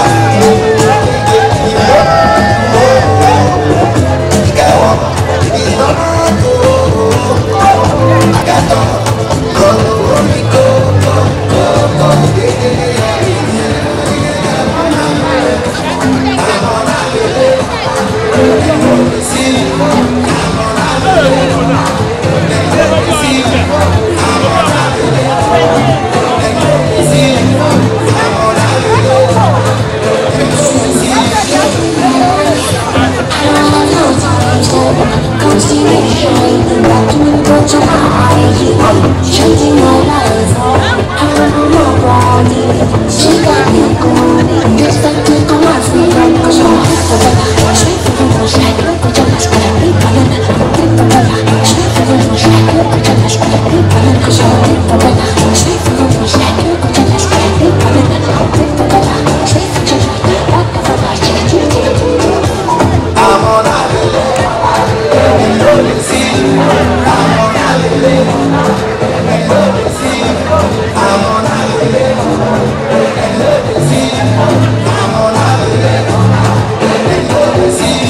changing my life, I'm my body. She got me going, just like to come out free. Cause I'm a straight for the most like look at your square people in the straight for the most like look at your square people in cause I'm a straight for the most like look at your square people in the straight for the most like whatever I change you. I'm on a and you see I'm on a and you see I'm on a and you see I'm on a and you see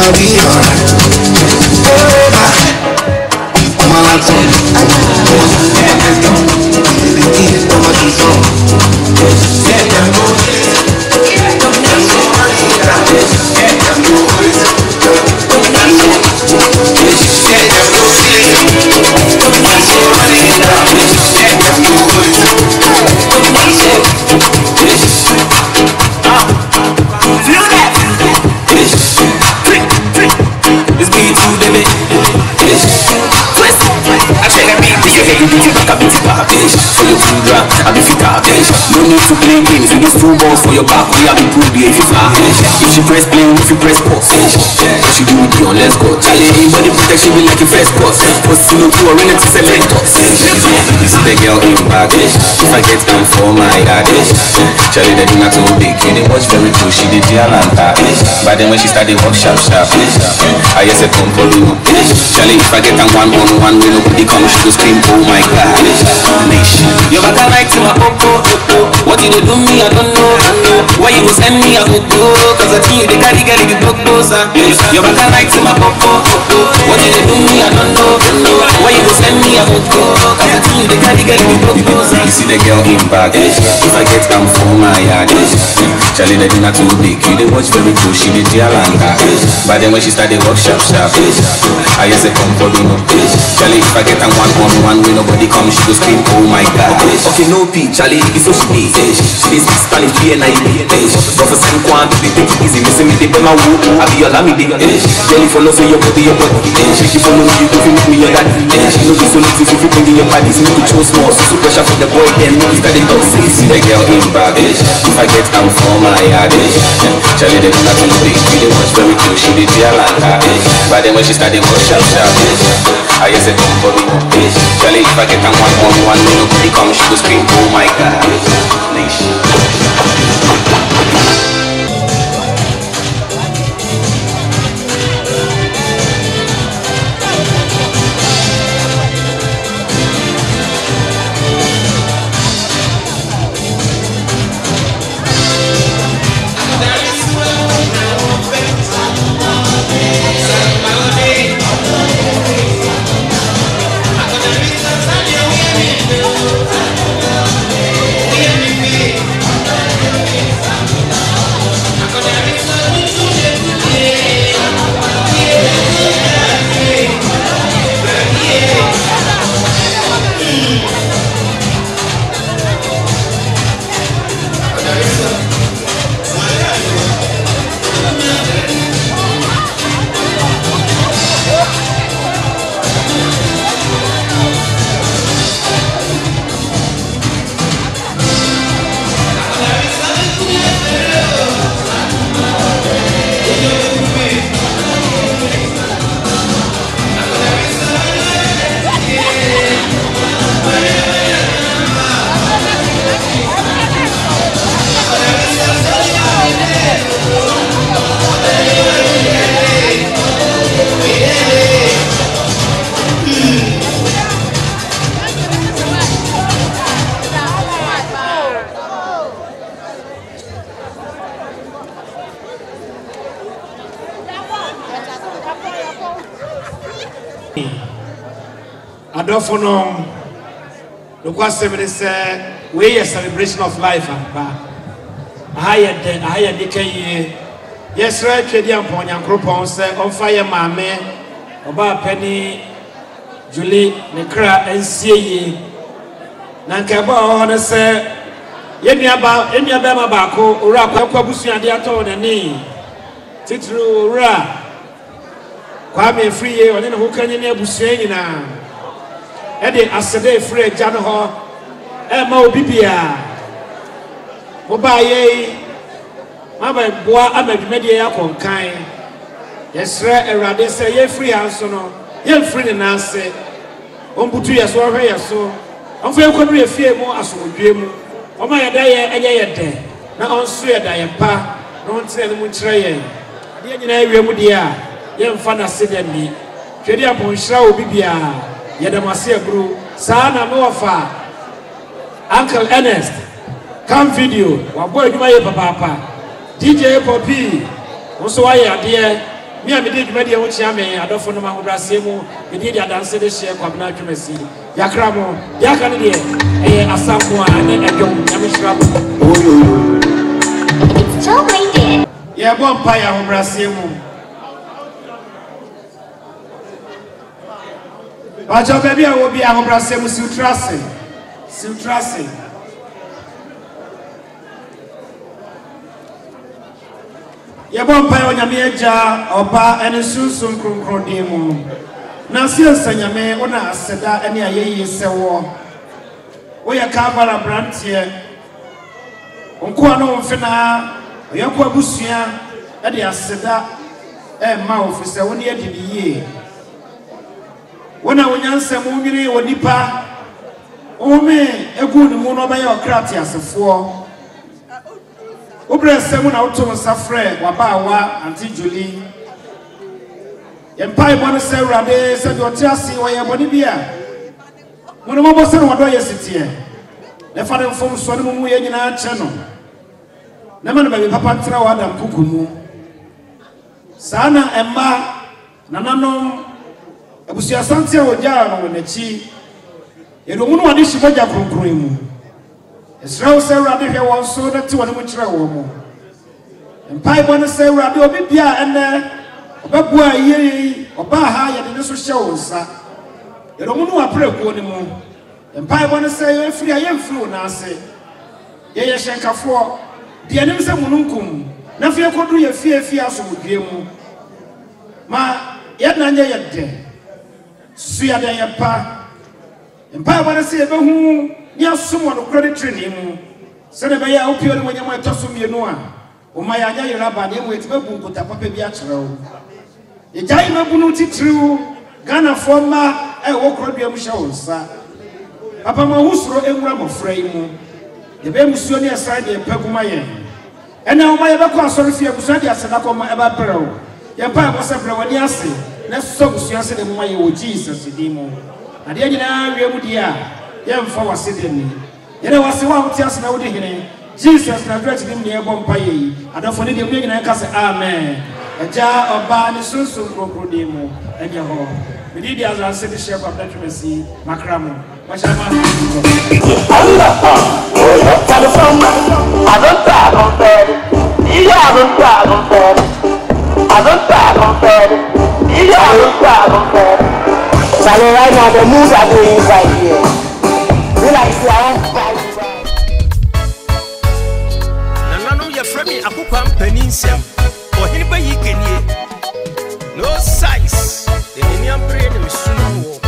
gonna be alright. I'm a lot of yeah, let's go. Baby, keep it on my song. Yeah, yeah, go. Yeah, go. I be fit out. No need to play games with these two balls for your back. We have been good if you fly. If she press play, if you press pause. If she do it on, let's go. Charlie, body protection be like a first course. Post to no two or in to select us. You see the girl in back. If I get down for my dad. Charlie, they do not too big. You didn't watch very cool. She did Gialanta. But then when she started walk sharp sharp, I just said come for you. Charlie, if I get down one on one, when nobody comes, she go scream, oh my God. Nation. You're back right to my popo. What you do me, I don't know. Why you send me, I would go. Cause I think you the carry get the block closer. You're back right to my popo. What you do me, I don't know. Why you send me, I would go. Cause I think you the carry get the block closer. You see the girl in back. If I get down for my yard, Charlie, they do not too big. You didn't watch very cool, she did Gialanta. But then when she started walk sharp sharp, I just said come for you. Charlie, if I get down one on one, when nobody comes, she go scream, oh my God. Okay, no P, Charlie, it's so she is. She is Spanish, P N I B. Professor Kwan, they take it easy. Listen me, they pay my woo. I be your lammy, Jelly follow so your body, your body. She keep following you, if you meet me, your daddy. She know this only if you bring in your body. She need to choose small, so super pressure for the boy, then no, he's got the dog. See the girl in back. If I get down for my yard, Charlie, they do not too big. You didn't watch very cool, she did Gialanta. But then when she started walk sharp sharp, I just said come for me. Charlie, if I get down one on one, when nobody comes, she go scream, oh my God. Nation. Adofono, the question is say we a celebration of life and ba. Ahaya de ahaya de kai. Yes, right. Twedi ampon yankropon say on fire mame oba penny Julie ne kra ensie yi. Na nka ba ho ne say yenia ba yenia ba ma ba ko ora kwa busuade ato ne ni. Titru ora kwa me free ye one ne ho kanye ne abusua nyina. Ede asede free jano ho e ma obi bia oba ye mama boa amadwumade ye akonkan yesre erade se ye free anso no ye free ne nase ombutu ye so hwe ye so onfa ekodu ye fie mu asodwe mu oma ye da ye enye ye de na onso ye da ye pa na ontre ne mu kire ye de nyina ewie mu de a ye mfa na sede ni twedi apon hira obi bia Yadamasi Bru, Sana Mofa, Uncle Ernest, come video, Waboy Papa, D J Poppy, also I dear, Me a did media which I may, I don't know my Brasimo, we did a dance the share Kwabna Jumesi, Yakramo, Yakani, a Samoa, and a young Yamishrab. It's Joe Lady. Yeah, Bompire Brasimo. But your baby will be a Brasimo Sutrasi. Sutrasi. Yabompa onyamieja oba ene sunsun kronkron mu na siansa nyame ona aseda ene ayeye sewo wo ya kabala brantie onko ano mfena oyako abusua e de aseda e ma ofise wo ne edidiye wona wonyansa mu nwiri wonipa ome egu ne mu no ba ya okrati asefo Obre semu na uto safre wabawa anti Julie. Yempai bwana se rade se de otiasi wa ye boni bia. Mono mo bose no wado yesitie. Ne fa dem fom so ne mu ye nyina che no. Na ma na ba papa ntra wa adam kukumu. Sana emma nananom abusia santia oja no nachi. Ye do mu no wade shibaja kronkron mu. Israel say Rabbi here was so that one which I will. And Pipe say Rabbi Obibia and Babua ye or Baha and the shows. You don't know a prayer for the moon. And Pipe say, free I am flu now say. Ye shanka for the enemies of Mununkum. Nothing could do your fear fears with you. Ma yet nanya yet there. See a day pa. And Pipe say, who. Ya someone who credit training. Send a bay out here when you might toss me no. O my aya raba name with Babu Papa Biatro. The time of Bunuti true, Ghana former, I walk Rodium shows. Papa Mahusro and Ram of Frame. The Bemusionia side the Pegumayan. And now my ever sorry for Busadia Sanako my ever peril. Your papa was a Brawaniasi. Let's so Siasa and my Jesus, Demo. And the end, we would ya. Yem for was sitting. You know, what's the one who tells me what he Jesus na great him near Bompaye. I don't forget him making a cast. Amen. A jar of barney soon soon crocodile and your home. We did as I said the chef of that mercy, Macramo. What shall I do? I don't tag on bed. You haven't tag on bed. I don't tag on bed. You haven't tag on bed. So right now the moves are doing right here. Nanano ya frame akukwa mpaninsem ohiniba yikenie no size the neniam pray dem sunu wo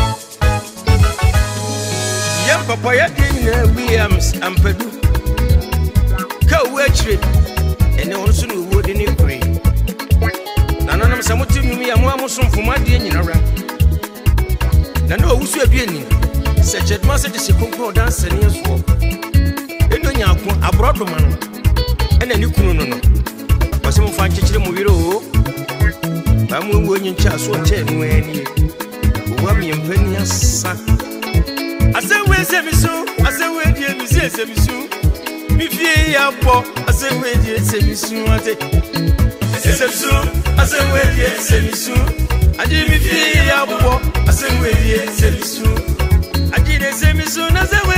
yam papa ya den Williams ampadu ka wachire ene won sunu wo de ni pray nananam samutimi ya mo amosomfoma de nyinara nana owusu aduani Sechet message is a concrete dance and yes, for Edonia abroad man and a new Kuno. But some fine children will be I'm winning chance or ten when you want me and penny as son. I said, where's every so? I said, where dear Missus Emisu? If ye are poor, I said, where dear Semisu? I said, I said, where dear Semisu? I didn't be poor, I said, where dear Semisu? I didn't say me soon as I